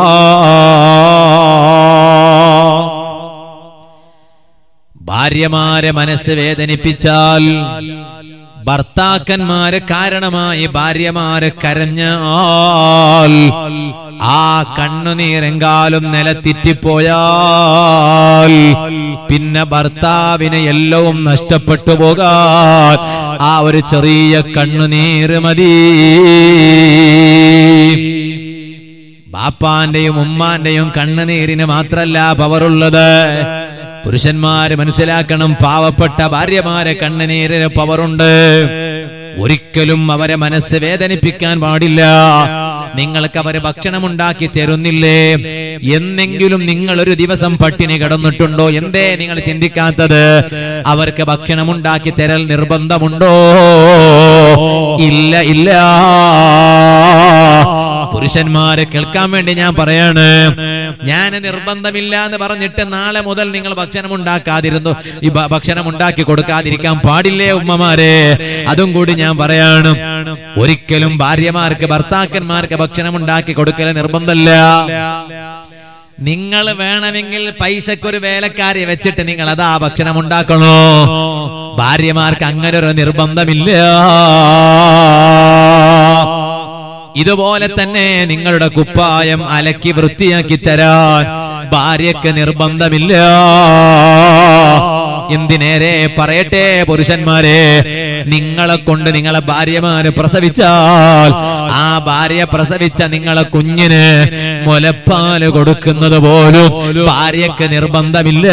ഭാര്യമാരെ മനസ്സ് വേദനിപ്പിച്ചാൽ ഭർത്താക്കന്മാര് കാരണമായി ഭാര്യമാര് കരഞ്ഞാൽ ആ കണ്ണുനീരെങ്കാലും നിലത്തിറ്റിപ്പോയാൽ പിന്നെ ഭർത്താവിന് എല്ലാം നഷ്ടപ്പെട്ടു പോകാൻ ആ ഒരു ചെറിയ കണ്ണുനീര് മതി. ബാപ്പാന്റെയും ഉമ്മാന്റെയും കണ്ണുനീരിന് മാത്രല്ല പവറുള്ളത്. പുരുഷന്മാര് മനസ്സിലാക്കണം, പാവപ്പെട്ട ഭാര്യമാരെ കണ്ണുനീരിന് പവറുണ്ട്. ഒരിക്കലും അവരെ മനസ്സ് വേദനിപ്പിക്കാൻ പാടില്ല. നിങ്ങൾക്ക് അവര് ഭക്ഷണം ഉണ്ടാക്കി തരുന്നില്ലേ, എന്നെങ്കിലും നിങ്ങൾ ഒരു ദിവസം പട്ടിണി കിടന്നിട്ടുണ്ടോ? എന്തേ നിങ്ങൾ ചിന്തിക്കാത്തത്? അവർക്ക് ഭക്ഷണം ഉണ്ടാക്കി തരൽ നിർബന്ധമുണ്ടോ? ഇല്ല ഇല്ല. പുരുഷന്മാരെ കേൾക്കാൻ വേണ്ടി ഞാൻ പറയാണ്, ഞാൻ നിർബന്ധമില്ല എന്ന് പറഞ്ഞിട്ട് നാളെ മുതൽ നിങ്ങൾ ഭക്ഷണം ഉണ്ടാക്കാതിരുന്നു ഈ ഭക്ഷണം ഉണ്ടാക്കി കൊടുക്കാതിരിക്കാൻ പാടില്ലേ ഉമ്മമാരെ? അതും കൂടി ഞാൻ പറയാണ്. ഒരിക്കലും ഭാര്യമാർക്ക് ഭർത്താക്കന്മാർക്ക് ഭക്ഷണം ഉണ്ടാക്കി കൊടുക്കൽ നിർബന്ധമല്ല. നിങ്ങൾ വേണമെങ്കിൽ പൈസക്കൊരു വേലക്കാരെ വെച്ചിട്ട് നിങ്ങൾ അതാ ഭക്ഷണം ഉണ്ടാക്കണോ. ഭാര്യമാർക്ക് അങ്ങനെ ഒരു നിർബന്ധമില്ല. ഇതുപോലെ തന്നെ നിങ്ങളുടെ കുപ്പായം അലക്കി വൃത്തിയാക്കി തരാൻ ഭാര്യക്ക് നിർബന്ധമില്ല. എന്തിനേരെ പറയട്ടെ പുരുഷന്മാരെ, നിങ്ങളെ കൊണ്ട് നിങ്ങളെ ഭാര്യമാര് പ്രസവിച്ചാൽ ആ ഭാര്യ പ്രസവിച്ച നിങ്ങളെ കുഞ്ഞിന് മുലപ്പാല് കൊടുക്കുന്നത് പോലും ഭാര്യക്ക് നിർബന്ധമില്ല.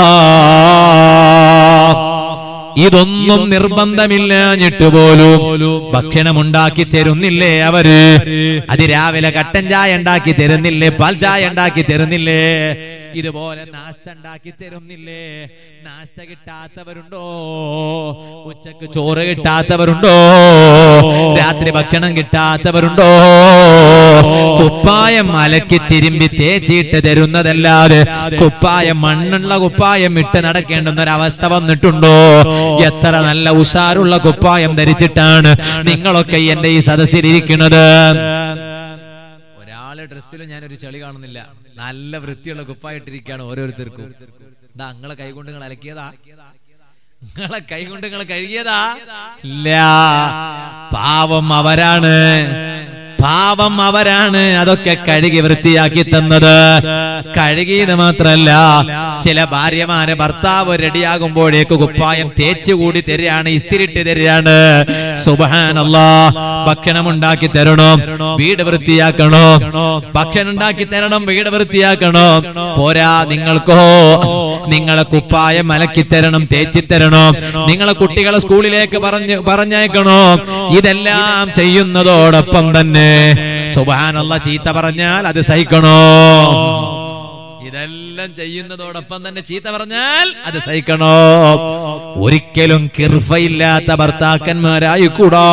ഇതൊന്നും നിർബന്ധമില്ലാഞ്ഞിട്ട് പോലും ഭക്ഷണം ഉണ്ടാക്കി തരുന്നില്ലേ അവര്? അത് രാവിലെ കട്ടൻ ചായ ഉണ്ടാക്കി തരുന്നില്ലേ? പാൽ ചായ ഉണ്ടാക്കി തരുന്നില്ലേ? ഇതുപോലെ നാസ്ത ഉണ്ടാക്കി തരുന്നില്ലേ? നാസ്ത കിട്ടാത്തവരുണ്ടോ? ഉച്ചക്ക് ചോറ് കിട്ടാത്തവരുണ്ടോ? രാത്രി ഭക്ഷണം കിട്ടാത്തവരുണ്ടോ? കുപ്പായം അലക്കി തിരുമ്പി തേച്ചിട്ട് തരുന്നതല്ലാതെ കുപ്പായം മണ്ണുള്ള കുപ്പായം ഇട്ട് നടക്കേണ്ടുന്ന ഒരവസ്ഥ വന്നിട്ടുണ്ടോ? എത്ര നല്ല ഉഷാറുള്ള കുപ്പായം ധരിച്ചിട്ടാണ് നിങ്ങളൊക്കെ എന്റെ ഈ സദസ്സിലിരിക്കുന്നത്. ഒരാളെ ഡ്രസ്സിലും ഞാനൊരു ചെളി കാണുന്നില്ല. നല്ല വൃത്തിയുള്ള കുപ്പായിട്ടിരിക്കുകയാണ് ഓരോരുത്തർക്കും. ഇതാ നിങ്ങളെ കൈകൊണ്ട് നിങ്ങൾ അലക്കിയതാ? നിങ്ങളെ കൈകൊണ്ട് നിങ്ങൾ കഴുകിയതാ? ഇല്ല. പാവം അവരാണ്, പാവം അവരാണ് അതൊക്കെ കഴുകി വൃത്തിയാക്കി തന്നത്. കഴുകിയത് മാത്രല്ല, ചില ഭാര്യമാര് ഭർത്താവ് റെഡിയാകുമ്പോഴേക്ക് കുപ്പായം തേച്ചുകൂടി തരികയാണ്, ഇസ്തിരിട്ട് തരികയാണ്. സുബ്ഹാനല്ലാഹ്. ഭക്ഷണം ഉണ്ടാക്കി തരണം, വീട് വൃത്തിയാക്കണോ. ഭക്ഷണം ഉണ്ടാക്കി തരണം, വീട് വൃത്തിയാക്കണോ. പോരാ, നിങ്ങൾക്കോ നിങ്ങളെ കുപ്പായം അലക്കി തരണം, തേച്ചി തരണം. നിങ്ങളെ കുട്ടികളെ സ്കൂളിലേക്ക് പറഞ്ഞ് പറഞ്ഞയക്കണോ. ഇതെല്ലാം ചെയ്യുന്നതോടൊപ്പം തന്നെ സുബ്ഹാനല്ലാഹ് ചീത്ത പറഞ്ഞാൽ അത് സഹിക്കണോ. ഇതെല്ലാം ചെയ്യുന്നതോടൊപ്പം തന്നെ ചീത്ത പറഞ്ഞാൽ അത് സഹിക്കണോ. ഒരിക്കലും കിർഫയില്ലാത്ത ഭർത്താക്കന്മാരായിക്കൂടാ.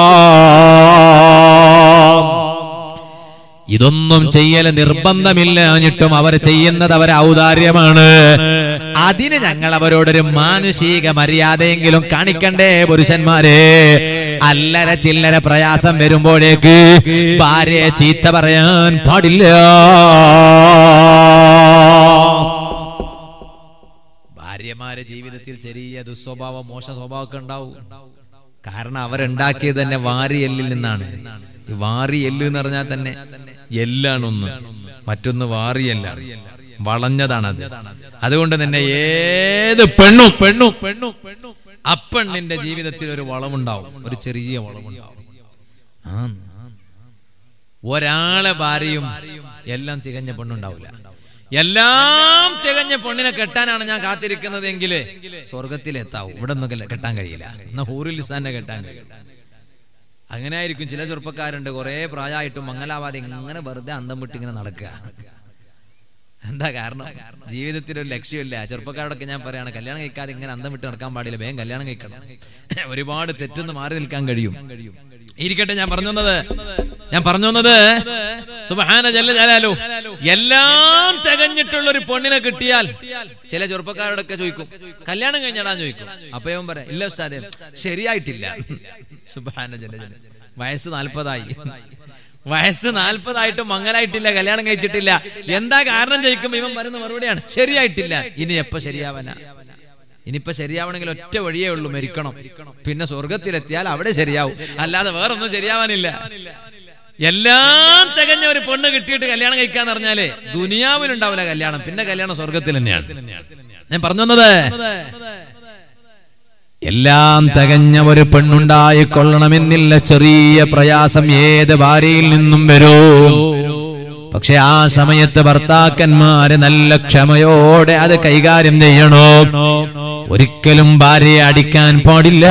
ഇതൊന്നും ചെയ്യൽ നിർബന്ധമില്ലാഞ്ഞിട്ടും അവർ ചെയ്യുന്നത് അവരെ ഔദാര്യമാണ്. അതിന് ഞങ്ങൾ അവരോടൊരു മാനുഷിക മര്യാദയെങ്കിലും കാണിക്കണ്ടേ പുരുഷന്മാരെ? അല്ലര ചില്ലര പ്രയാസം വരുമ്പോഴേക്ക് ഭാര്യയെ ചീത്ത പറയാൻ പാടില്ല. ഭാര്യമാരെ ജീവിതത്തിൽ ചെറിയ ദുസ്വഭാവം, മോശ സ്വഭാവമൊക്കെ ഉണ്ടാവും. കാരണം അവരുണ്ടാക്കിയത് തന്നെ വാരിയെല്ലിൽ നിന്നാണ്. ഈ വാരി എല്ല് എന്ന് പറഞ്ഞാൽ തന്നെ എല്ലാണൊന്ന്, മറ്റൊന്ന് വാറിയല്ല, വളഞ്ഞതാണത്. അതുകൊണ്ട് തന്നെ ഏത് പെണ്ണും പെണ്ണും പെണ്ണും പെണ്ണും അപ്പെണ്ണിന്റെ ജീവിതത്തിൽ ഒരു വളവുണ്ടാവും, ഒരു ചെറിയ വളവുണ്ടാവും. ഒരാളെ ഭാര്യയും എല്ലാം തികഞ്ഞ പെണ്ണുണ്ടാവില്ല. എല്ലാം തികഞ്ഞ പെണ്ണിനെ കെട്ടാനാണ് ഞാൻ കാത്തിരിക്കുന്നത് എങ്കിൽ സ്വർഗത്തിലെത്താവും. ഇവിടെ ഒന്നും കെട്ടാൻ കഴിയില്ല. എന്നാ ഹൂറുൽ ലിസാനെ കെട്ടാൻ കഴിയും. അങ്ങനെ ആയിരിക്കും ചില ചെറുപ്പക്കാരുണ്ട്, കുറെ പ്രായമായിട്ടും മംഗലാവാതെ ഇങ്ങനെ വെറുതെ അന്തം വിട്ട് ഇങ്ങനെ നടക്കുക. എന്താ കാരണം? ജീവിതത്തിൽ ഒരു ലക്ഷ്യമില്ല. ചെറുപ്പക്കാരോടൊക്കെ ഞാൻ പറയാണ്, കല്യാണം കഴിക്കാതെ ഇങ്ങനെ അന്തം വിട്ട് നടക്കാൻ പാടില്ല, വേഗം കല്യാണം കഴിക്കണം. ഒരുപാട് തെറ്റൊന്ന് മാറി നിൽക്കാൻ കഴിയും. ഇരിക്കട്ടെ, ഞാൻ പറഞ്ഞു വന്നത് ഞാൻ പറഞ്ഞു വന്നത് സുബ്ഹാന ജല്ല ജലാലു എല്ലാം തികഞ്ഞിട്ടുള്ള ഒരു പെണ്ണിനെ കിട്ടിയാൽ ചില ചെറുപ്പക്കാരോടൊക്കെ ചോദിക്കും കല്യാണം കഴിഞ്ഞാടാൻ ചോദിക്കും. അപ്പൊ ഇവൻ പറയാം ഇല്ല ഉസ്താദേ ശരിയായിട്ടില്ല. സുബ്ഹാന ജല്ല ജല. വയസ്സ് നാൽപ്പതായി, വയസ്സ് നാൽപ്പതായിട്ട് മംഗലായിട്ടില്ല, കല്യാണം കഴിച്ചിട്ടില്ല. എന്താ കാരണം ചോദിക്കും, ഇവൻ പറയുന്ന മറുപടിയാണ് ശരിയായിട്ടില്ല. ഇനി എപ്പോ ശരിയാവാനാ? ഇനിയിപ്പോ ശരിയാവണമെങ്കിൽ ഒറ്റ വഴിയേ ഉള്ളൂ, മരിക്കണം. പിന്നെ സ്വർഗത്തിലെത്തിയാൽ അവിടെ ശരിയാവും, അല്ലാതെ വേറൊന്നും ശരിയാവാനില്ല. എല്ലാം തികഞ്ഞ ഒരു പെണ്ണ് കിട്ടിയിട്ട് കല്യാണം കഴിക്കാന്ന് പറഞ്ഞാലേ ദുനിയാവിലുണ്ടാവില്ല കല്യാണം, പിന്നെ കല്യാണം സ്വർഗത്തിൽ തന്നെയാണ്. ഞാൻ പറഞ്ഞു വന്നത് എല്ലാം തികഞ്ഞ ഒരു പെണ്ണുണ്ടായിക്കൊള്ളണമെന്നില്ല. ചെറിയ പ്രയാസം ഏത് ഭാര്യയിൽ നിന്നും വരും. പക്ഷെ ആ സമയത്ത് ഭർത്താക്കന്മാര് നല്ല ക്ഷമയോടെ അത് കൈകാര്യം ചെയ്യണോ. ഒരിക്കലും ഭാര്യയെ അടിക്കാൻ പാടില്ല.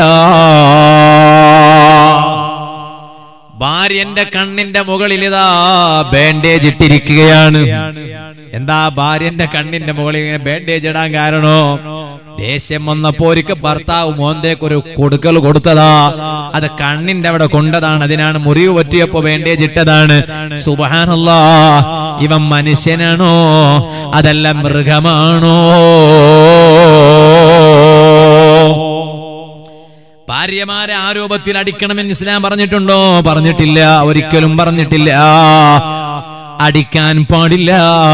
ഭാര്യന്റെ കണ്ണിന്റെ മുകളിൽ ഇതാ ബാൻഡേജ് ഇട്ടിരിക്കുകയാണ്. എന്താ ഭാര്യന്റെ കണ്ണിന്റെ മുകളിൽ ഇങ്ങനെ ബാൻഡേജ് ഇടാൻ കാരണോ? ദേഷ്യം വന്നപ്പോ ഒരിക്കൽ ഭർത്താവ് മോന്തേക്ക് ഒരു കൊടുക്കൽ കൊടുത്തതാ, അത് കണ്ണിന്റെ അവിടെ കൊണ്ടതാണ്. അതിനാണ് മുറിവ് പറ്റിയപ്പോ ബാൻഡേജ് ഇട്ടതാണ്. സുബ്ഹാനല്ലാഹ്, ഇവൻ മനുഷ്യനാണോ അതല്ല മൃഗമാണോ? ഭാര്യമാരെ ആരോപത്തിൽ അടിക്കണമെന്ന് ഇസ്ലാം പറഞ്ഞിട്ടുണ്ടോ? പറഞ്ഞിട്ടില്ല, ഒരിക്കലും പറഞ്ഞിട്ടില്ല. അടിക്കാൻ പാടില്ല.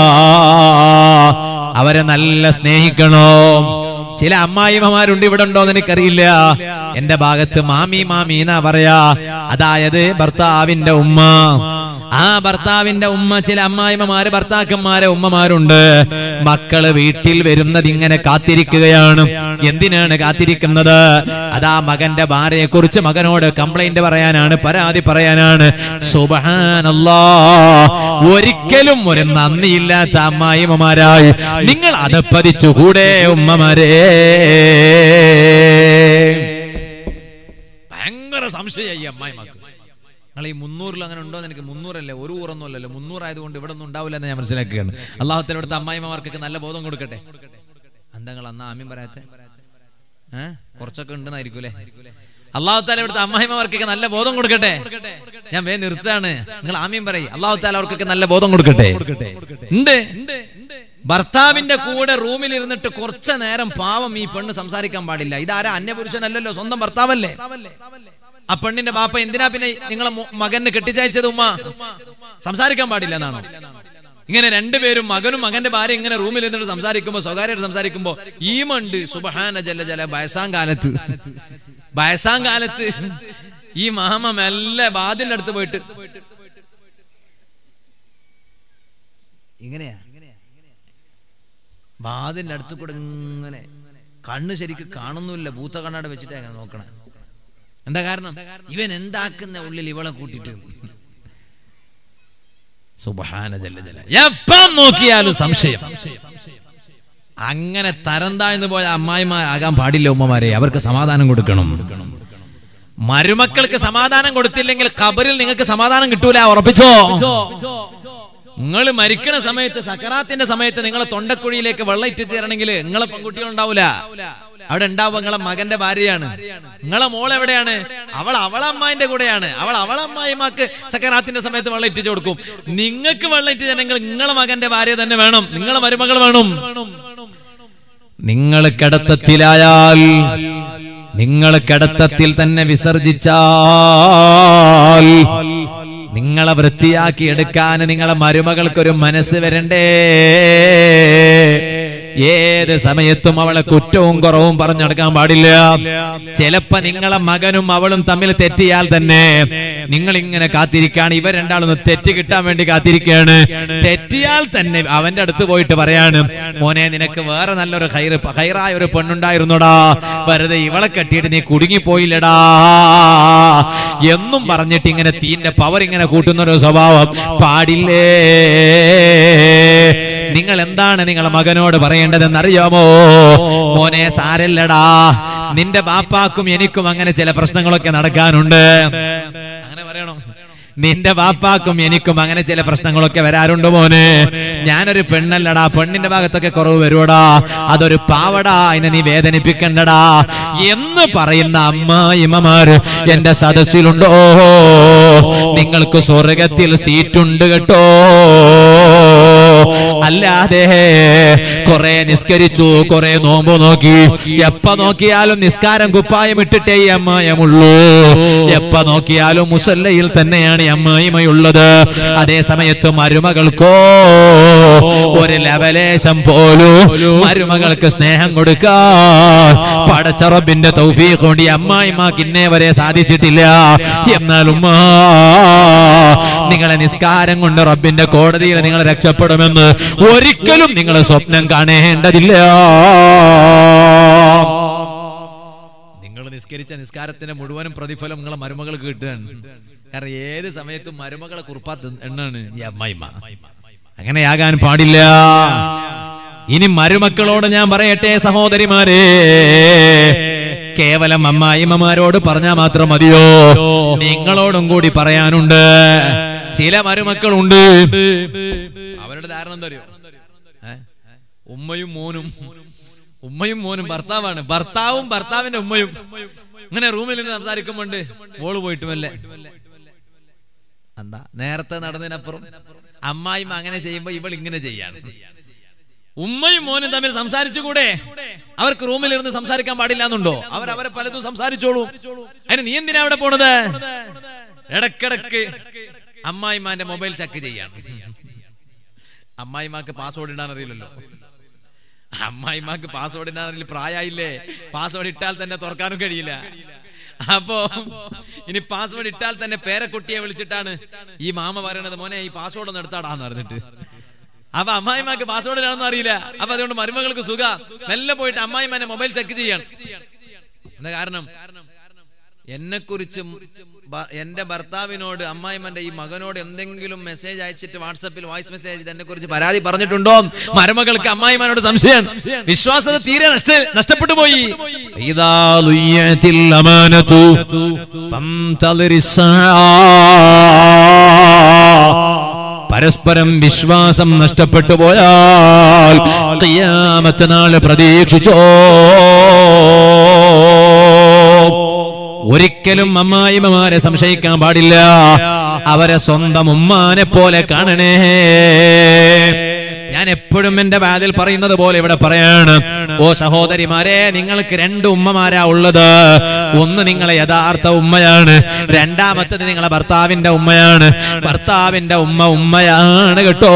അവരെ നല്ല സ്നേഹിക്കണോ. ചില അമ്മായിമ്മമാരുണ്ട്, ഇവിടെ ഉണ്ടോന്ന് എനിക്കറിയില്ല. എന്റെ ഭാഗത്ത് മാമി മാമി എന്നാ പറയാ. അതായത് ഭർത്താവിന്റെ ഉമ്മ. ആ ഭർത്താവിന്റെ ഉമ്മ, ചില അമ്മായിമ്മമാര് ഭർത്താക്കന്മാരെ ഉമ്മമാരുണ്ട്. മക്കള് വീട്ടിൽ വരുന്നത് ഇങ്ങനെ കാത്തിരിക്കുകയാണ്. എന്തിനാണ് കാത്തിരിക്കുന്നത്? അതാ മകന്റെ ഭാര്യയെ കുറിച്ച് മകനോട് കംപ്ലൈന്റ് പറയാനാണ്, പരാതി പറയാനാണ്. സുബ്ഹാനല്ലാഹ്, ഒരിക്കലും ഒരു നന്ദിയില്ലാത്ത അമ്മായിമ്മമാരായി നിങ്ങൾ അതപ്പതിച്ചുകൂടെ ഉമ്മമാരെ? ഭയങ്കര സംശയമായി അമ്മായിമാർക്ക്. നിങ്ങൾ ഈ മുന്നൂറിൽ അങ്ങനെ ഉണ്ടോ എന്ന് എനിക്ക് മുന്നൂറല്ലേ, ഒരു ഊറൊന്നും അല്ലല്ലോ. മുന്നൂറായതുകൊണ്ട് ഇവിടെ ഒന്നും ഉണ്ടാവില്ല എന്ന് ഞാൻ മനസ്സിലാക്കുകയാണ്. അള്ളാഹുത്താല ഇവിടുത്തെ അമ്മായിമാർക്കൊക്കെ നല്ല ബോധം കൊടുക്കട്ടെ. എന്താ നിങ്ങൾ അന്നാ ആമീൻ പറയാത്തെ? ഏഹ് കുറച്ചൊക്കെ ഉണ്ടെന്നായിരിക്കും അല്ലേ? അള്ളാഹുത്താല ഇവിടുത്തെ അമ്മായിമാർക്കൊക്കെ നല്ല ബോധം കൊടുക്കട്ടെ. ഞാൻ വേ നിർത്താണ്, നിങ്ങൾ ആമീൻ പറയും. അള്ളാഹുത്താല അവർക്കൊക്കെ നല്ല ബോധം കൊടുക്കട്ടെ. ഉണ്ട്. ഭർത്താവിന്റെ കൂടെ റൂമിൽ ഇരുന്നിട്ട് കുറച്ചു നേരം പാവം ഈ പെണ്ണ് സംസാരിക്കാൻ പാടില്ല. ഇതാരാ? അന്യപുരുഷനല്ലല്ലോ, സ്വന്തം ഭർത്താവല്ലേ. ആ പെണ്ണിന്റെ ബാപ്പ എന്തിനാ പിന്നെ നിങ്ങളെ മകന് കെട്ടിച്ചയച്ചത്? ഉമ്മ സംസാരിക്കാൻ പാടില്ല എന്നാണോ? ഇങ്ങനെ രണ്ടുപേരും, മകനും മകന്റെ ഭാര്യ ഇങ്ങനെ റൂമിൽ ഇരുന്നിട്ട് സംസാരിക്കുമ്പോ, സ്വകാര്യമായിട്ട് സംസാരിക്കുമ്പോ ഈ മണ്ട് സുബ്ഹാന ജല്ല ജല വയസ്സാം കാലത്ത് വയസ്സാം കാലത്ത് ഈ മാമ മെല്ലെ വാതിലിന്റെ അടുത്ത് പോയിട്ട് ഇങ്ങനെയാ വാതിലിന്റെ അടുത്ത് കൂടെ ഇങ്ങനെ കണ്ണ് ശരിക്കും കാണുന്നില്ല, ഭൂത്ത കണ്ണാട് വെച്ചിട്ട് അങ്ങനെ നോക്കണേ. എന്താ കാരണം? ഇവൻ എന്താക്കുന്ന ഉള്ളിൽ ഇവളെ കൂട്ടിട്ട്. സുബ്ഹാന ജല്ല ജല. എപ്പം നോക്കിയാലും സംശയം. അങ്ങനെ തരം താഴ്ന്നു പോയ അമ്മായിമാരാകാൻ പാടില്ല ഉമ്മമാരെ. അവർക്ക് സമാധാനം കൊടുക്കണം. മരുമക്കൾക്ക് സമാധാനം കൊടുത്തില്ലെങ്കിൽ ഖബറിൽ നിങ്ങൾക്ക് സമാധാനം കിട്ടൂല, ഉറപ്പിച്ചോ. നിങ്ങൾ മരിക്കണ സമയത്ത്, സക്കറാത്തിന്റെ സമയത്ത് നിങ്ങളെ തൊണ്ടക്കുഴിയിലേക്ക് വെള്ളം ഇറ്റ് ചേരണമെങ്കിൽ നിങ്ങളെ പെൺകുട്ടികൾ ഉണ്ടാവൂല. അവിടെ ഉണ്ടാവുക നിങ്ങളെ മകന്റെ ഭാര്യയാണ്. നിങ്ങളെ മോൾ എവിടെയാണ്? അവൾ അവളെ അമ്മായിന്റെ കൂടെയാണ്. അവൾ അവളെ അമ്മായിമാക്ക് സക്കറാത്തിന്റെ സമയത്ത് വെള്ളം ഇറ്റിച്ചു കൊടുക്കും. നിങ്ങൾക്ക് വെള്ളം ഇറ്റ് ചേരണമെങ്കിൽ നിങ്ങളെ മകന്റെ ഭാര്യ തന്നെ വേണം, നിങ്ങളെ മരുമകൾ വേണം. നിങ്ങൾ കിടത്തത്തിലായാൽ, നിങ്ങൾ കിടത്തത്തിൽ തന്നെ വിസർജിച്ചാൽ നിങ്ങളെ വൃത്തിയാക്കി എടുക്കാൻ നിങ്ങളെ മരുമകൾക്കൊരു മനസ്സ് വരണ്ടേ? ഏത് സമയത്തും അവളെ കുറ്റവും കുറവും പറഞ്ഞെടുക്കാൻ പാടില്ല. ചിലപ്പോ നിങ്ങളെ മകനും അവളും തമ്മിൽ തെറ്റിയാൽ തന്നെ നിങ്ങൾ ഇങ്ങനെ കാത്തിരിക്കുകയാണ്. ഇവർ രണ്ടാളൊന്ന് തെറ്റ് കിട്ടാൻ വേണ്ടി കാത്തിരിക്കുകയാണ്. തെറ്റിയാൽ തന്നെ അവന്റെ അടുത്ത് പോയിട്ട് പറയാണ്, മോനെ നിനക്ക് വേറെ നല്ലൊരു ഹൈറ് ഹൈറായ ഒരു പെണ്ണുണ്ടായിരുന്നുടാ, വെറുതെ ഇവളെ കെട്ടിയിട്ട് നീ കുടുങ്ങിപ്പോയില്ലടാ എന്നും പറഞ്ഞിട്ട് ഇങ്ങനെ തീന്റെ പവർ ഇങ്ങനെ കൂട്ടുന്നൊരു സ്വഭാവം പാടില്ലേ? നിങ്ങൾ എന്താണ് നിങ്ങളെ മകനോട് പറയേണ്ടതെന്ന് അറിയാമോ? മോനെ സാരല്ലടാ, നിന്റെ ബാപ്പാക്കും എനിക്കും അങ്ങനെ ചില പ്രശ്നങ്ങളൊക്കെ നടക്കാനുണ്ട്. അങ്ങനെ പറയണം. നിന്റെ ബാപ്പാക്കും എനിക്കും അങ്ങനെ ചില പ്രശ്നങ്ങളൊക്കെ വരാറുണ്ട് മോനെ. ഞാനൊരു പെണ്ണല്ലടാ, പെണ്ണിന്റെ ഭാഗത്തൊക്കെ കുറവ് വരുവടാ, അതൊരു പാവടാ, അതിനെ നീ വേദനിപ്പിക്കണ്ടടാ എന്ന് പറയുന്ന അമ്മായിമ്മമാര് എന്റെ സദസ്സിലുണ്ടോ? നിങ്ങൾക്ക് സ്വർഗത്തിൽ സീറ്റുണ്ട് കേട്ടോ. അല്ലാതെ കുറെ നിസ്കരിച്ചു, കുറെ നോമ്പ് നോക്കി, എപ്പ നോക്കിയാലും നിസ്കാരം കുപ്പായം ഇട്ടിട്ടേ ഈ അമ്മായിമുള്ളൂ, എപ്പ നോക്കിയാലും മുസല്ലയിൽ തന്നെയാണ് ഈ അമ്മായിമയുള്ളത്. അതേ സമയത്ത് മരുമകൾക്കോ ഒരു ലവലേശം പോലും മരുമകൾക്ക് സ്നേഹം കൊടുക്കാൻ പടച്ച റബ്ബിന്റെ തൗഫീഖ് കൊണ്ട് ഈ അമ്മായിമാക്ക് ഇന്നേ വരെ സാധിച്ചിട്ടില്ല. എന്നാലും നിങ്ങളെ നിസ്കാരം കൊണ്ട് റബ്ബിന്റെ കോടതിയിൽ നിങ്ങൾ രക്ഷപ്പെടുമെന്ന് ഒരിക്കലും നിങ്ങൾ സ്വപ്നം കാണേണ്ടതില്ല. നിങ്ങൾ നിസ്കരിച്ച നിസ്കാരത്തിന്റെ മുഴുവനും പ്രതിഫലം നിങ്ങളെ മരുമകൾക്ക് കിട്ടുകയാണ്. കാരണം ഏത് സമയത്തും മരുമകളെ കുറിപ്പാത്ത എണ്ണാണ് ഈ അമ്മായിമ്മ. അങ്ങനെയാകാൻ പാടില്ല. ഇനി മരുമക്കളോട് ഞാൻ പറയട്ടെ സഹോദരിമാരെ, കേവലം അമ്മായിമ്മമാരോട് പറഞ്ഞാൽ മാത്രം മതിയോ? നിങ്ങളോടും കൂടി പറയാനുണ്ട്. ചില മരുമക്കളുണ്ട്, അവരുടെ ധാരണ എന്താ അറിയോ? ഉമ്മയും മോനും, ഉമ്മയും മോനും ഭർത്താവാണ്, ഭർത്താവും ഭർത്താവിന്റെ ഉമ്മയും ഇങ്ങനെ റൂമിൽ നിന്ന് സംസാരിക്കുമ്പോണ്ട് മോള് പോയിട്ടുമല്ലേ എന്താ നേരത്തെ നടന്നതിനപ്പുറം അമ്മായിമ്മ അങ്ങനെ ചെയ്യുമ്പോ ഇവൾ ഇങ്ങനെ ചെയ്യാണ്. ഉമ്മയും മോനും തമ്മിൽ സംസാരിച്ചുകൂടെ? അവർക്ക് റൂമിലിരുന്ന് സംസാരിക്കാൻ പാടില്ല എന്നുണ്ടോ? അവർ അവരെ പലതും സംസാരിച്ചോളൂ. അതിന് നീ എന്തിനാ അവിടെ പോണത്? ഇടക്കിടക്ക് അമ്മായിമാന്റെ മൊബൈൽ ചെക്ക് ചെയ്യാണ്. അമ്മായിമാക്ക് പാസ്വേഡ് ഇടാൻ അറിയില്ലല്ലോ. അമ്മായിമാക്ക് പാസ്വേഡ് ഇടാൻ അറിയില്ല, പ്രായമായില്ലേ. പാസ്വേഡ് ഇട്ടാൽ തന്നെ തുറക്കാനും കഴിയില്ല. അപ്പോ ഇനി പാസ്വേഡ് ഇട്ടാൽ തന്നെ പേരക്കുട്ടിയെ വിളിച്ചിട്ടാണ് ഈ മാമ പറയണത്, മോനെ ഈ പാസ്വേഡ് ഒന്ന് എടുത്താടാന്ന് പറഞ്ഞിട്ട്. അപ്പൊ അമ്മായിമാക്ക് പാസ്വേഡ് ഇടാനൊന്നും അറിയില്ല. അപ്പൊ അതുകൊണ്ട് മരുമകൾക്ക് സുഖ മെല്ലെ പോയിട്ട് അമ്മായിമാന്റെ മൊബൈൽ ചെക്ക് ചെയ്യാണ്. എന്താ കാരണം? എന്നെ കുറിച്ച് എന്റെ ഭർത്താവിനോട് അമ്മായിമാന്റെ ഈ മകനോട് എന്തെങ്കിലും മെസ്സേജ് അയച്ചിട്ട് വാട്സാപ്പിൽ വോയിസ് മെസ്സേജ് അയച്ചിട്ട് എന്നെ കുറിച്ച് പരാതി പറഞ്ഞിട്ടുണ്ടോ? മരുമകൾക്ക് അമ്മായിമാനോട് സംശയം, വിശ്വാസത തീരെ നഷ്ടപ്പെട്ടു പോയി. പരസ്പരം വിശ്വാസം നഷ്ടപ്പെട്ടു പോയാൽ ഖിയാമത്ത് നാൾ പ്രതീക്ഷിച്ചോ? ഒരിക്കലും അമ്മായിമ്മമാരെ സംശയിക്കാൻ പാടില്ല. അവരെ സ്വന്തം ഉമ്മാനെ പോലെ കാണണേ. ഞാൻ എപ്പോഴും എന്റെ വാതിൽ പറയുന്നത് പോലെ ഇവിടെ പറയാണ്, ഓ സഹോദരിമാരെ, നിങ്ങൾക്ക് രണ്ട് ഉമ്മമാരാ ഉള്ളത്. ഒന്ന് നിങ്ങളെ യഥാർത്ഥ ഉമ്മയാണ്, രണ്ടാമത്തത് നിങ്ങളെ ഭർത്താവിന്റെ ഉമ്മയാണ്. ഭർത്താവിന്റെ ഉമ്മ ഉമ്മയാണ് കേട്ടോ.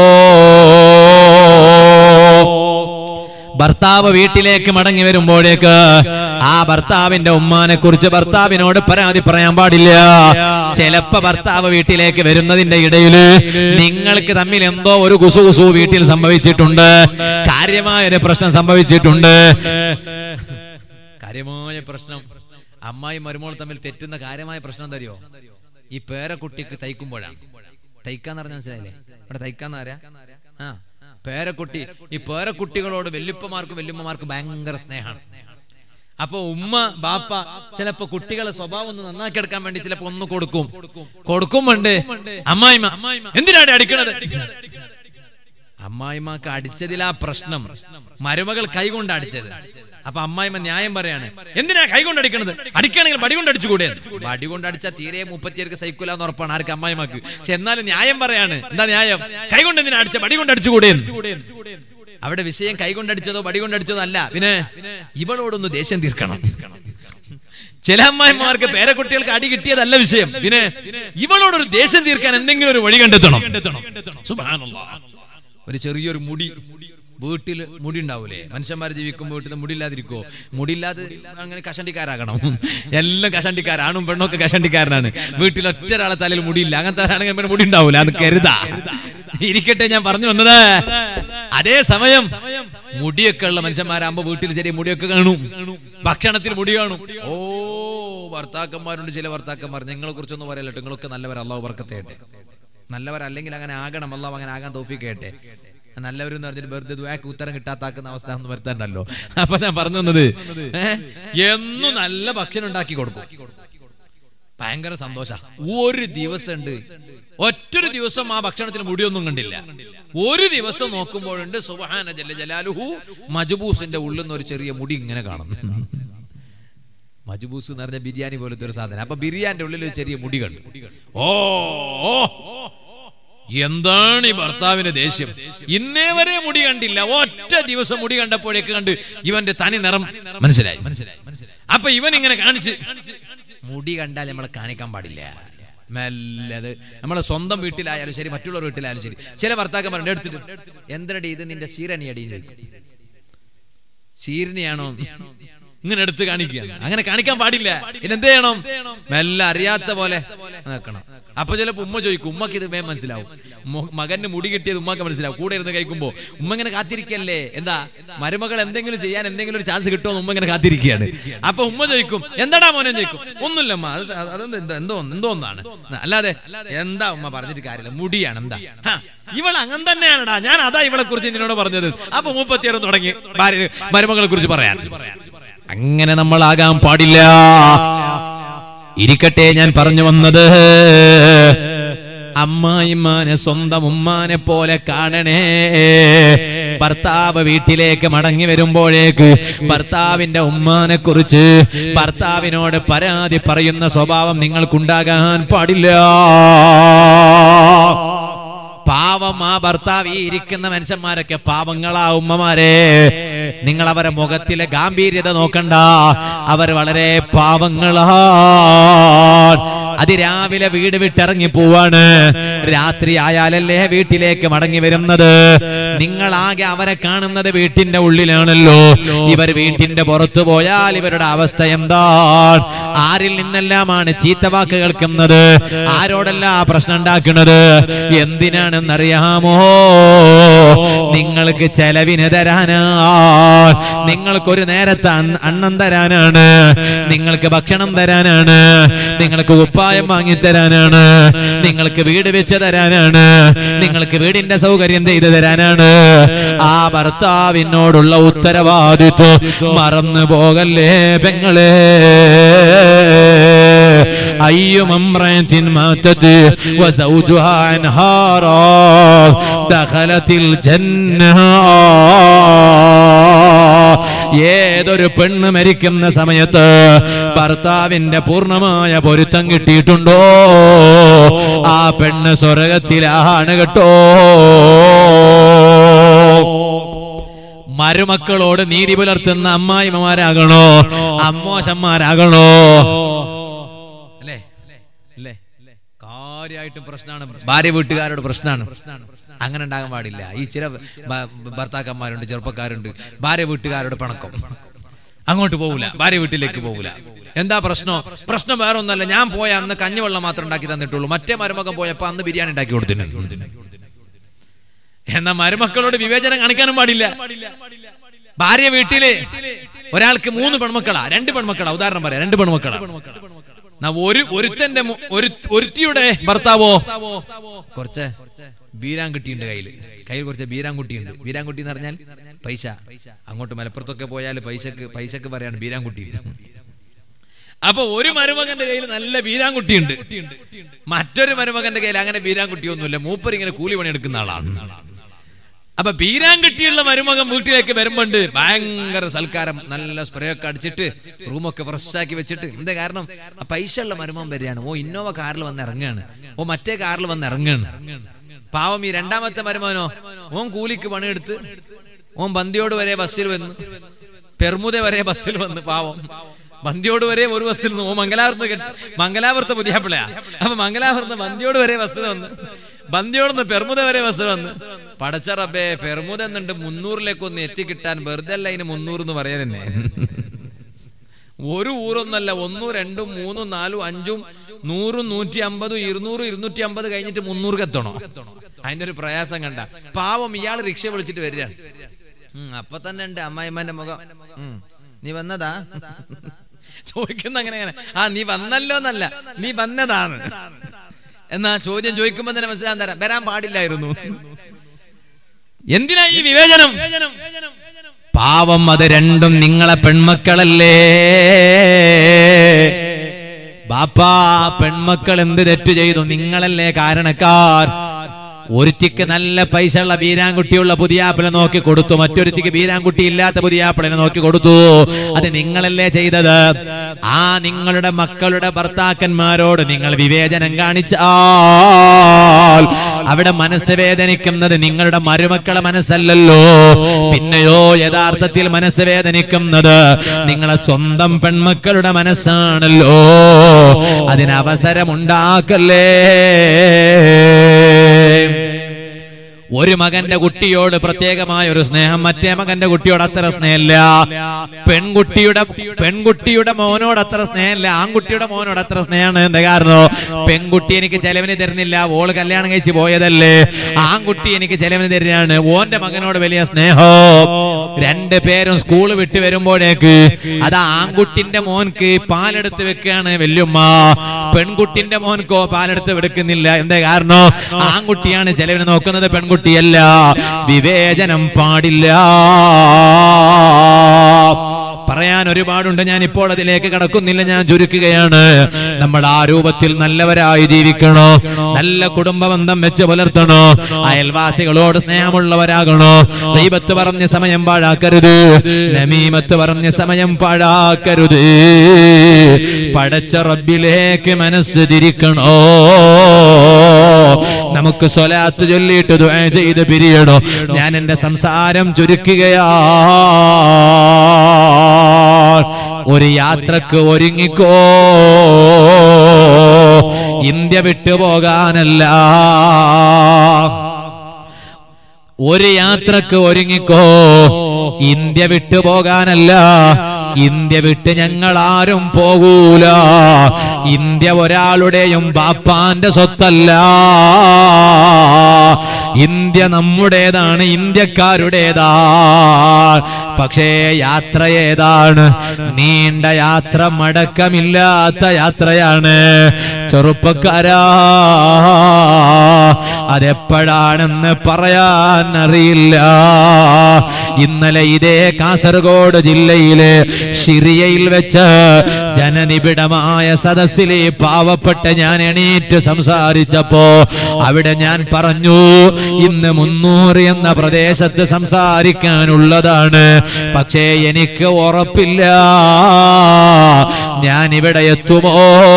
ഭർത്താവ് വീട്ടിലേക്ക് മടങ്ങി വരുമ്പോഴേക്ക് ആ ഭർത്താവിന്റെ ഉമ്മാനെ കുറിച്ച് ഭർത്താവിനോട് പരാതി പറയാൻ പാടില്ല. ചിലപ്പോ ഭർത്താവ് വീട്ടിലേക്ക് വരുന്നതിന്റെ ഇടയില് നിങ്ങൾക്ക് തമ്മിൽ എന്തോ ഒരു കുസുകുസു വീട്ടിൽ സംഭവിച്ചിട്ടുണ്ട്, കാര്യമായൊരു പ്രശ്നം സംഭവിച്ചിട്ടുണ്ട്. കാര്യമായ പ്രശ്നം, അമ്മായി മരുമോൾ തമ്മിൽ തെറ്റുന്ന കാര്യമായ പ്രശ്നം തരുമോ? ഈ പേരക്കുട്ടിക്ക് തയ്ക്കുമ്പോഴാണ്. തയ്ക്കാന്ന് പറഞ്ഞ മനസ്സിലായില്ലേ? ഇവിടെ തയ്ക്കാന്ന് ആരാ? ആ പേരക്കുട്ടി. ഈ പേരക്കുട്ടികളോട് വല്യപ്പമാർക്കും വല്യമ്മമാർക്കും ഭയങ്കര സ്നേഹമാണ്. അപ്പൊ ഉമ്മ ബാപ്പ ചിലപ്പോ കുട്ടികളെ സ്വഭാവം ഒന്ന് നന്നാക്കി എടുക്കാൻ വേണ്ടി ചിലപ്പോ ഒന്ന് കൊടുക്കും. കൊടുക്കുമ്പോണ്ട് അമ്മായിമ്മ എന്തിനാണ് അടിക്കണത്? അമ്മായിമ്മക്ക് അടിച്ചതിലാ പ്രശ്നം, മരുമകൾ കൈകൊണ്ട് അടിച്ചത്. അപ്പൊ അമ്മായിമ്മ ന്യായം പറയാണ്, എന്തിനാ കൈകൊണ്ട് അടിക്കണത്? അടിക്കുകയാണെങ്കിൽ വടി കൊണ്ട് അടിച്ചുകൂടെ? വടി കൊണ്ട് അടിച്ചാൽ തീരെ മുപ്പത്തിയേർക്ക് സൈക്കിൾ എന്ന് ഉറപ്പാണ് ആർക്ക്? അമ്മായിമ്മക്ക്. പക്ഷെ എന്നാലും ന്യായം പറയാണ്. എന്താ ന്യായം? കൈകൊണ്ട് എന്തിനാ അടിച്ച? വടി കൊണ്ട് അടിച്ചുകൂടെ? അവിടെ വിഷയം കൈകൊണ്ട് അടിച്ചതോ വടി കൊണ്ട് അടിച്ചതോ അല്ല, പിന്നെ ഇവളോടൊന്ന് ദേഷ്യം തീർക്കണം. ചില അമ്മായിമാർക്ക് പേരക്കുട്ടികൾക്ക് അടി കിട്ടിയതല്ല വിഷയം, പിന്നെ ഇവളോടൊരു ദേഷ്യം തീർക്കാൻ എന്തെങ്കിലും ഒരു വഴി കണ്ടെത്തണം. സുബ്ഹാനല്ലാഹ്. ഒരു ചെറിയൊരു മുടി വീട്ടിൽ മുടി ഉണ്ടാവൂലേ? മനുഷ്യന്മാർ ജീവിക്കുമ്പോൾ വീട്ടിൽ മുടിയില്ലാതിരിക്കോ? മുടിയില്ലാതെ അങ്ങനെ കഷണ്ടിക്കാരാകണം. എല്ലാം കഷണ്ടിക്കാരാണും പെണ്ണൊക്കെ കഷണ്ടിക്കാരനാണ്. വീട്ടിൽ ഒറ്റ ഒരാളെ തലയിൽ മുടിയില്ല, അങ്ങനത്തെ ആണെങ്കിൽ മുടി ഉണ്ടാവൂല. അത് കരുതാ ഇരിക്കട്ടെ. ഞാൻ പറഞ്ഞു വന്നത്, അതേ സമയം മുടിയൊക്കെ ഉള്ള മനുഷ്യന്മാരാകുമ്പോ വീട്ടിൽ ചെറിയ മുടിയൊക്കെ കാണും, ഭക്ഷണത്തിൽ മുടി കാണും. ഓ ഭർത്താക്കന്മാരുണ്ട് ചില ഭർത്താക്കന്മാർ, നിങ്ങളെ കുറിച്ചൊന്നും പറയല്ലോ, നിങ്ങളൊക്കെ നല്ലവർ, അള്ളാഹു ബർക്കത്ത് ചെയ്യട്ടെ. നല്ലവരല്ലെങ്കിൽ അങ്ങനെ ആകണം, അള്ളാഹു അങ്ങനെ ആകാൻ തൗഫീഖ് ചെയ്യട്ടെ. നല്ലവരെന്ന് പറഞ്ഞിട്ട് വെറുതെ ദുആക്ക് ഉത്തരം കിട്ടാത്താക്കുന്ന അവസ്ഥ ഒന്നും വരുത്താണ്ടല്ലോ. അപ്പൊ ഞാൻ പറഞ്ഞു തന്നത്, എന്നും നല്ല ഭക്ഷണം ഉണ്ടാക്കി കൊടുക്കും, ഭയങ്കര സന്തോഷ. ഒരു ദിവസം ഉണ്ട്, ഒറ്റൊരു ദിവസം ആ ഭക്ഷണത്തിന് മുടിയൊന്നും കണ്ടില്ല. ഒരു ദിവസം നോക്കുമ്പോഴുണ്ട് സുബ്ഹാന ജല്ല ജലാലുഹു മജ്ബൂസിന്റെ ഉള്ളിൽ നിന്ന് ഒരു ചെറിയ മുടി ഇങ്ങനെ കാണുന്നു. മജ്ബൂസ് എന്ന് പറഞ്ഞ ബിരിയാണി പോലത്തെ ഒരു സാധനം. അപ്പൊ ബിരിയാണിന്റെ ഉള്ളിൽ ഒരു ചെറിയ മുടി കണ്ടു. ഓ എന്താണ് ഈ ഭർത്താവിന്റെ ദേഷ്യം? ഇന്നേ വരെ മുടി കണ്ടില്ല, ഒറ്റ ദിവസം മുടി കണ്ടപ്പോഴേക്ക് കണ്ട് ഇവന്റെ തനി നിറം മനസ്സിലായി. അപ്പൊ ഇവൻ ഇങ്ങനെ കാണിച്ച്, മുടി കണ്ടാൽ നമ്മളെ കാണിക്കാൻ പാടില്ല. മെല്ലത് നമ്മളെ സ്വന്തം വീട്ടിലായാലും ശരി, മറ്റുള്ളവർ വീട്ടിലായാലും ശരി, ചില ഭർത്താക്കന്മാരുണ്ട് എടുത്തിട്ട്, എന്തരടി ഇത് നിന്റെ ശീരണി അടിയിൽ ശീരണിയാണോ ഇങ്ങനെ എടുത്ത് കാണിക്കുക. അങ്ങനെ കാണിക്കാൻ പാടില്ല. ഇതെന്ത് ചെയ്യണം? മെല്ലെ അറിയാത്ത പോലെ നിൽക്കണം. അപ്പൊ ചിലപ്പോ ഉമ്മ ചോദിക്കും, ഉമ്മക്ക് ഇത് വേഗം മനസ്സിലാവും. മകന് മുടി കിട്ടിയത് ഉമ്മക്ക് മനസ്സിലാവും. കൂടെ ഇരുന്ന് കഴിക്കുമ്പോ ഉമ്മ ഇങ്ങനെ കാത്തിരിക്കല്ലേ, എന്താ മരുമകൾ എന്തെങ്കിലും ചെയ്യാൻ എന്തെങ്കിലും ഒരു ചാൻസ് കിട്ടുമോ ഉമ്മ ഇങ്ങനെ കാത്തിരിക്കുകയാണ്. അപ്പൊ ഉമ്മ ചോദിക്കും, എന്താടാ മോനെ ചോദിക്കും. ഒന്നുമില്ല ഉമ്മ, അത് അതെന്ത് എന്തോ എന്തോ ഒന്നാണ്, അല്ലാതെ എന്താ ഉമ്മ പറഞ്ഞിട്ട് കാര്യമില്ല, മുടിയാണ്. എന്താ ഇവൾ അങ്ങനെ തന്നെയാണടാ, ഞാൻ അതാ ഇവളെ കുറിച്ച് നിന്നോട് പറഞ്ഞത്. അപ്പൊ മുപ്പത്തിയാറ് തുടങ്ങി ഭാര്യ മരുമകളെ കുറിച്ച് പറയാൻ. അങ്ങനെ നമ്മളാകാൻ പാടില്ല. ഇരിക്കട്ടെ, ഞാൻ പറഞ്ഞു വന്നത്, അമ്മായിമാനെ സ്വന്തം ഉമ്മാനെ പോലെ കാണണേ. ഭർത്താവ് വീട്ടിലേക്ക് മടങ്ങി വരുമ്പോഴേക്ക് ഭർത്താവിന്റെ ഉമ്മാനെ കുറിച്ച് ഭർത്താവിനോട് പരാതി പറയുന്ന സ്വഭാവം നിങ്ങൾക്കുണ്ടാകാൻ പാടില്ല. പാവം ആ ഭർത്താവ്, ഈ ഇരിക്കുന്ന മനുഷ്യന്മാരൊക്കെ പാവങ്ങളാ ഉമ്മമാരെ. നിങ്ങൾ അവരെ മുഖത്തിലെ ഗാംഭീര്യത നോക്കണ്ട, അവർ വളരെ പാവങ്ങളാ. അതിരാവിലെ വീട് വിട്ടിറങ്ങി പോവാണ്, രാത്രി ആയാലല്ലേ വീട്ടിലേക്ക് മടങ്ങി വരുന്നത്. നിങ്ങളാകെ അവരെ കാണുന്നത് വീട്ടിന്റെ ഉള്ളിലാണല്ലോ. ഇവർ വീട്ടിന്റെ പുറത്തു പോയാൽ ഇവരുടെ അവസ്ഥ എന്താണ്? ആരിൽ നിന്നെല്ലാമാണ് ചീത്തവാക്ക് കേൾക്കുന്നത്? ആരോടെല്ലാം പ്രശ്നം ഉണ്ടാക്കുന്നത്? എന്തിനാണെന്നറിയാമോ? നിങ്ങൾക്ക് ചെലവിന് തരാനാ, നിങ്ങൾക്കൊരു നേരത്തെ അന്നം തരാനാണ്, നിങ്ങൾക്ക് ഭക്ഷണം തരാനാണ്, നിങ്ങൾക്ക് ഉപ്പായം വാങ്ങിത്തരാനാണ്, നിങ്ങൾക്ക് വീട് വെച്ച് തരാനാണ്, നിങ്ങൾക്ക് വീടിന്റെ സൗകര്യം ചെയ്തു തരാനാണ്. ആ ഭർത്താവിനോടുള്ള ഉത്തരവാദിത്വം മറന്നു പോകല്ലേ പെങ്ങളെ. അയ്യുമംറഅത്തിൻ മാതത് വസൗജുഹാ അൻഹാറാ ദഖലത്തിൽ ജന്ന. ഏതൊരു പെണ്ണ് മരിക്കുന്ന സമയത്ത് ഭർത്താവിന്റെ പൂർണ്ണമായ പൊരുത്തം കിട്ടിയിട്ടുണ്ടോ, ആ പെണ്ണ് സ്വർഗത്തിലാണ് കേട്ടോ. മരുമക്കളോട് നീതി പുലർത്തുന്ന അമ്മായിമാരാകണോ, അമ്മോശന്മാരാകണോ? അല്ലേ അല്ലേ കാര്യമായിട്ടും പ്രശ്നമാണ്. ഭാര്യ വീട്ടുകാരോട് പ്രശ്നമാണ്. അങ്ങനെ ഉണ്ടാകാൻ പാടില്ല. ഈ ചില ഭർത്താക്കന്മാരുണ്ട്, ചെറുപ്പക്കാരുണ്ട്, ഭാര്യ വീട്ടുകാരോട് പിണക്കം, അങ്ങോട്ട് പോകൂല, ഭാര്യ വീട്ടിലേക്ക് പോകൂല. എന്താ പ്രശ്നം? പ്രശ്നം വേറെ ഒന്നല്ല, ഞാൻ പോയ അന്ന് കഞ്ഞിവെള്ളം മാത്രം ഉണ്ടാക്കി തന്നിട്ടുള്ളൂ, മറ്റേ മരുമകൻ പോയപ്പോ അന്ന് ബിരിയാണി ഉണ്ടാക്കി കൊടുത്തിട്ടുണ്ട്. എന്നാ മരുമക്കളോട് വിവേചനം കാണിക്കാനും പാടില്ല. ഭാര്യ വീട്ടില് ഒരാൾക്ക് മൂന്ന് പെൺമക്കളാ, രണ്ട് പെൺമക്കളാ, ഉദാഹരണം പറയാം, രണ്ട് പെൺമക്കളാ. ഒരു ഒരുത്തന്റെ ഒരുത്തിയുടെ ഭർത്താവോ കുറച്ച് ബീരാൻകുട്ടിയുണ്ട് കയ്യില്, കയ്യിൽ കുറച്ച് ബീരാൻകുട്ടിയുണ്ട്. ബീരാൻകുട്ടി എന്ന് പറഞ്ഞാൽ പൈസ. അങ്ങോട്ട് മലപ്പുറത്തൊക്കെ പോയാൽ പൈസക്ക് പൈസക്ക് പറയാണ് ബീരാൻകുട്ടി. അപ്പൊ ഒരു മരുമകന്റെ കയ്യിൽ നല്ല ബീരാൻകുട്ടിയുണ്ട്, മറ്റൊരു മരുമകന്റെ കയ്യിൽ അങ്ങനെ ബീരാൻകുട്ടിയൊന്നുമില്ല. മൂപ്പർ ഇങ്ങനെ കൂലി പണി എടുക്കുന്ന ആളാണ്. അപ്പൊ ബീരാൻകുട്ടിയുള്ള മരുമകൻ വീട്ടിലേക്ക് വരുമ്പോണ്ട് ഭയങ്കര സൽക്കാരം, നല്ല സ്പ്രേ ഒക്കെ അടിച്ചിട്ട് റൂമൊക്കെ ഫ്രഷ് ആക്കി വെച്ചിട്ട്. എന്താ കാരണം? പൈസ ഉള്ള മരുമകൻ വരികയാണ്. ഓ ഇന്നോവ കാറിൽ വന്ന് ഇറങ്ങുകയാണ്, ഓ മറ്റേ കാറിൽ വന്ന് ഇറങ്ങുകയാണ്. പാവം ഈ രണ്ടാമത്തെ മരുമകനോ, ഓൻ കൂലിക്ക് പണിയെടുത്ത് ഓൻ ബന്ദിയോട് വരെ ബസ്സിൽ വന്ന്, പെർമുദ വരെ ബസ്സിൽ വന്ന്, പാവം ബന്ദിയോട് വരെ ഒരു ബസ്സിൽ നിന്ന്. ഓ മംഗലാപുരത്ത് മംഗലാപുരത്തെ പുതിയാപ്പിളയാ. അപ്പൊ മംഗലാപുരത്ത് ബന്ദിയോട് വരെ ബസ്സിൽ വന്ന്, ബന്ദിയോടുന്ന് പെർമുദ വരെ ബസ്സിൽ വന്ന്. പടച്ച റബ്ബേ, പെർമുദ എന്നുണ്ട് മുന്നൂറിലേക്ക് ഒന്ന് എത്തിക്കിട്ടാൻ വെറുതെ അല്ല അതിന് മുന്നൂറ് എന്ന് പറയാൻ തന്നെ. ഒരു ഊറൊന്നല്ല, ഒന്നും രണ്ടും മൂന്നും നാലും അഞ്ചും നൂറും നൂറ്റി അമ്പതും ഇരുന്നൂറും ഇരുന്നൂറ്റി അമ്പത് കഴിഞ്ഞിട്ട് മുന്നൂർക്ക് എത്തണോ? അതിന്റെ ഒരു പ്രയാസം കണ്ട പാവം ഇയാൾ റിക്ഷ വിളിച്ചിട്ട് വരികയാണ്. അപ്പൊ തന്നെ ഉണ്ട് അമ്മായിമാന്റെ മുഖം, നീ വന്നതാ ചോദിക്കുന്ന അങ്ങനെയാണ്. ആ നീ വന്നല്ലോ എന്നല്ല, നീ വന്നതാണ് എന്നാ ചോദ്യം ചോദിക്കുമ്പോ തന്നെ മനസ്സിലാൻ തരാം, വരാൻ പാടില്ലായിരുന്നു. എന്തിനാ ഈ വിവേചനം? പാവം, അത് രണ്ടും നിങ്ങളെ പെൺമക്കളല്ലേ. ബാപ്പാ, പെൺമക്കൾ എന്ത് തെറ്റു ചെയ്തു? നിങ്ങളല്ലേ കാരണക്കാർ. ഒരുത്തിക്ക് നല്ല പൈസ ഉള്ള ബീരാൻകുട്ടിയുള്ള പുതിയാപ്പിളെ നോക്കി കൊടുത്തു, മറ്റൊരുത്തിക്ക് ബീരാൻകുട്ടി ഇല്ലാത്ത പുതിയാപ്പിളിനെ നോക്കി കൊടുത്തു. അത് നിങ്ങളല്ലേ ചെയ്തത്? ആ നിങ്ങളുടെ മക്കളുടെ ഭർത്താക്കന്മാരോട് നിങ്ങൾ വിവേചനം കാണിച്ചാൽ അവിടെ മനസ്സ് വേദനിക്കുന്നത് നിങ്ങളുടെ മരുമക്കളെ മനസ്സല്ലല്ലോ, പിന്നെയോ യഥാർത്ഥത്തിൽ മനസ്സ് വേദനിക്കുന്നത് നിങ്ങളെ സ്വന്തം പെൺമക്കളുടെ മനസ്സാണല്ലോ. അതിനവസരമുണ്ടാക്കല്ലേ. ഒരു മകന്റെ കുട്ടിയോട് പ്രത്യേകമായ ഒരു സ്നേഹം മറ്റേ മകന്റെ കുട്ടിയോട് അത്ര സ്നേഹമില്ല. പെൺകുട്ടിയുടെ പെൺകുട്ടിയുടെ മോനോട് അത്ര സ്നേഹമില്ല, ആൺകുട്ടിയുടെ മോനോട് അത്ര സ്നേഹമാണ്. എന്താ കാരണം? പെൺകുട്ടി എനിക്ക് ചെലവിന് തരുന്നില്ല, ഓള് കല്യാണം കഴിച്ച് പോയതല്ലേ. ആൺകുട്ടി എനിക്ക് ചെലവിന് തരുകയാണ്, ഓന്റെ മകനോട് വലിയ സ്നേഹം. രണ്ട് പേരും സ്കൂള് വിട്ട് വരുമ്പോഴേക്ക് അതാ ആൺകുട്ടിന്റെ മോൻക്ക് പാലെടുത്ത് വെക്കുകയാണ് വല്യമ്മ, പെൺകുട്ടിന്റെ മോൻക്കോ പാലെടുത്ത് വെടുക്കുന്നില്ല. എന്താ കാരണം? ആൺകുട്ടിയാണ് ചെലവിന് നോക്കുന്നത്, പെൺകുട്ടി ല്ല. വിവേചനം പാടില്ല. പറയാൻ ഒരുപാടുണ്ട്, ഞാൻ ഇപ്പോൾ അതിലേക്ക് കടക്കുന്നില്ല, ഞാൻ ചുരുക്കുകയാണ്. നമ്മൾ ആ രൂപത്തിൽ നല്ലവരായി ജീവിക്കണോ, നല്ല കുടുംബ ബന്ധം വെച്ച് പുലർത്തണോ, അയൽവാസികളോട് സ്നേഹമുള്ളവരാകണോ. ഗീബത്ത് പറഞ്ഞ സമയം പാഴാക്കരുത്, നമീമത്ത് പറഞ്ഞ സമയം പാഴാക്കരുത്. പടച്ച റബ്ബിലേക്ക് മനസ്സ് തിരിക്കണോ. നമുക്ക് സ്വലാത്ത് ചൊല്ലിയിട്ട് ദുആ ചെയ്ത് പിരിയണോ. ഞാൻ എന്റെ സംസാരം ചുരുക്കുകയാ. ഒരു യാത്രക്ക് ഒരുങ്ങിക്കോ, ഇന്ത്യ വിട്ടുപോകാനല്ല. ഒരു യാത്രക്ക് ഒരുങ്ങിക്കോ, ഇന്ത്യ വിട്ടുപോകാനല്ല. ഇന്ത്യ വിട്ട് ഞങ്ങൾ ആരും പോകൂല. ഇന്ത്യ ഒരാളുടെയും ബാപ്പാന്റെ സ്വത്തല്ല. ഇന്ത്യ നമ്മുടേതാണ്, ഇന്ത്യക്കാരുടേതാണ്. പക്ഷേ യാത്ര ഏതാണ്? നീണ്ട യാത്ര, മടക്കമില്ലാത്ത യാത്രയാണ്. ചെറുപ്പക്കാരാ, അതെപ്പോഴാണെന്ന് പറയാൻ അറിയില്ല. ഇന്നലെ ഇതേ കാസർഗോഡ് ജില്ലയിലെ ഷിറിയയിൽ വെച്ച് ജനനിബിഡമായ സദസ്സിലെ പാവപ്പെട്ട ഞാൻ എണീറ്റ് സംസാരിച്ചപ്പോ അവിടെ ഞാൻ പറഞ്ഞു, ഇന്ന് മുന്നൂറ് എന്ന പ്രദേശത്ത് സംസാരിക്കാനുള്ളതാണ്, പക്ഷേ എനിക്ക് ഉറപ്പില്ല ഞാൻ ഇവിടെ എത്തുമോ.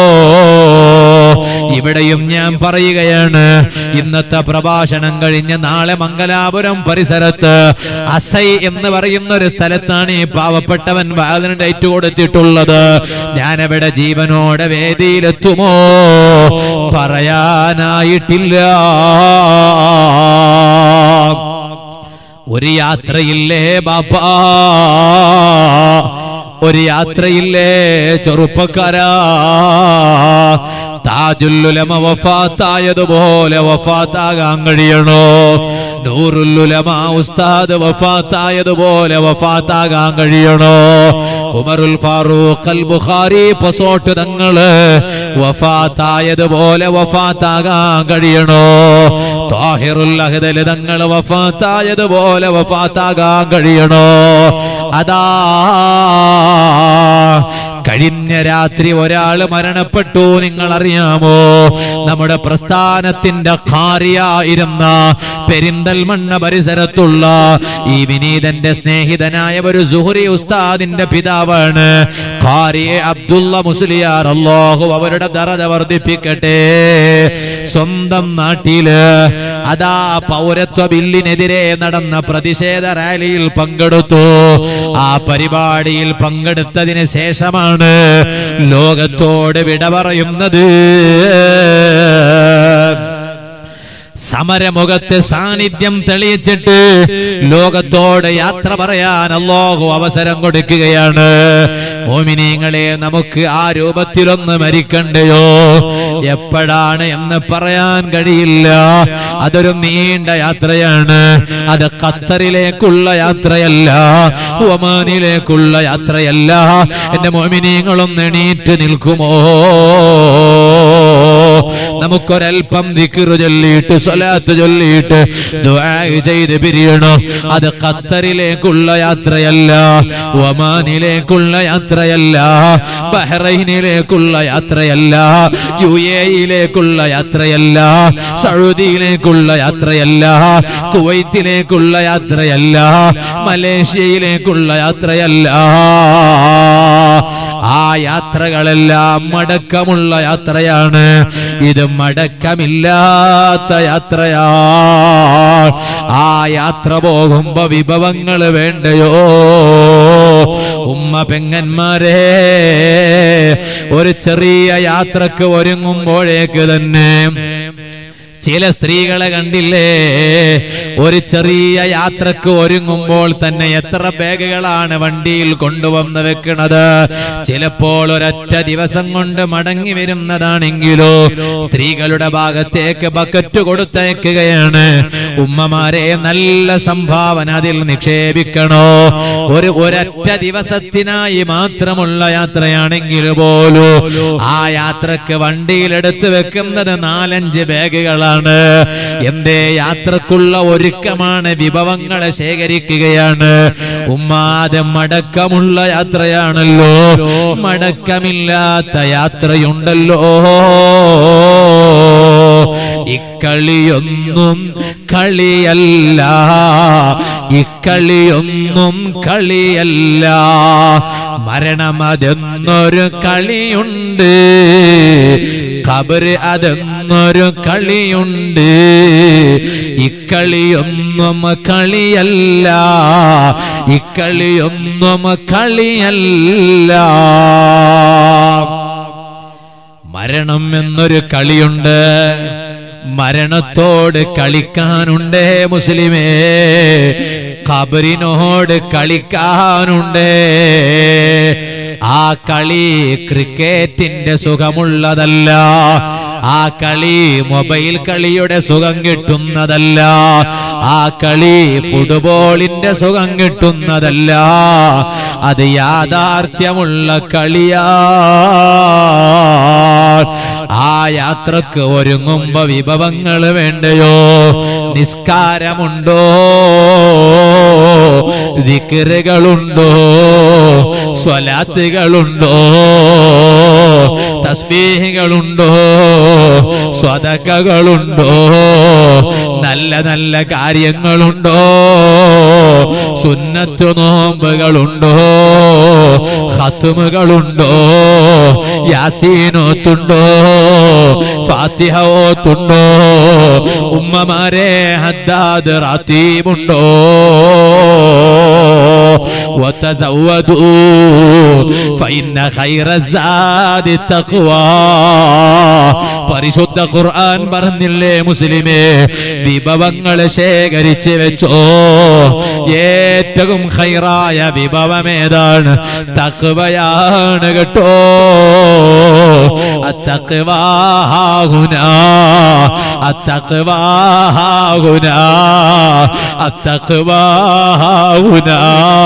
ഇവിടെയും ഞാൻ പറയുകയാണ്, ഇന്നത്തെ പ്രഭാഷണം കഴിഞ്ഞ് നാളെ മംഗലാപുരം പരിസരത്ത് അസൈ എന്ന് പറയുന്ന ഒരു സ്ഥലത്താണ് ഈ പാവപ്പെട്ടവൻ വാലിന് ഡേറ്റ് കൊടുത്തിട്ടുള്ളത്. ഞാനവിടെ ജീവനോടെ വേദിയിലെത്തുമോ പറയാനായിട്ടില്ല. ഒരു യാത്രയില്ലേ ബാപ്പാ, ഒരു യാത്രയില്ലേ ചെറുപ്പക്കാരാ. താജുല്ലുലമ വഫാത്തായതുപോലെ വഫാത്താകാൻ കഴിയണോ? നൂറുല്ലുലമ ഉസ്താദ് വഫാത്തായതുപോലെ വഫാത്താകാൻ കഴിയണോ? ഉമറുൽ ഫാറൂഖ് അൽ ബുഖാരി പസോട്ട് തങ്ങള് വഫാത്തായതുപോലെ വഫാത്താകാൻ കഴിയണോ? താഹിറുൽ അഹ്ദൽ തങ്ങള് വഫാത്തായതുപോലെ വഫാത്താകാൻ കഴിയണോ? അതാ കഴിഞ്ഞ രാത്രി ഒരാള് മരണപ്പെട്ടു, നിങ്ങൾ അറിയാമോ? നമ്മുടെ പ്രസ്ഥാനത്തിന്റെ ഖാരിയായിരുന്ന പെരിന്തൽമണ്ണ പരിസരത്തുള്ള ഈ വിനീതന്റെ സ്നേഹിതനായ ഒരു സുഹറി ഉസ്താദിന്റെ പിതാവാണ് ഖാരി അബ്ദുള്ള മുസ്ലിയാർ. അല്ലാഹു അവരുടെ ദറജ വർദ്ധിപ്പിക്കട്ടെ. സ്വന്തം നാട്ടില് അതാ പൗരത്വ ബില്ലിനെതിരെ നടന്ന പ്രതിഷേധ റാലിയിൽ പങ്കെടുത്തു. ആ പരിപാടിയിൽ പങ്കെടുത്തതിന് ശേഷമാണ് ലോകത്തോട് വിട പറയുന്നത്. സമരമുഖത്ത് സാന്നിധ്യം തെളിയിച്ചിട്ട് ലോകത്തോട് യാത്ര പറയാൻ അല്ലാഹു അവസരം കൊടുക്കുകയാണ്. മോമിനീങ്ങളെ, നമുക്ക് ആ രൂപത്തിലൊന്ന് മരിക്കണ്ടയോ? എപ്പോഴാണ് എന്ന് പറയാൻ കഴിയില്ല. അതൊരു നീണ്ട യാത്രയാണ്. അത് ഖത്തറിലേക്കുള്ള യാത്രയല്ല, ഒമാനിലേക്കുള്ള യാത്രയല്ല. എന്റെ മോമിനീങ്ങളൊന്ന് എണീറ്റ് നിൽക്കുമോ? നമുക്കൊരൽപ്പം ദിക്ർ ചൊല്ലിയിട്ട് സ്വലാത്ത് ചൊല്ലിയിട്ട് ദുആ ചെയ്ത് പിരിയണം. അത് ഖത്തറിലേക്കുള്ള യാത്രയല്ല, ഒമാനിലേക്കുള്ള യാത്രയല്ല, ബഹ്റൈനിലേക്കുള്ള യാത്രയല്ല, യു എ ഇയിലേക്കുള്ള യാത്രയല്ല, സൗദിയിലേക്കുള്ള യാത്രയല്ല, കുവൈത്തിലേക്കുള്ള യാത്രയല്ല, മലേഷ്യയിലേക്കുള്ള യാത്രയല്ല. ആ യാത്രകളെല്ലാം മടക്കമുള്ള യാത്രയാണ്. ഇത് മടക്കമില്ലാത്ത യാത്രയാണ്. ആ യാത്ര പോകുമ്പോ വിഭവങ്ങൾ വേണ്ടയോ? ഉമ്മ പെങ്ങന്മാരെ, ഒരു ചെറിയ യാത്രക്ക് ഒരുങ്ങുമ്പോഴേക്ക് തന്നെ ചില സ്ത്രീകളെ കണ്ടില്ലേ, ഒരു ചെറിയ യാത്രക്ക് ഒരുങ്ങുമ്പോൾ തന്നെ എത്ര ബാഗുകളാണ് വണ്ടിയിൽ കൊണ്ടുവന്ന് വെക്കുന്നത്. ചിലപ്പോൾ ഒരൊറ്റ ദിവസം കൊണ്ട് മടങ്ങി വരുന്നതാണെങ്കിലോ സ്ത്രീകളുടെ ഭാഗത്തേക്ക് ബക്കറ്റ് കൊടുത്തയക്കുകയാണ്. ഉമ്മമാരെ, നല്ല സംഭാവന അതിൽ നിക്ഷേപിക്കണോ? ഒരു ഒരൊറ്റ ദിവസത്തിനായി മാത്രമുള്ള യാത്രയാണെങ്കിൽ പോലും ആ യാത്രക്ക് വണ്ടിയിൽ എടുത്തു വെക്കുന്നത് നാലഞ്ച് ബാഗുകളാണ്. എന്തേ? യാത്രക്കുള്ള ഒരുക്കമാണ്, വിഭവങ്ങളെ ശേഖരിക്കുകയാണ്. ഉമ്മാതെ മടക്കമുള്ള യാത്രയാണല്ലോ, മടക്കമില്ലാത്ത യാത്രയുണ്ടല്ലോ. ഇക്കളിയൊന്നും കളിയല്ല, ഇക്കളിയൊന്നും കളിയല്ല, മരണമതെന്നൊരു കളിയുണ്ട്, ഖബർ അതെന്നൊരു കളിയുണ്ട്. ഇക്കളിയൊന്നും കളിയല്ല, ഇക്കളിയൊന്നും കളിയല്ല. മരണം എന്നൊരു കളിയുണ്ട്, മരണത്തോട് കളിക്കാനുണ്ടേ മുസ്ലിമേ, ഖബറിനോട് കളിക്കാനുണ്ടേ. ആ കളി ക്രിക്കറ്റിന്റെ സുഖമുള്ളതല്ല, ആ കളി മൊബൈൽ കളിയുടെ സുഖം കിട്ടുന്നതല്ല, ആ കളി ഫുട്ബോളിന്റെ സുഖം കിട്ടുന്നതല്ല. അത് യാഥാർത്ഥ്യമുള്ള കളിയാ. ആ യാത്രക്ക് ഒരുങ്ങുമ്പോ വിഭവങ്ങൾ വേണ്ടയോ? നിസ്കാരമുണ്ടോ? ദിക്റുകളുണ്ടോ? സ്വലാത്തുകളുണ്ടോ? തസ്ബീഹുകളുണ്ടോ? സ്വദഖകളുണ്ടോ? നല്ല നല്ല കാര്യങ്ങളുണ്ടോ? സുന്നത്ത് നോമ്പുകളുണ്ടോ? ഖത്മുകളുണ്ടോ? യാസീനോത്തുണ്ടോ? ഫാത്തിഹ ഓത്തുണ്ടോ? ഉമ്മമാരെ, ഹദ്ദാദ് റാത്തീബുണ്ടോ? വതസവ്വദൂ ഫഇന്ന ഖൈറ സാദി തഖ്വാ. പരിശുദ്ധ ഖുർആൻ പറഞ്ഞില്ലേ മുസ്ലിമേ, വിഭവങ്ങൾ ശേഖരിച്ച് വെച്ചോ. ഏറ്റവും ഖൈറായ വിഭവം ഏതാണ്? തഖ്വയാണ് കേട്ടോ. അത്തഖ്വാ ഹാഹുനാ, അത്തഖ്വാ ഹാഹുനാ, അത്തഖ്വാ ഹാഹുനാ.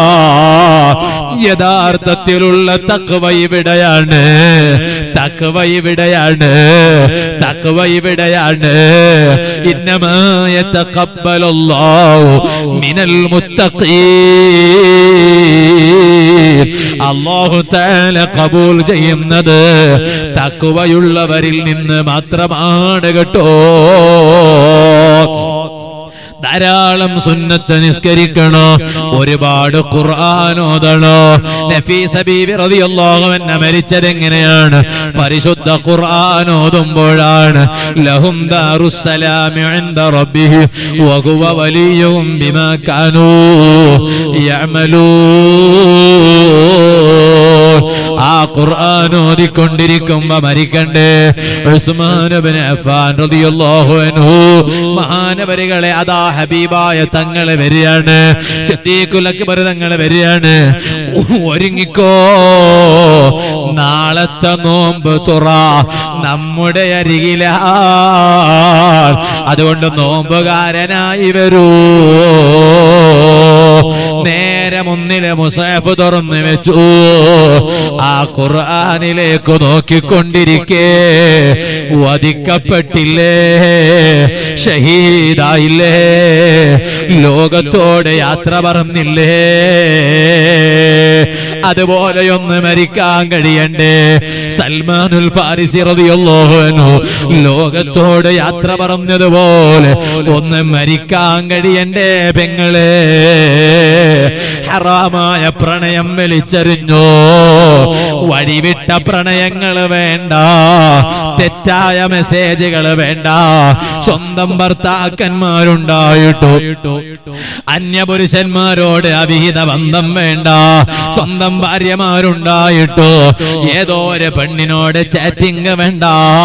യഥാർത്ഥത്തിലുള്ള തഖ്വ ഇവിടെയാണ്, തഖ്വ ഇവിടെയാണ്, തഖ്വ ഇവിടെയാണ്. ഇന്നമാ യതഖബ്ബലുല്ലാഹു മിനൽ മുത്തഖീൻ. അല്ലാഹു തആല ഖബൂൽ ചെയ്യുന്നത് തഖ്വയുള്ളവരിൽ നിന്ന് മാത്രമാണ് കേട്ടോ. ധാരാളം സുന്നത്ത് നിസ്കരിക്കണോ, ഒരുപാട് ഖുർആൻ ഓതണോ. നഫീസ ബീവി റളിയല്ലാഹു അൻഹ മരിച്ചത് എങ്ങനെയാണ്? പരിശുദ്ധ ഖുർആൻ ഓതുമ്പോഴാണ്. ലഹും ദാറുസ്സലാമി ഇൻദ റബ്ബിഹിം വഹുവ വലിയ്യുഹും ബിമാ കാനൂ യഅമലൂൻ. ആ ഖുർആൻ ഓതിക്കൊണ്ടിരിക്കുമ്പോ മരിക്കണ്ടേ? ഉസ്മാൻ ഇബ്നു അഫ്ഫാൻ റളിയല്ലാഹു അൻഹു മഹാനവരികളെ അതാ ഹബീബായ തങ്ങളെ വരികയാണ്, സിദ്ദീഖുൽ അക്ബർ തങ്ങളെ വരികയാണ്. ഒരുങ്ങിക്കോ, നാളത്തെ നോമ്പ് തുറ നമ്മുടെ അരികിലാണ്. അതുകൊണ്ട് നോമ്പുകാരനായി വരൂ. നേരെ നേരെ മുന്നിലെ മുസാഫ് തുറന്നു വെച്ചു. ആ ഖുർആനിലേക്ക് നോക്കിക്കൊണ്ടിരിക്കേ വധിക്കപ്പെട്ടില്ലേ, ഷഹീദായില്ലേ, ലോകത്തോട് യാത്ര പറഞ്ഞില്ലേ, അതുപോലെയൊന്ന് മരിക്കാൻ കഴിയണ്ടേ? സൽമാനുൽ ഫാരിസി റളിയല്ലാഹു അൻഹു ലോകത്തോട് യാത്ര പറഞ്ഞതുപോലെ ഒന്ന് മരിക്കാൻ കഴിയണ്ടേ പെങ്ങളെ? ഹറാമായ പ്രണയം വലിച്ചെറിഞ്ഞോ? വഴിവിട്ട പ്രണയങ്ങൾ വേണ്ട, തെറ്റായ മെസ്സേജുകൾ വേണ്ട. സ്വന്തം ഭർത്താക്കന്മാരുണ്ടായിട്ടോ അന്യപുരുഷന്മാരോട് അവിഹിത ബന്ധം വേണ്ട. സ്വന്തം ഭാര്യമാരുണ്ടായിട്ടോ ഏതോ ഒരു പെണ്ണിനോട് ചാറ്റിംഗ് വേണ്ട.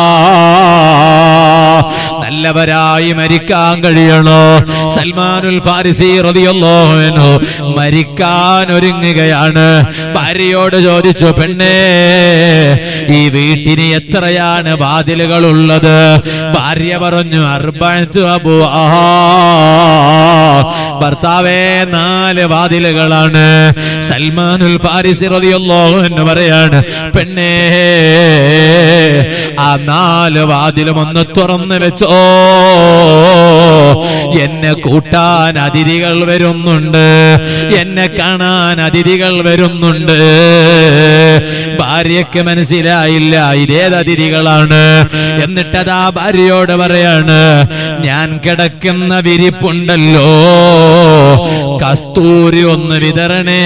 നല്ലവരായി മരിക്കാൻ കഴിയണോ? സൽമാനുൽ ഫാരിസി റളിയല്ലാഹു അൻഹു മരിക്കാൻ ഒരുങ്ങുകയാണ്. ഭാര്യയോട് ചോദിച്ചു, പെണ്ണേ, ഈ വീട്ടിന് എത്രയാണ് വാതിലുകൾ ഉള്ളത്? ഭാര്യ പറഞ്ഞു, അർബഅത്തു അബ്വാ. ഭർത്താവേ, നാല് വാതിലുകളാണ്. സൽമാനുൽ ഫാരിസി റളിയല്ലാഹു അൻഹു പറയാണ്, പെണ്ണേ, ആ നാല് വാതിലും ഒന്ന് തുറന്നു വെച്ചോ. എന്നെ കൂട്ടാൻ അതിഥികൾ വരുന്നുണ്ട്, എന്നെ കാണാൻ അതിഥികൾ വരുന്നുണ്ട്. ഭാര്യക്ക് മനസ്സിലായില്ല ഇതേത് അതിഥികളാണ്. എന്നിട്ടതാ ഭാര്യയോട് പറയാണ്, ഞാൻ കിടക്കുന്ന വിരിപ്പുണ്ടല്ലോ, കസ്തൂരി ഒന്ന് വിതരണേ.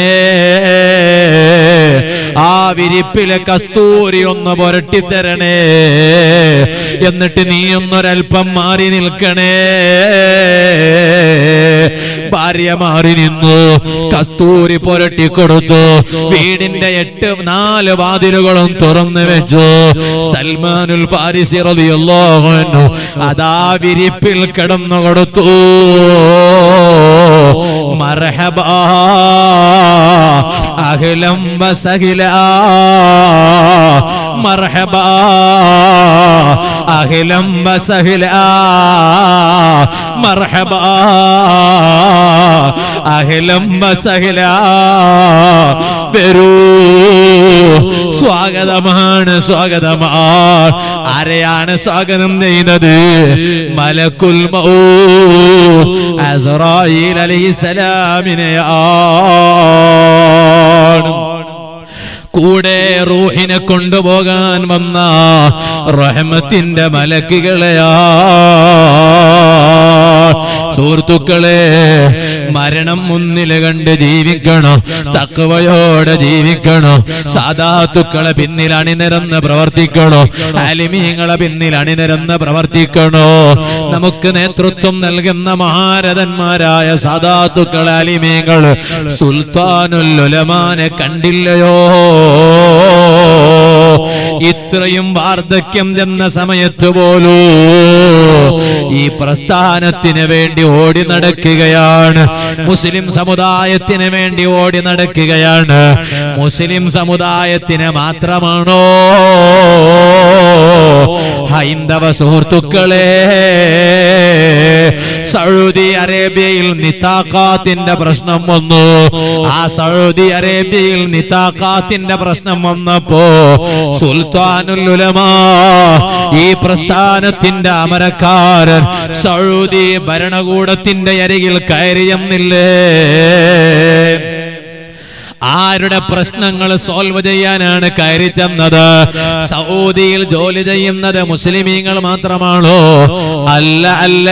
ആ വിരിപ്പിലെ കസ്തൂരി ഒന്ന് പുരട്ടിത്തരണേ. എന്നിട്ട് നീ ഒന്നൊരൽപ്പം മാറി നിൽക്കണേ. ഭാര്യ മാറി നിന്നു, കസ്തൂരി പുരട്ടി കൊടുത്തു. വീടിന്റെ എട്ട് നാല് വാതിലുകളും തുറന്നു വെച്ചു. സൽമാനുൽ ഫാരിസി റളിയല്ലാഹു അൻഹു അതാ വിരിപ്പിൽ കിടന്നു കൊടുത്തു. മർഹബാ അഹ്ലം വസഹ്ലാ, മർഹബാ അഹ്ലം വസഹ്ലാ, മർഹബാ അഹ്ലം വസഹ്ലാ. വരൂ, സ്വാഗതമാണ്, സ്വാഗതമാണ്. ആരെയാണ് സ്വാഗതം ചെയ്യുന്നത്? മലക്കുൽ മൗത്ത് അസ്റായീൽ അലൈഹിസ്സലാമിനെയാണ്. കൂടെ റൂഹിനെ കൊണ്ടുപോകാൻ വന്ന റഹ്മത്തിന്റെ മലക്കുകളെയാ. സുഹൃത്തുക്കളെ, മരണം മുന്നിൽ കണ്ട് ജീവിക്കണം, തഖ്വയോടെ ജീവിക്കണം. സാദാത്തുക്കളെ പിന്നിൽ അണിനിരന്ന് പ്രവർത്തിക്കണോ, ആലിമീങ്ങളെ പിന്നിൽ അണിനിരന്ന് പ്രവർത്തിക്കണോ. നമുക്ക് നേതൃത്വം നൽകുന്ന മഹാരഥന്മാരായ സാദാത്തുക്കൾ, ആലിമീങ്ങൾ, സുൽത്താനുൽ ഉലമാനെ കണ്ടില്ലയോ? ഇത്രയും വാർദ്ധക്യം ചെന്ന സമയത്ത് പോലും ഈ പ്രസ്ഥാനത്തിന് വേണ്ടി ഓടി നടക്കുകയാണ്. മുസ്ലിം സമുദായത്തിന് വേണ്ടി ഓടി നടക്കുകയാണ്. മുസ്ലിം സമുദായത്തിന് മാത്രമാണോ? ഹൈന്ദവ സുഹൃത്തുക്കളെ, സൗദി അറേബ്യയിൽ നിതാഖാത്തിന്റെ പ്രശ്നം വന്നു. ആ സൗദി അറേബ്യയിൽ നിതാഖാത്തിന്റെ പ്രശ്നം വന്നപ്പോ സുൽത്താനുൽ ഉലമാ, ഈ പ്രസ്ഥാനത്തിന്റെ അമരക്കാരൻ, സൗദി ഭരണകൂടത്തിന്റെ അരികിൽ കയറിയെന്നില്ലേ? ആരുടെ പ്രശ്നങ്ങൾ സോൾവ് ചെയ്യാനാണ് കയറി ചെന്നത്? സൗദിയിൽ ജോലി ചെയ്യുന്നത് മുസ്ലിമീങ്ങൾ മാത്രമാണോ? അല്ല, അല്ല.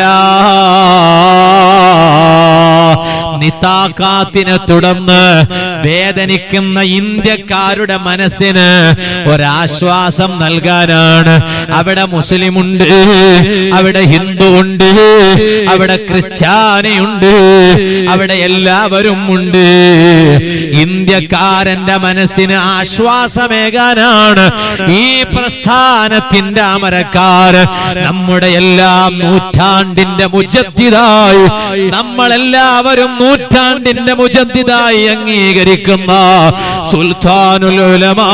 നിതാഖാത്തിനെ തുടർന്ന് വേദനിക്കുന്ന ഇന്ത്യക്കാരുടെ മനസ്സിന് ഒരാശ്വാസം നൽകാനാണ്. അവിടെ മുസ്ലിമുണ്ട്, അവിടെ ഹിന്ദു ഉണ്ട്, അവിടെ ക്രിസ്ത്യാനിയുണ്ട്, അവിടെ എല്ലാവരും ഉണ്ട്. ഇന്ത്യക്കാരന്റെ മനസ്സിന് ആശ്വാസമേകാനാണ് ഈ പ്രസ്ഥാനത്തിന്റെ അമരക്കാരൻ, നമ്മുടെ എല്ലാം നൂറ്റാണ്ടിന്റെ മുജദ്ദിദായി, നമ്മളെല്ലാവരും നൂറ്റാണ്ടിന്റെ മുജദ്ദിദായി അംഗീകരിക്കുന്ന സുൽത്താനുൽ ഉലമാ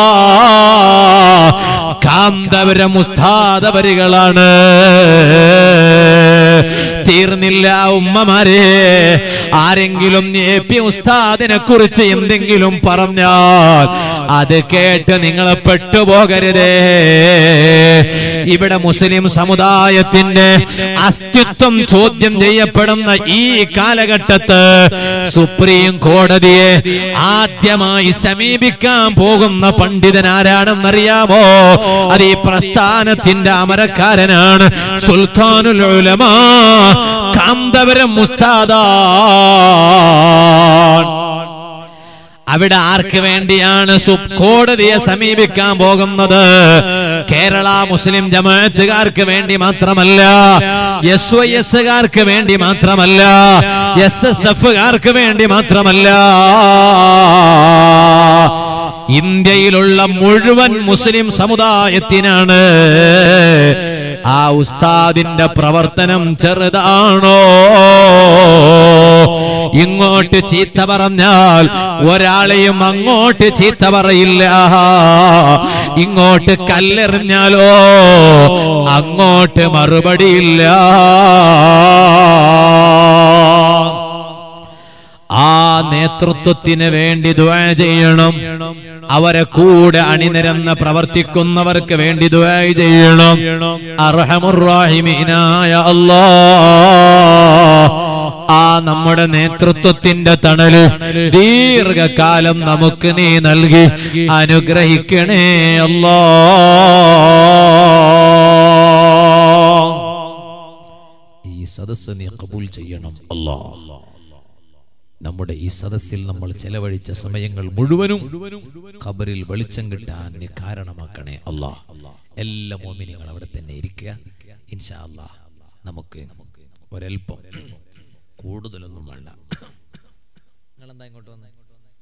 കാന്തപുരം ഉസ്താദ് വരികളാണ്. തീർന്നില്ല ഉമ്മമാരെ, ആരെങ്കിലും എ പി ഉസ്താദിനെ കുറിച്ച് എന്തെങ്കിലും പറഞ്ഞാൽ അത് കേട്ട് നിങ്ങൾ പെട്ടുപോകരുതേ. ഇവിടെ മുസ്ലിം സമുദായത്തിന്റെ അസ്തിത്വം ചോദ്യം ചെയ്യപ്പെടുന്ന ഈ കാലഘട്ടത്ത് സുപ്രീം കോടതിയെ ആദ്യമായി സമീപിക്കാൻ പോകുന്ന പണ്ഡിതൻ ആരാണെന്നറിയാമോ? അത് ഈ പ്രസ്ഥാനത്തിന്റെ അമരക്കാരനാണ്, സുൽത്താനുൽ ഉലമാ കാന്തപുരം ഉസ്താദാൻ. അവിടെ ആർക്ക് വേണ്ടിയാണ് കോടതിയെ സമീപിക്കാൻ പോകുന്നത്? കേരള മുസ്ലിം ജമാഅത്തുകാർക്ക് വേണ്ടി മാത്രമല്ല, എസ് വൈ എസ് കാർക്ക് വേണ്ടി മാത്രമല്ല, എസ് എസ് എഫുകാർക്ക് വേണ്ടി മാത്രമല്ല, ഇന്ത്യയിലുള്ള മുഴുവൻ മുസ്ലിം സമുദായത്തിനാണ്. ആ ഉസ്താദിന്റെ പ്രവർത്തനം ചെറുതാണോ? ഇങ്ങോട്ട് ചീത്ത പറഞ്ഞാൽ ഒരാളെയും അങ്ങോട്ട് ചീത്ത പറയില്ല. ഇങ്ങോട്ട് കല്ലെറിഞ്ഞാലോ അങ്ങോട്ട് മറുപടിയില്ല. ആ നേതൃത്വത്തിന് വേണ്ടി ദുആ ചെയ്യണം. അവരെ കൂടെ അണിനിരന്ന് പ്രവർത്തിക്കുന്നവർക്ക് വേണ്ടി ദുആ ചെയ്യണം. അർഹമുർ റഹീമീനായ അല്ലാഹ്, ആ നമ്മുടെ നേതൃത്വത്തിന്റെ തണല് ദീർഘകാലം നമുക്ക് നീ നൽകി അനുഗ്രഹിക്കണേ അല്ലാഹ്. ഈ സദസ്സ് നീ ഖബൂൽ ചെയ്യണം അല്ലാഹ്. നമ്മുടെ ഈ സദസ്സിൽ നമ്മൾ ചെലവഴിച്ച സമയങ്ങൾ മുഴുവനും ഖബറിൽ വെളിച്ചം കിട്ടാൻ നീ കാരണമാക്കണേ അല്ലാഹ്. എല്ലാ മുഅ്മിനീങ്ങളും അവിടെ തന്നെ ഇരിക്കുക. ഇൻഷാ അല്ലാഹ് നമുക്ക് ഒരൽപ്പം കൂടുതലൊന്നും വേണ്ട. നിങ്ങളെന്താ ഇങ്ങോട്ട് വന്നേ?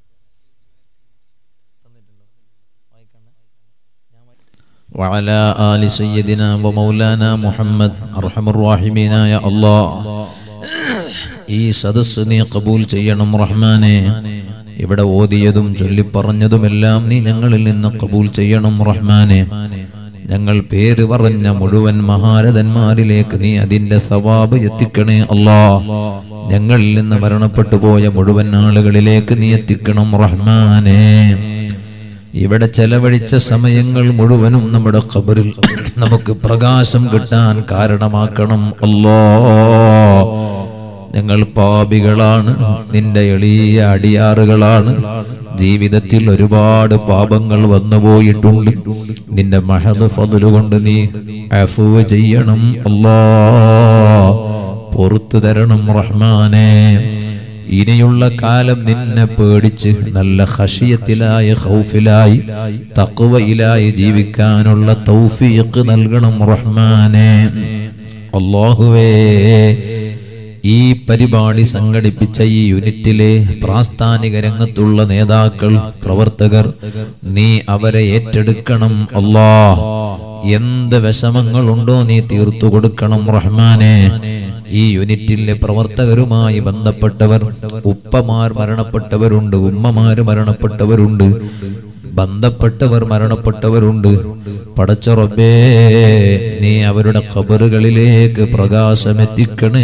وعلى آل سيدنا ومولانا محمد أرحم الراحمين يا الله. ഈ സദസ്സ് നീ ഖബൂൽ ചെയ്യണം റഹ്മാനെ. ഇവിടെ ഓതിയതും ചൊല്ലിപ്പറഞ്ഞതുമെല്ലാം നീ ഞങ്ങളിൽ നിന്ന് ഖബൂൽ ചെയ്യണം റഹ്മാനെ. ഞങ്ങൾ പേര് പറഞ്ഞ മുഴുവൻ മഹാരഥന്മാരിലേക്ക് നീ അതിന്റെ സവാബ് എത്തിക്കണേ അല്ലാഹ്. ഞങ്ങളിൽ നിന്ന് മരണപ്പെട്ടു പോയ മുഴുവൻ ആളുകളിലേക്ക് നീ എത്തിക്കണം റഹ്മാനെ. ഇവിടെ ചെലവഴിച്ച സമയങ്ങൾ മുഴുവനും നമ്മുടെ ഖബറിൽ നമുക്ക് പ്രകാശം കിട്ടാൻ കാരണമാക്കണം അല്ലാഹ്. ഞങ്ങൾ പാപികളാണ്, നിന്റെ എളിയ അടിയാറുകളാണ്. ജീവിതത്തിൽ ഒരുപാട് പാപങ്ങൾ വന്നുപോയിട്ടുണ്ട്. നിന്റെ മഹദ് ഫദ്ല് കൊണ്ട് നീ അഫ്വ് ചെയ്യണം അല്ലാഹ്. പുറത്തു തരണം റഹ്മാനെ. ഇനിയുള്ള കാലം നിന്നെ പേടിച്ച് നല്ല ഖശിയത്തിലായി ഖൗഫിലായി തഖ്വയിലായി ജീവിക്കാനുള്ള തൗഫീഖ് നൽകണം റഹ്മാനെ. അല്ലാഹുവേ, ഈ പരിപാടി സംഘടിപ്പിച്ച ഈ യൂണിറ്റിലെ പ്രാസ്ഥാനിക രംഗത്തുള്ള നേതാക്കൾ, പ്രവർത്തകർ, നീ അവരെ ഏറ്റെടുക്കണം അല്ലാഹ്. എന്ത് വിഷമങ്ങളുണ്ടോ നീ തീർത്തു കൊടുക്കണം റഹ്മാനെ. ഈ യൂണിറ്റിലെ പ്രവർത്തകരുമായി ബന്ധപ്പെട്ടവർ, ഉപ്പമാർ മരണപ്പെട്ടവരുണ്ട്, ഉമ്മമാര് മരണപ്പെട്ടവരുണ്ട്, ബന്ധപ്പെട്ടവർ മരണപ്പെട്ടവരുണ്ട്. പടച്ച റബ്ബേ, നീ അവരുടെ ഖബറുകളിലേക്ക് പ്രകാശമെത്തിക്കണേ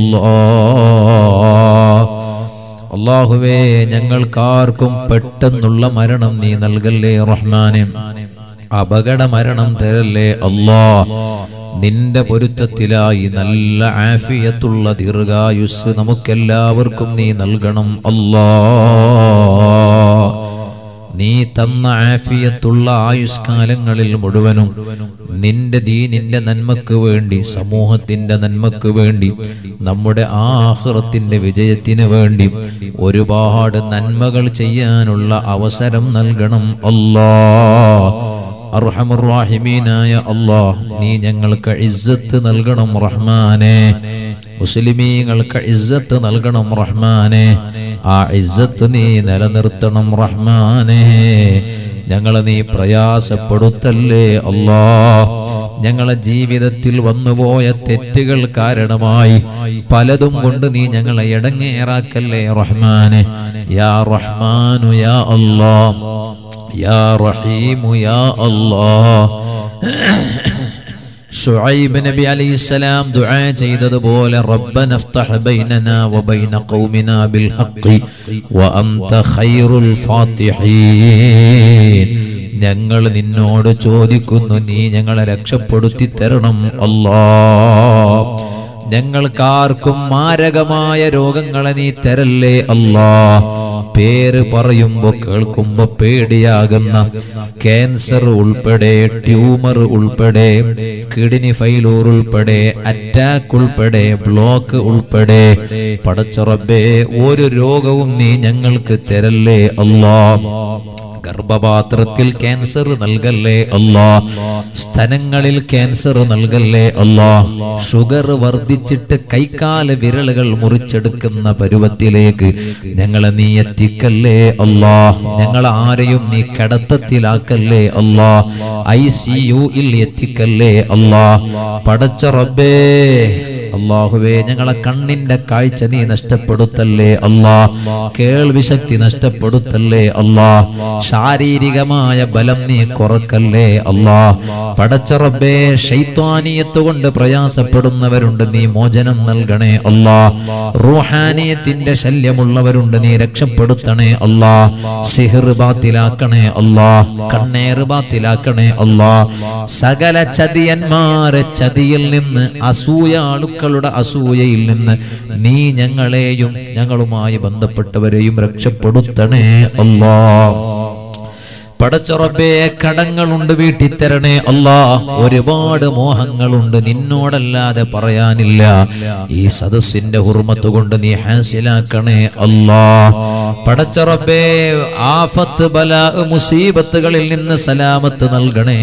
അല്ലാഹ്. അല്ലാഹുവേ, ഞങ്ങൾക്കാർക്കും പെട്ടെന്നുള്ള മരണം നീ നൽകല്ലേ റഹ്മാനെ. അപകട മരണം തരല്ലേ അല്ലാഹ്. നിന്റെ പൊരുത്തത്തിലായി നല്ല ആഫിയത്തുള്ള ദീർഘായുസ് നമുക്കെല്ലാവർക്കും നീ നൽകണം അല്ലാഹ്. നീ തന്ന ആഫിയത്തുള്ള ആയുഷ്കാലങ്ങളിൽ മുഴുവനും നിന്റെ ദീനിന്റെ നന്മക്ക് വേണ്ടി, സമൂഹത്തിന്റെ നന്മക്ക് വേണ്ടി, നമ്മുടെ ആഖിറത്തിന്റെ വിജയത്തിന് വേണ്ടി ഒരുപാട് നന്മകൾ ചെയ്യാനുള്ള അവസരം നൽകണം അല്ലാഹ്. അർഹമുർ റഹീമീനായ അല്ലാഹ്, നീ ഞങ്ങൾക്ക് ഇസ്സത്ത് നൽകണം റഹ്മാനെ. മുസ്ലിമീങ്ങൾക്ക് ഇസ്സത്ത് നൽകണം റഹ്മാനെ. ആ ഇസ്സത്ത് നീ നിലനിർത്തണം റഹ്മാനെ. ഞങ്ങളെ നീ പ്രയാസപ്പെടുത്തല്ലേ അല്ലാഹ്. ഞങ്ങളെ ജീവിതത്തിൽ വന്നുപോയ തെറ്റുകൾ കാരണമായി പലതും കൊണ്ട് നീ ഞങ്ങളെ ഇടങ്ങേറാക്കല്ലേ റഹ്മാനെ. യാ റഹ്മാനു യാ അല്ലാഹ്, യാ റഹീമു യാ അല്ലാഹ്. ശുഐബ് നബി അലൈഹിസ്സലാം ദുആ ചെയ്തതുപോലെ റബ്ബന ഇഫ്തഹ് ബൈനനാ വബൈന ഖൗമിനാ ബിൽ ഹഖ് വഅൻത ഖൈറുൽ ഫാത്തിഹീൻ. ഞങ്ങൾ നിന്നോട് ചോദിക്കുന്നു, നീ ഞങ്ങളെ രക്ഷപ്പെടുത്തി തരണം അല്ലാഹ്. ഞങ്ങൾക്കാർക്കും മാരകമായ രോഗങ്ങളെ നീ തരല്ലേ അല്ലാഹ്. പേര് പറയുമ്പോ കേൾക്കുമ്പോ പേടിയാകുന്ന ക്യാൻസർ ഉൾപ്പെടെ, ട്യൂമർ ഉൾപ്പെടെ, കിഡ്നി ഫെയിലൂർ ഉൾപ്പെടെ, അറ്റാക്ക് ഉൾപ്പെടെ, ബ്ലോക്ക് ഉൾപ്പെടെ, പടച്ച റബ്ബേ ഒരു രോഗവും നീ ഞങ്ങൾക്ക് തരല്ലേ അല്ലാഹ്. ഗർഭപാത്രത്തിൽ ക്യാൻസർ നൽകല്ലേ അല്ലാഹ്. സ്തനങ്ങളിൽ ക്യാൻസർ നൽകല്ലേ അല്ലാഹ്. ഷുഗർ വർദ്ധിച്ചിട്ട് കൈകാല് വിരലുകൾ മുറിച്ചെടുക്കുന്ന പരുവത്തിലേക്ക് ഞങ്ങളെ നീ എത്തിക്കല്ലേ അല്ലാഹ്. ഞങ്ങൾ ആരെയും നീ കടത്തത്തിലാക്കല്ലേ അല്ലാഹ്. ഐ സി യുയിൽ എത്തിക്കല്ലേ അല്ലാഹ്. പടച്ച റബ്ബേ അല്ലാഹുവേ ഞങ്ങളെ കണ്ണിന്റെ കാഴ്ച നീ നഷ്ടപ്പെടുത്തല്ലേ അല്ലാഹ്. കേൾവി ശക്തി നഷ്ടപ്പെടുത്തല്ലേ അല്ലാഹ്. ശാരീരികമായ ബലം നീ കുറക്കല്ലേ അല്ലാഹ്. പടച്ച റബ്ബേ ശൈത്വാനിയത്ത് കൊണ്ട് പ്രയാസപ്പെടുന്നവരുണ്ട്, നീ മോചനം നൽകണേ അല്ലാഹ്. റൂഹാനിയത്തിന്റെ ശല്യമുള്ളവരുണ്ട്, നീ രക്ഷപ്പെടുത്തണേ അല്ലാഹ്. സിഹ്ർ ബാത്തിലാക്കണേ അല്ലാഹ്. കണ്ണേറ് ബാത്തിലാക്കണേ അല്ലാഹ്. സകല ചതിയന്മാരെ ചതിയിൽ നിന്ന്, അസൂയാളുക്കളുടെ അസൂയയിൽ നിന്ന് നീ ഞങ്ങളെയും ഞങ്ങളുമായി ബന്ധപ്പെട്ടവരെയും രക്ഷപ്പെടുത്തണേ അല്ലാഹ്. പടച്ച റബ്ബേ കടങ്ങളുണ്ട്, വീട്ടി തരണേ അല്ലാഹ്. ഒരുപാട് മോഹങ്ങളുണ്ട്, നിന്നോടല്ലാതെ പറയാനില്ല. ഈ സദസ്സിന്റെ ഹുർമത്ത് കൊണ്ട് നീ ഹാസിലാക്കണേ അല്ലാഹ്. പടച്ച റബ്ബേ ആഫത്ത് ബലാ മുസീബത്തുകളിൽ നിന്ന് സലാമത്ത് നൽകണേ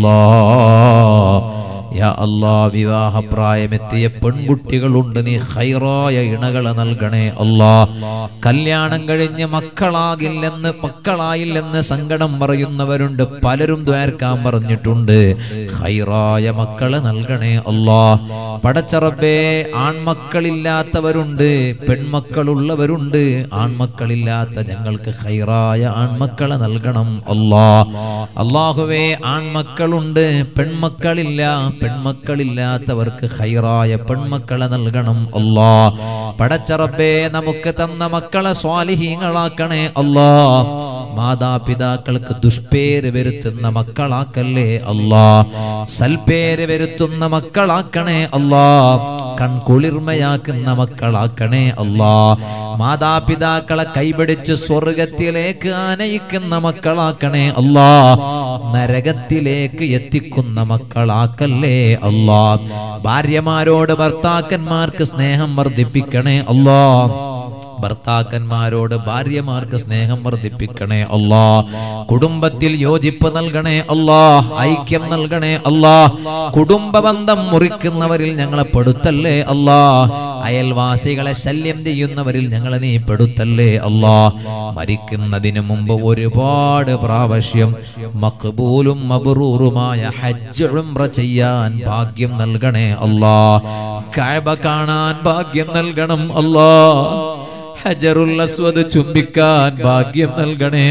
അല്ലാഹ്. യാ അല്ലാഹ് വിവാഹപ്രായമെത്തിയ പെൺകുട്ടികളുണ്ട്, നീ ഖൈറായ ഇണകളെ നൽകണേ അല്ലാഹ്. കല്യാണം കഴിഞ്ഞ് മക്കളാകില്ലെന്ന് മക്കളായില്ലെന്ന് സങ്കടം പറയുന്നവരുണ്ട്, പലരും ദ്വാരക്കാൻ പറഞ്ഞിട്ടുണ്ട്. ഖൈറായ മക്കളെ നൽകണേ അല്ലാഹ്. പടച്ച റബ്ബേ ആൺമക്കളില്ലാത്തവരുണ്ട്, പെൺമക്കളുള്ളവരുണ്ട്. ആൺമക്കളില്ലാത്ത ഞങ്ങൾക്ക് ഖൈറായ ആൺമക്കളെ നൽകണം അല്ലാഹ്. അല്ലാഹുവേ ആൺമക്കളുണ്ട്, പെൺമക്കളില്ല. പെൺമക്കളില്ലാത്തവർക്ക് ഖൈറായ പെൺമക്കളെ നൽകണം അല്ലാഹ്. പടച്ച റബ്ബേ നമുക്ക് തന്ന മക്കളെ സ്വാലിഹീങ്ങളാക്കണേ അല്ലാഹ്. മാതാപിതാക്കൾക്ക് ദുഷ്പേര് വരുത്തുന്ന മക്കളാക്കല്ലേ അല്ലാഹ്. സൽപേര് വരുത്തുന്ന മക്കളാക്കണേ അല്ലാഹ്. കൺകുളിർമയാക്കുന്ന മക്കളാക്കണേ അല്ലാഹ്. മാതാപിതാക്കളെ കൈപിടിച്ച് സ്വർഗത്തിലേക്ക് ആനയിക്കുന്ന മക്കളാക്കണേ അല്ലാഹ്. നരകത്തിലേക്ക് എത്തിക്കുന്ന മക്കളാക്കല്ലേ അല്ലാഹ്. ഭാര്യമാരോട് ഭർത്താക്കന്മാർക്ക് സ്നേഹം വർദ്ധിപ്പിക്കണേ അല്ലാഹ്. ഭർത്താക്കന്മാരോട് ഭാര്യമാർക്ക് സ്നേഹം വർദ്ധിപ്പിക്കണേ അല്ലാഹ്. കുടുംബത്തിൽ യോജിപ്പ് നൽകണേ അല്ലാഹ്. ഐക്യം നൽകണേ അല്ലാഹ്. കുടുംബ ബന്ധം മുറിക്കുന്നവരിൽ ഞങ്ങളെ പെടുത്തല്ലേ അല്ലാഹ്. അയൽവാസികളെ ശല്യം ചെയ്യുന്നവരിൽ ഞങ്ങളെ നീ പെടുത്തല്ലേ അല്ലാഹ്. മരിക്കുന്നതിന് മുമ്പ് ഒരുപാട് പ്രാവശ്യം മഖ്ബൂലും മബ്റൂറുമായ ഹജ്ജ് ഉംറ ചെയ്യാൻ ഭാഗ്യം നൽകണേ അല്ലാഹ്. കഅബ കാണാൻ ഭാഗ്യം നൽകണം അല്ലാഹ്. ഹജറുൽ അസ്വദ് ചുംബിക്കാൻ ഭാഗ്യം നൽകണേ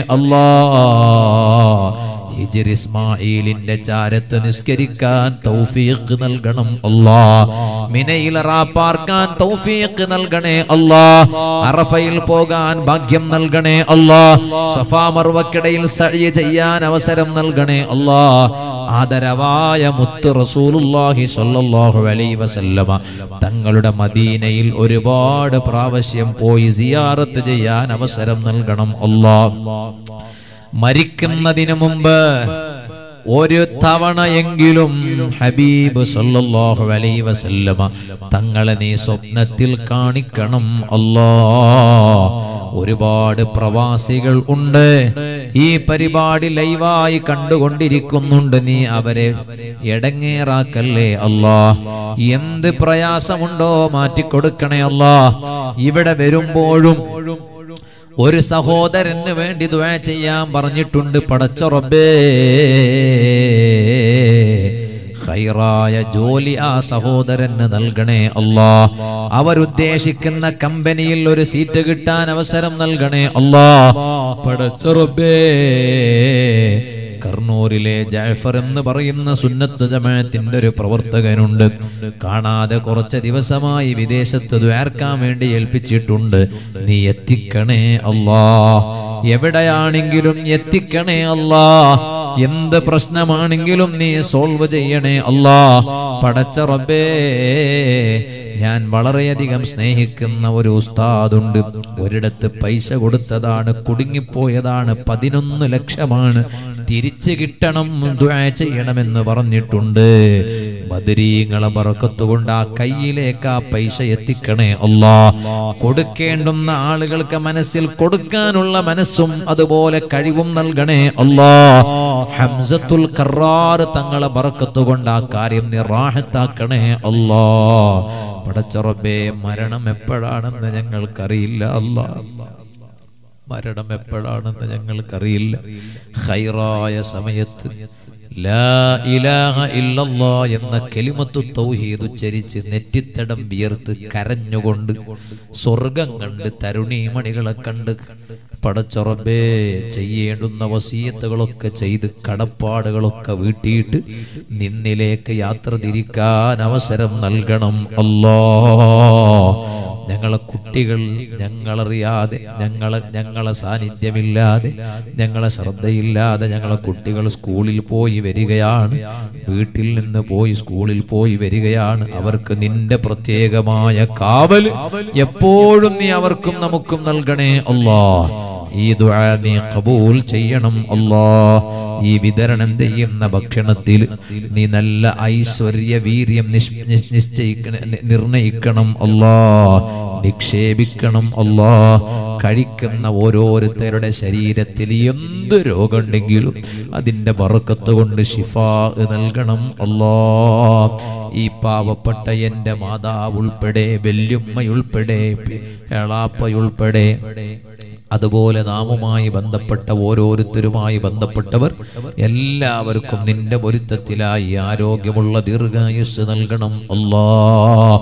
അല്ലാഹ്. ഹിജ്ർ ഇസ്മാഈലിന്റെ ചാരത്ത് നിസ്കരിക്കാൻ തൗഫീഖ് നൽകണം അല്ലാഹ്. മിനയിൽ റാപ്പാർക്കാൻ തൗഫീഖ് നൽകണേ അല്ലാഹ്. അറഫയിൽ പോകാൻ ഭാഗ്യം നൽകണേ അല്ലാഹ്. സഫാ മർവക്കിടയിൽ സഅയ് ചെയ്യാൻ അവസരം നൽകണേ അല്ലാഹ്. ആദരവായ മുത്ത് റസൂലുള്ളാഹി സ്വല്ലല്ലാഹു അലൈഹി വസല്ലമ തങ്ങളുടെ മദീനയിൽ ഒരുപാട് പ്രാവശ്യം പോയി സിയാറത്ത് ചെയ്യാൻ അവസരം നൽകണം അല്ലാഹ്. മരിക്കുന്നതിന് മുമ്പ് ഒരു തവണയെങ്കിലും ഹബീബ് സല്ലല്ലാഹു അലൈഹി വസല്ലമ തങ്ങളെ നീ സ്വപ്നത്തിൽ കാണിക്കണം അല്ലാഹ്. ഒരുപാട് പ്രവാസികൾ ഉണ്ട്, ഈ പരിപാടി ലൈവായി കണ്ടുകൊണ്ടിരിക്കുന്നുണ്ട്. നീ അവരെ എടങ്ങേറാക്കല്ലേ അല്ലാഹ്. എന്ത് പ്രയാസമുണ്ടോ മാറ്റിക്കൊടുക്കണേ അല്ലാഹ്. ഇവിടെ വരുമ്പോഴും ഒരു സഹോദരന് വേണ്ടി ദുആ ചെയ്യാൻ പറഞ്ഞിട്ടുണ്ട്. പടച്ച റബ്ബേ ഖൈറായ ജോലി ആ സഹോദരന് നൽകണേ അല്ലാഹ്. അവരുദ്ദേശിക്കുന്ന കമ്പനിയിൽ ഒരു സീറ്റ് കിട്ടാൻ അവസരം നൽകണേ അല്ലാഹ്. പടച്ച റബ്ബേ കർണൂരിലെ ജഅഫർ എന്ന് പറയുന്ന സുന്നത്ത് ജമാഅത്തിന്റെ ഒരു പ്രവർത്തകനുണ്ട്. കാണാതെ കുറച്ച് ദിവസമായി വിദേശത്ത് ദ്വാരക്കാൻ വേണ്ടി ഏൽപ്പിച്ചിട്ടുണ്ട്. നീ എത്തിക്കണേ അല്ലാ, എവിടെയാണെങ്കിലും എത്തിക്കണേ അല്ലാ, എന്ത് പ്രശ്നമാണെങ്കിലും നീ സോൾവ് ചെയ്യണേ അല്ലാ. പടച്ച റബ്ബേ, ഞാൻ വളരെയധികം സ്നേഹിക്കുന്ന ഒരു ഉസ്താദുണ്ട്. ഒരിടത്ത് പൈസ കൊടുത്തതാണ്, കുടുങ്ങിപ്പോയതാണ്, പതിനൊന്ന് ലക്ഷമാണ്. തിരിച്ചു കിട്ടണം, ദുആ ചെയ്യണമെന്ന് പറഞ്ഞിട്ടുണ്ട്. ബദരീങ്ങളെ ബറക്കത്ത് കൊണ്ട് ആ കയ്യിലേക്ക് ആ പൈസ എത്തിക്കണേ അല്ലാ. കൊടുക്കേണ്ടുന്ന ആളുകൾക്ക് മനസ്സിൽ കൊടുക്കാനുള്ള മനസ്സും അതുപോലെ കഴിവും നൽകണേ അല്ലാ. ഹംസത്തുൽ കറാർ തങ്ങളെ ബറക്കത്ത് കൊണ്ട് ആ കാര്യം നീ റാഹത്താക്കണേ അല്ലാ. പടച്ച റബ്ബേ, മരണം എപ്പോഴാണെന്ന് ഞങ്ങൾക്കറിയില്ല അല്ലാ, മരണം എപ്പോഴാണെന്ന് ഞങ്ങൾക്കറിയില്ല. ഖൈറായ സമയത്ത് ലാ ഇലാഹ ഇല്ലല്ലാഹ് എന്ന കലിമത്തു തൗഹീദ് ഉച്ചരിച്ച് നെറ്റിത്തടം വിയർത്ത് കരഞ്ഞുകൊണ്ട് സ്വർഗം കണ്ട് തരുണീമണികളെ കണ്ട് പടച്ച റബ്ബേ, ചെയ്യേണ്ടുന്ന വസിയത്തുകളൊക്കെ ചെയ്ത് കടപ്പാടുകളൊക്കെ വീട്ടിയിട്ട് നിന്നിലേക്ക് യാത്ര തിരിക്കാൻ അവസരം നൽകണം അല്ലാഹ്. ഞങ്ങളെ കുട്ടികൾ ഞങ്ങളറിയാതെ, ഞങ്ങളെ ഞങ്ങളെ സാന്നിധ്യമില്ലാതെ, ഞങ്ങളെ ശ്രദ്ധയില്ലാതെ ഞങ്ങളെ കുട്ടികൾ സ്കൂളിൽ പോയി വരികയാണ്, വീട്ടിൽ നിന്ന് പോയി സ്കൂളിൽ പോയി വരികയാണ്. അവർക്ക് നിന്റെ പ്രത്യേകമായ കാവൽ എപ്പോഴും നീ അവർക്കും നമുക്കും നൽകണേ അല്ലാഹ്. ഈ ദുആ നീ ഖബൂൽ ചെയ്യണം അല്ലാഹ്. ഈ വിതരണം ചെയ്യുന്ന ഭക്ഷണത്തിൽ നീ നല്ല ഐശ്വര്യ വീര്യം നിശ്ചയിക്കണം, നിർണയിക്കണം അല്ലാഹ്, നിക്ഷേപിക്കണം അല്ലാഹ്. കഴിക്കുന്ന ഓരോരുത്തരുടെ ശരീരത്തിൽ എന്ത് രോഗമുണ്ടെങ്കിലും അതിന്റെ ബറക്കത്ത് കൊണ്ട് ശിഫാ നൽകണം അല്ലാഹ്. ഈ പാവപ്പെട്ട എൻ്റെ മാതാവ് ഉൾപ്പെടെ, വല്യുമ്മയുൾപ്പെടെ, എളാപ്പയുൾപ്പെടെ, അതുപോലെ നാമുമായി ബന്ധപ്പെട്ട ഓരോരുത്തരുമായി ബന്ധപ്പെട്ടവർ എല്ലാവർക്കും നിന്റെ പൊരുത്തത്തിലായി ആരോഗ്യമുള്ള ദീർഘായുസ് നൽകണം അല്ലാഹ്.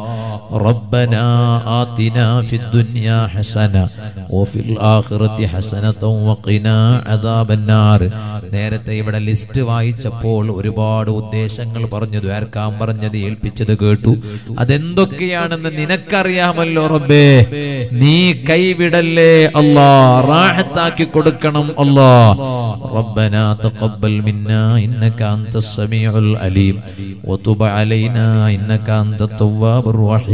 റബ്ബനാ ആതിനാ ഫിദ്ദുനിയാ ഹസന വഫിൽ ആഖിറതി ഹസനതൻ വഖിനാ അദാബന്നാർ. നേരത്തെ ഇവിടെ ലിസ്റ്റ് വായിച്ചപ്പോൾ ഒരുപാട് ഉദ്ദേശങ്ങൾ പറഞ്ഞു, ദ്വാരക്കാൻ പറഞ്ഞത് ഏൽപ്പിച്ചത് കേട്ടു. അതെന്തൊക്കെയാണെന്ന് നിനക്കറിയാമല്ലോ റബ്ബേ. നീ കൈവിടല്ലേ അല്ലാഹ്, റാഹത്താക്കി കൊടുക്കണം അല്ലാഹ്. റബ്ബനാ തഖബ്ബൽ മിന്നാ ഇന്നക അൻതസ് സമീഉൽ അലീം വതുബ് അലൈനാ ഇന്നക അൻതത് തവ്വാബുർ റഹീം.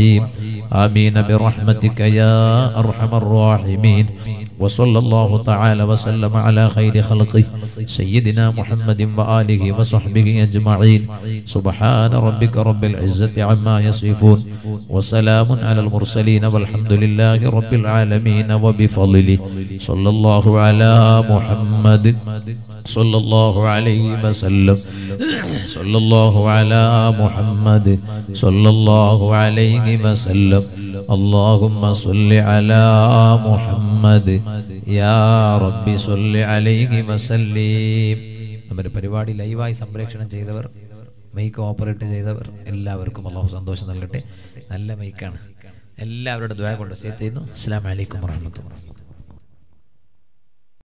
ആമീൻ ബിറഹ്മതിക യാ അർഹമർ റഹീമീൻ. وصلى الله تعالى وسلم على خير خلقه سيدنا محمد وآله وصحبه أجمعين. سبحان ربك رب العزة عما يصفون وسلام على المرسلين والحمد لله رب العالمين. وبفضله صلى الله على محمد صلى الله عليه وسلم صلى الله على محمد صلى الله عليه وسلم. اللهم صل على محمد يا ربي صل عليه وسلم. നമ്മുടെ പരിപാടി ലൈവായി സംപ്രേഷണം ചെയ്തവർ, മൈക്ക് ഓപ്പറേറ്റ് ചെയ്തവർ എല്ലാവർക്കും അല്ലാഹു സന്തോഷം നൽകട്ടെ. നല്ല മൈക്കാണ്. എല്ലാവരുടെ ദുആ കൊണ്ട് സേവ് ചെയ്യുന്നു. അസ്സലാമു അലൈക്കും വറഹ്മത്തുള്ളാഹി.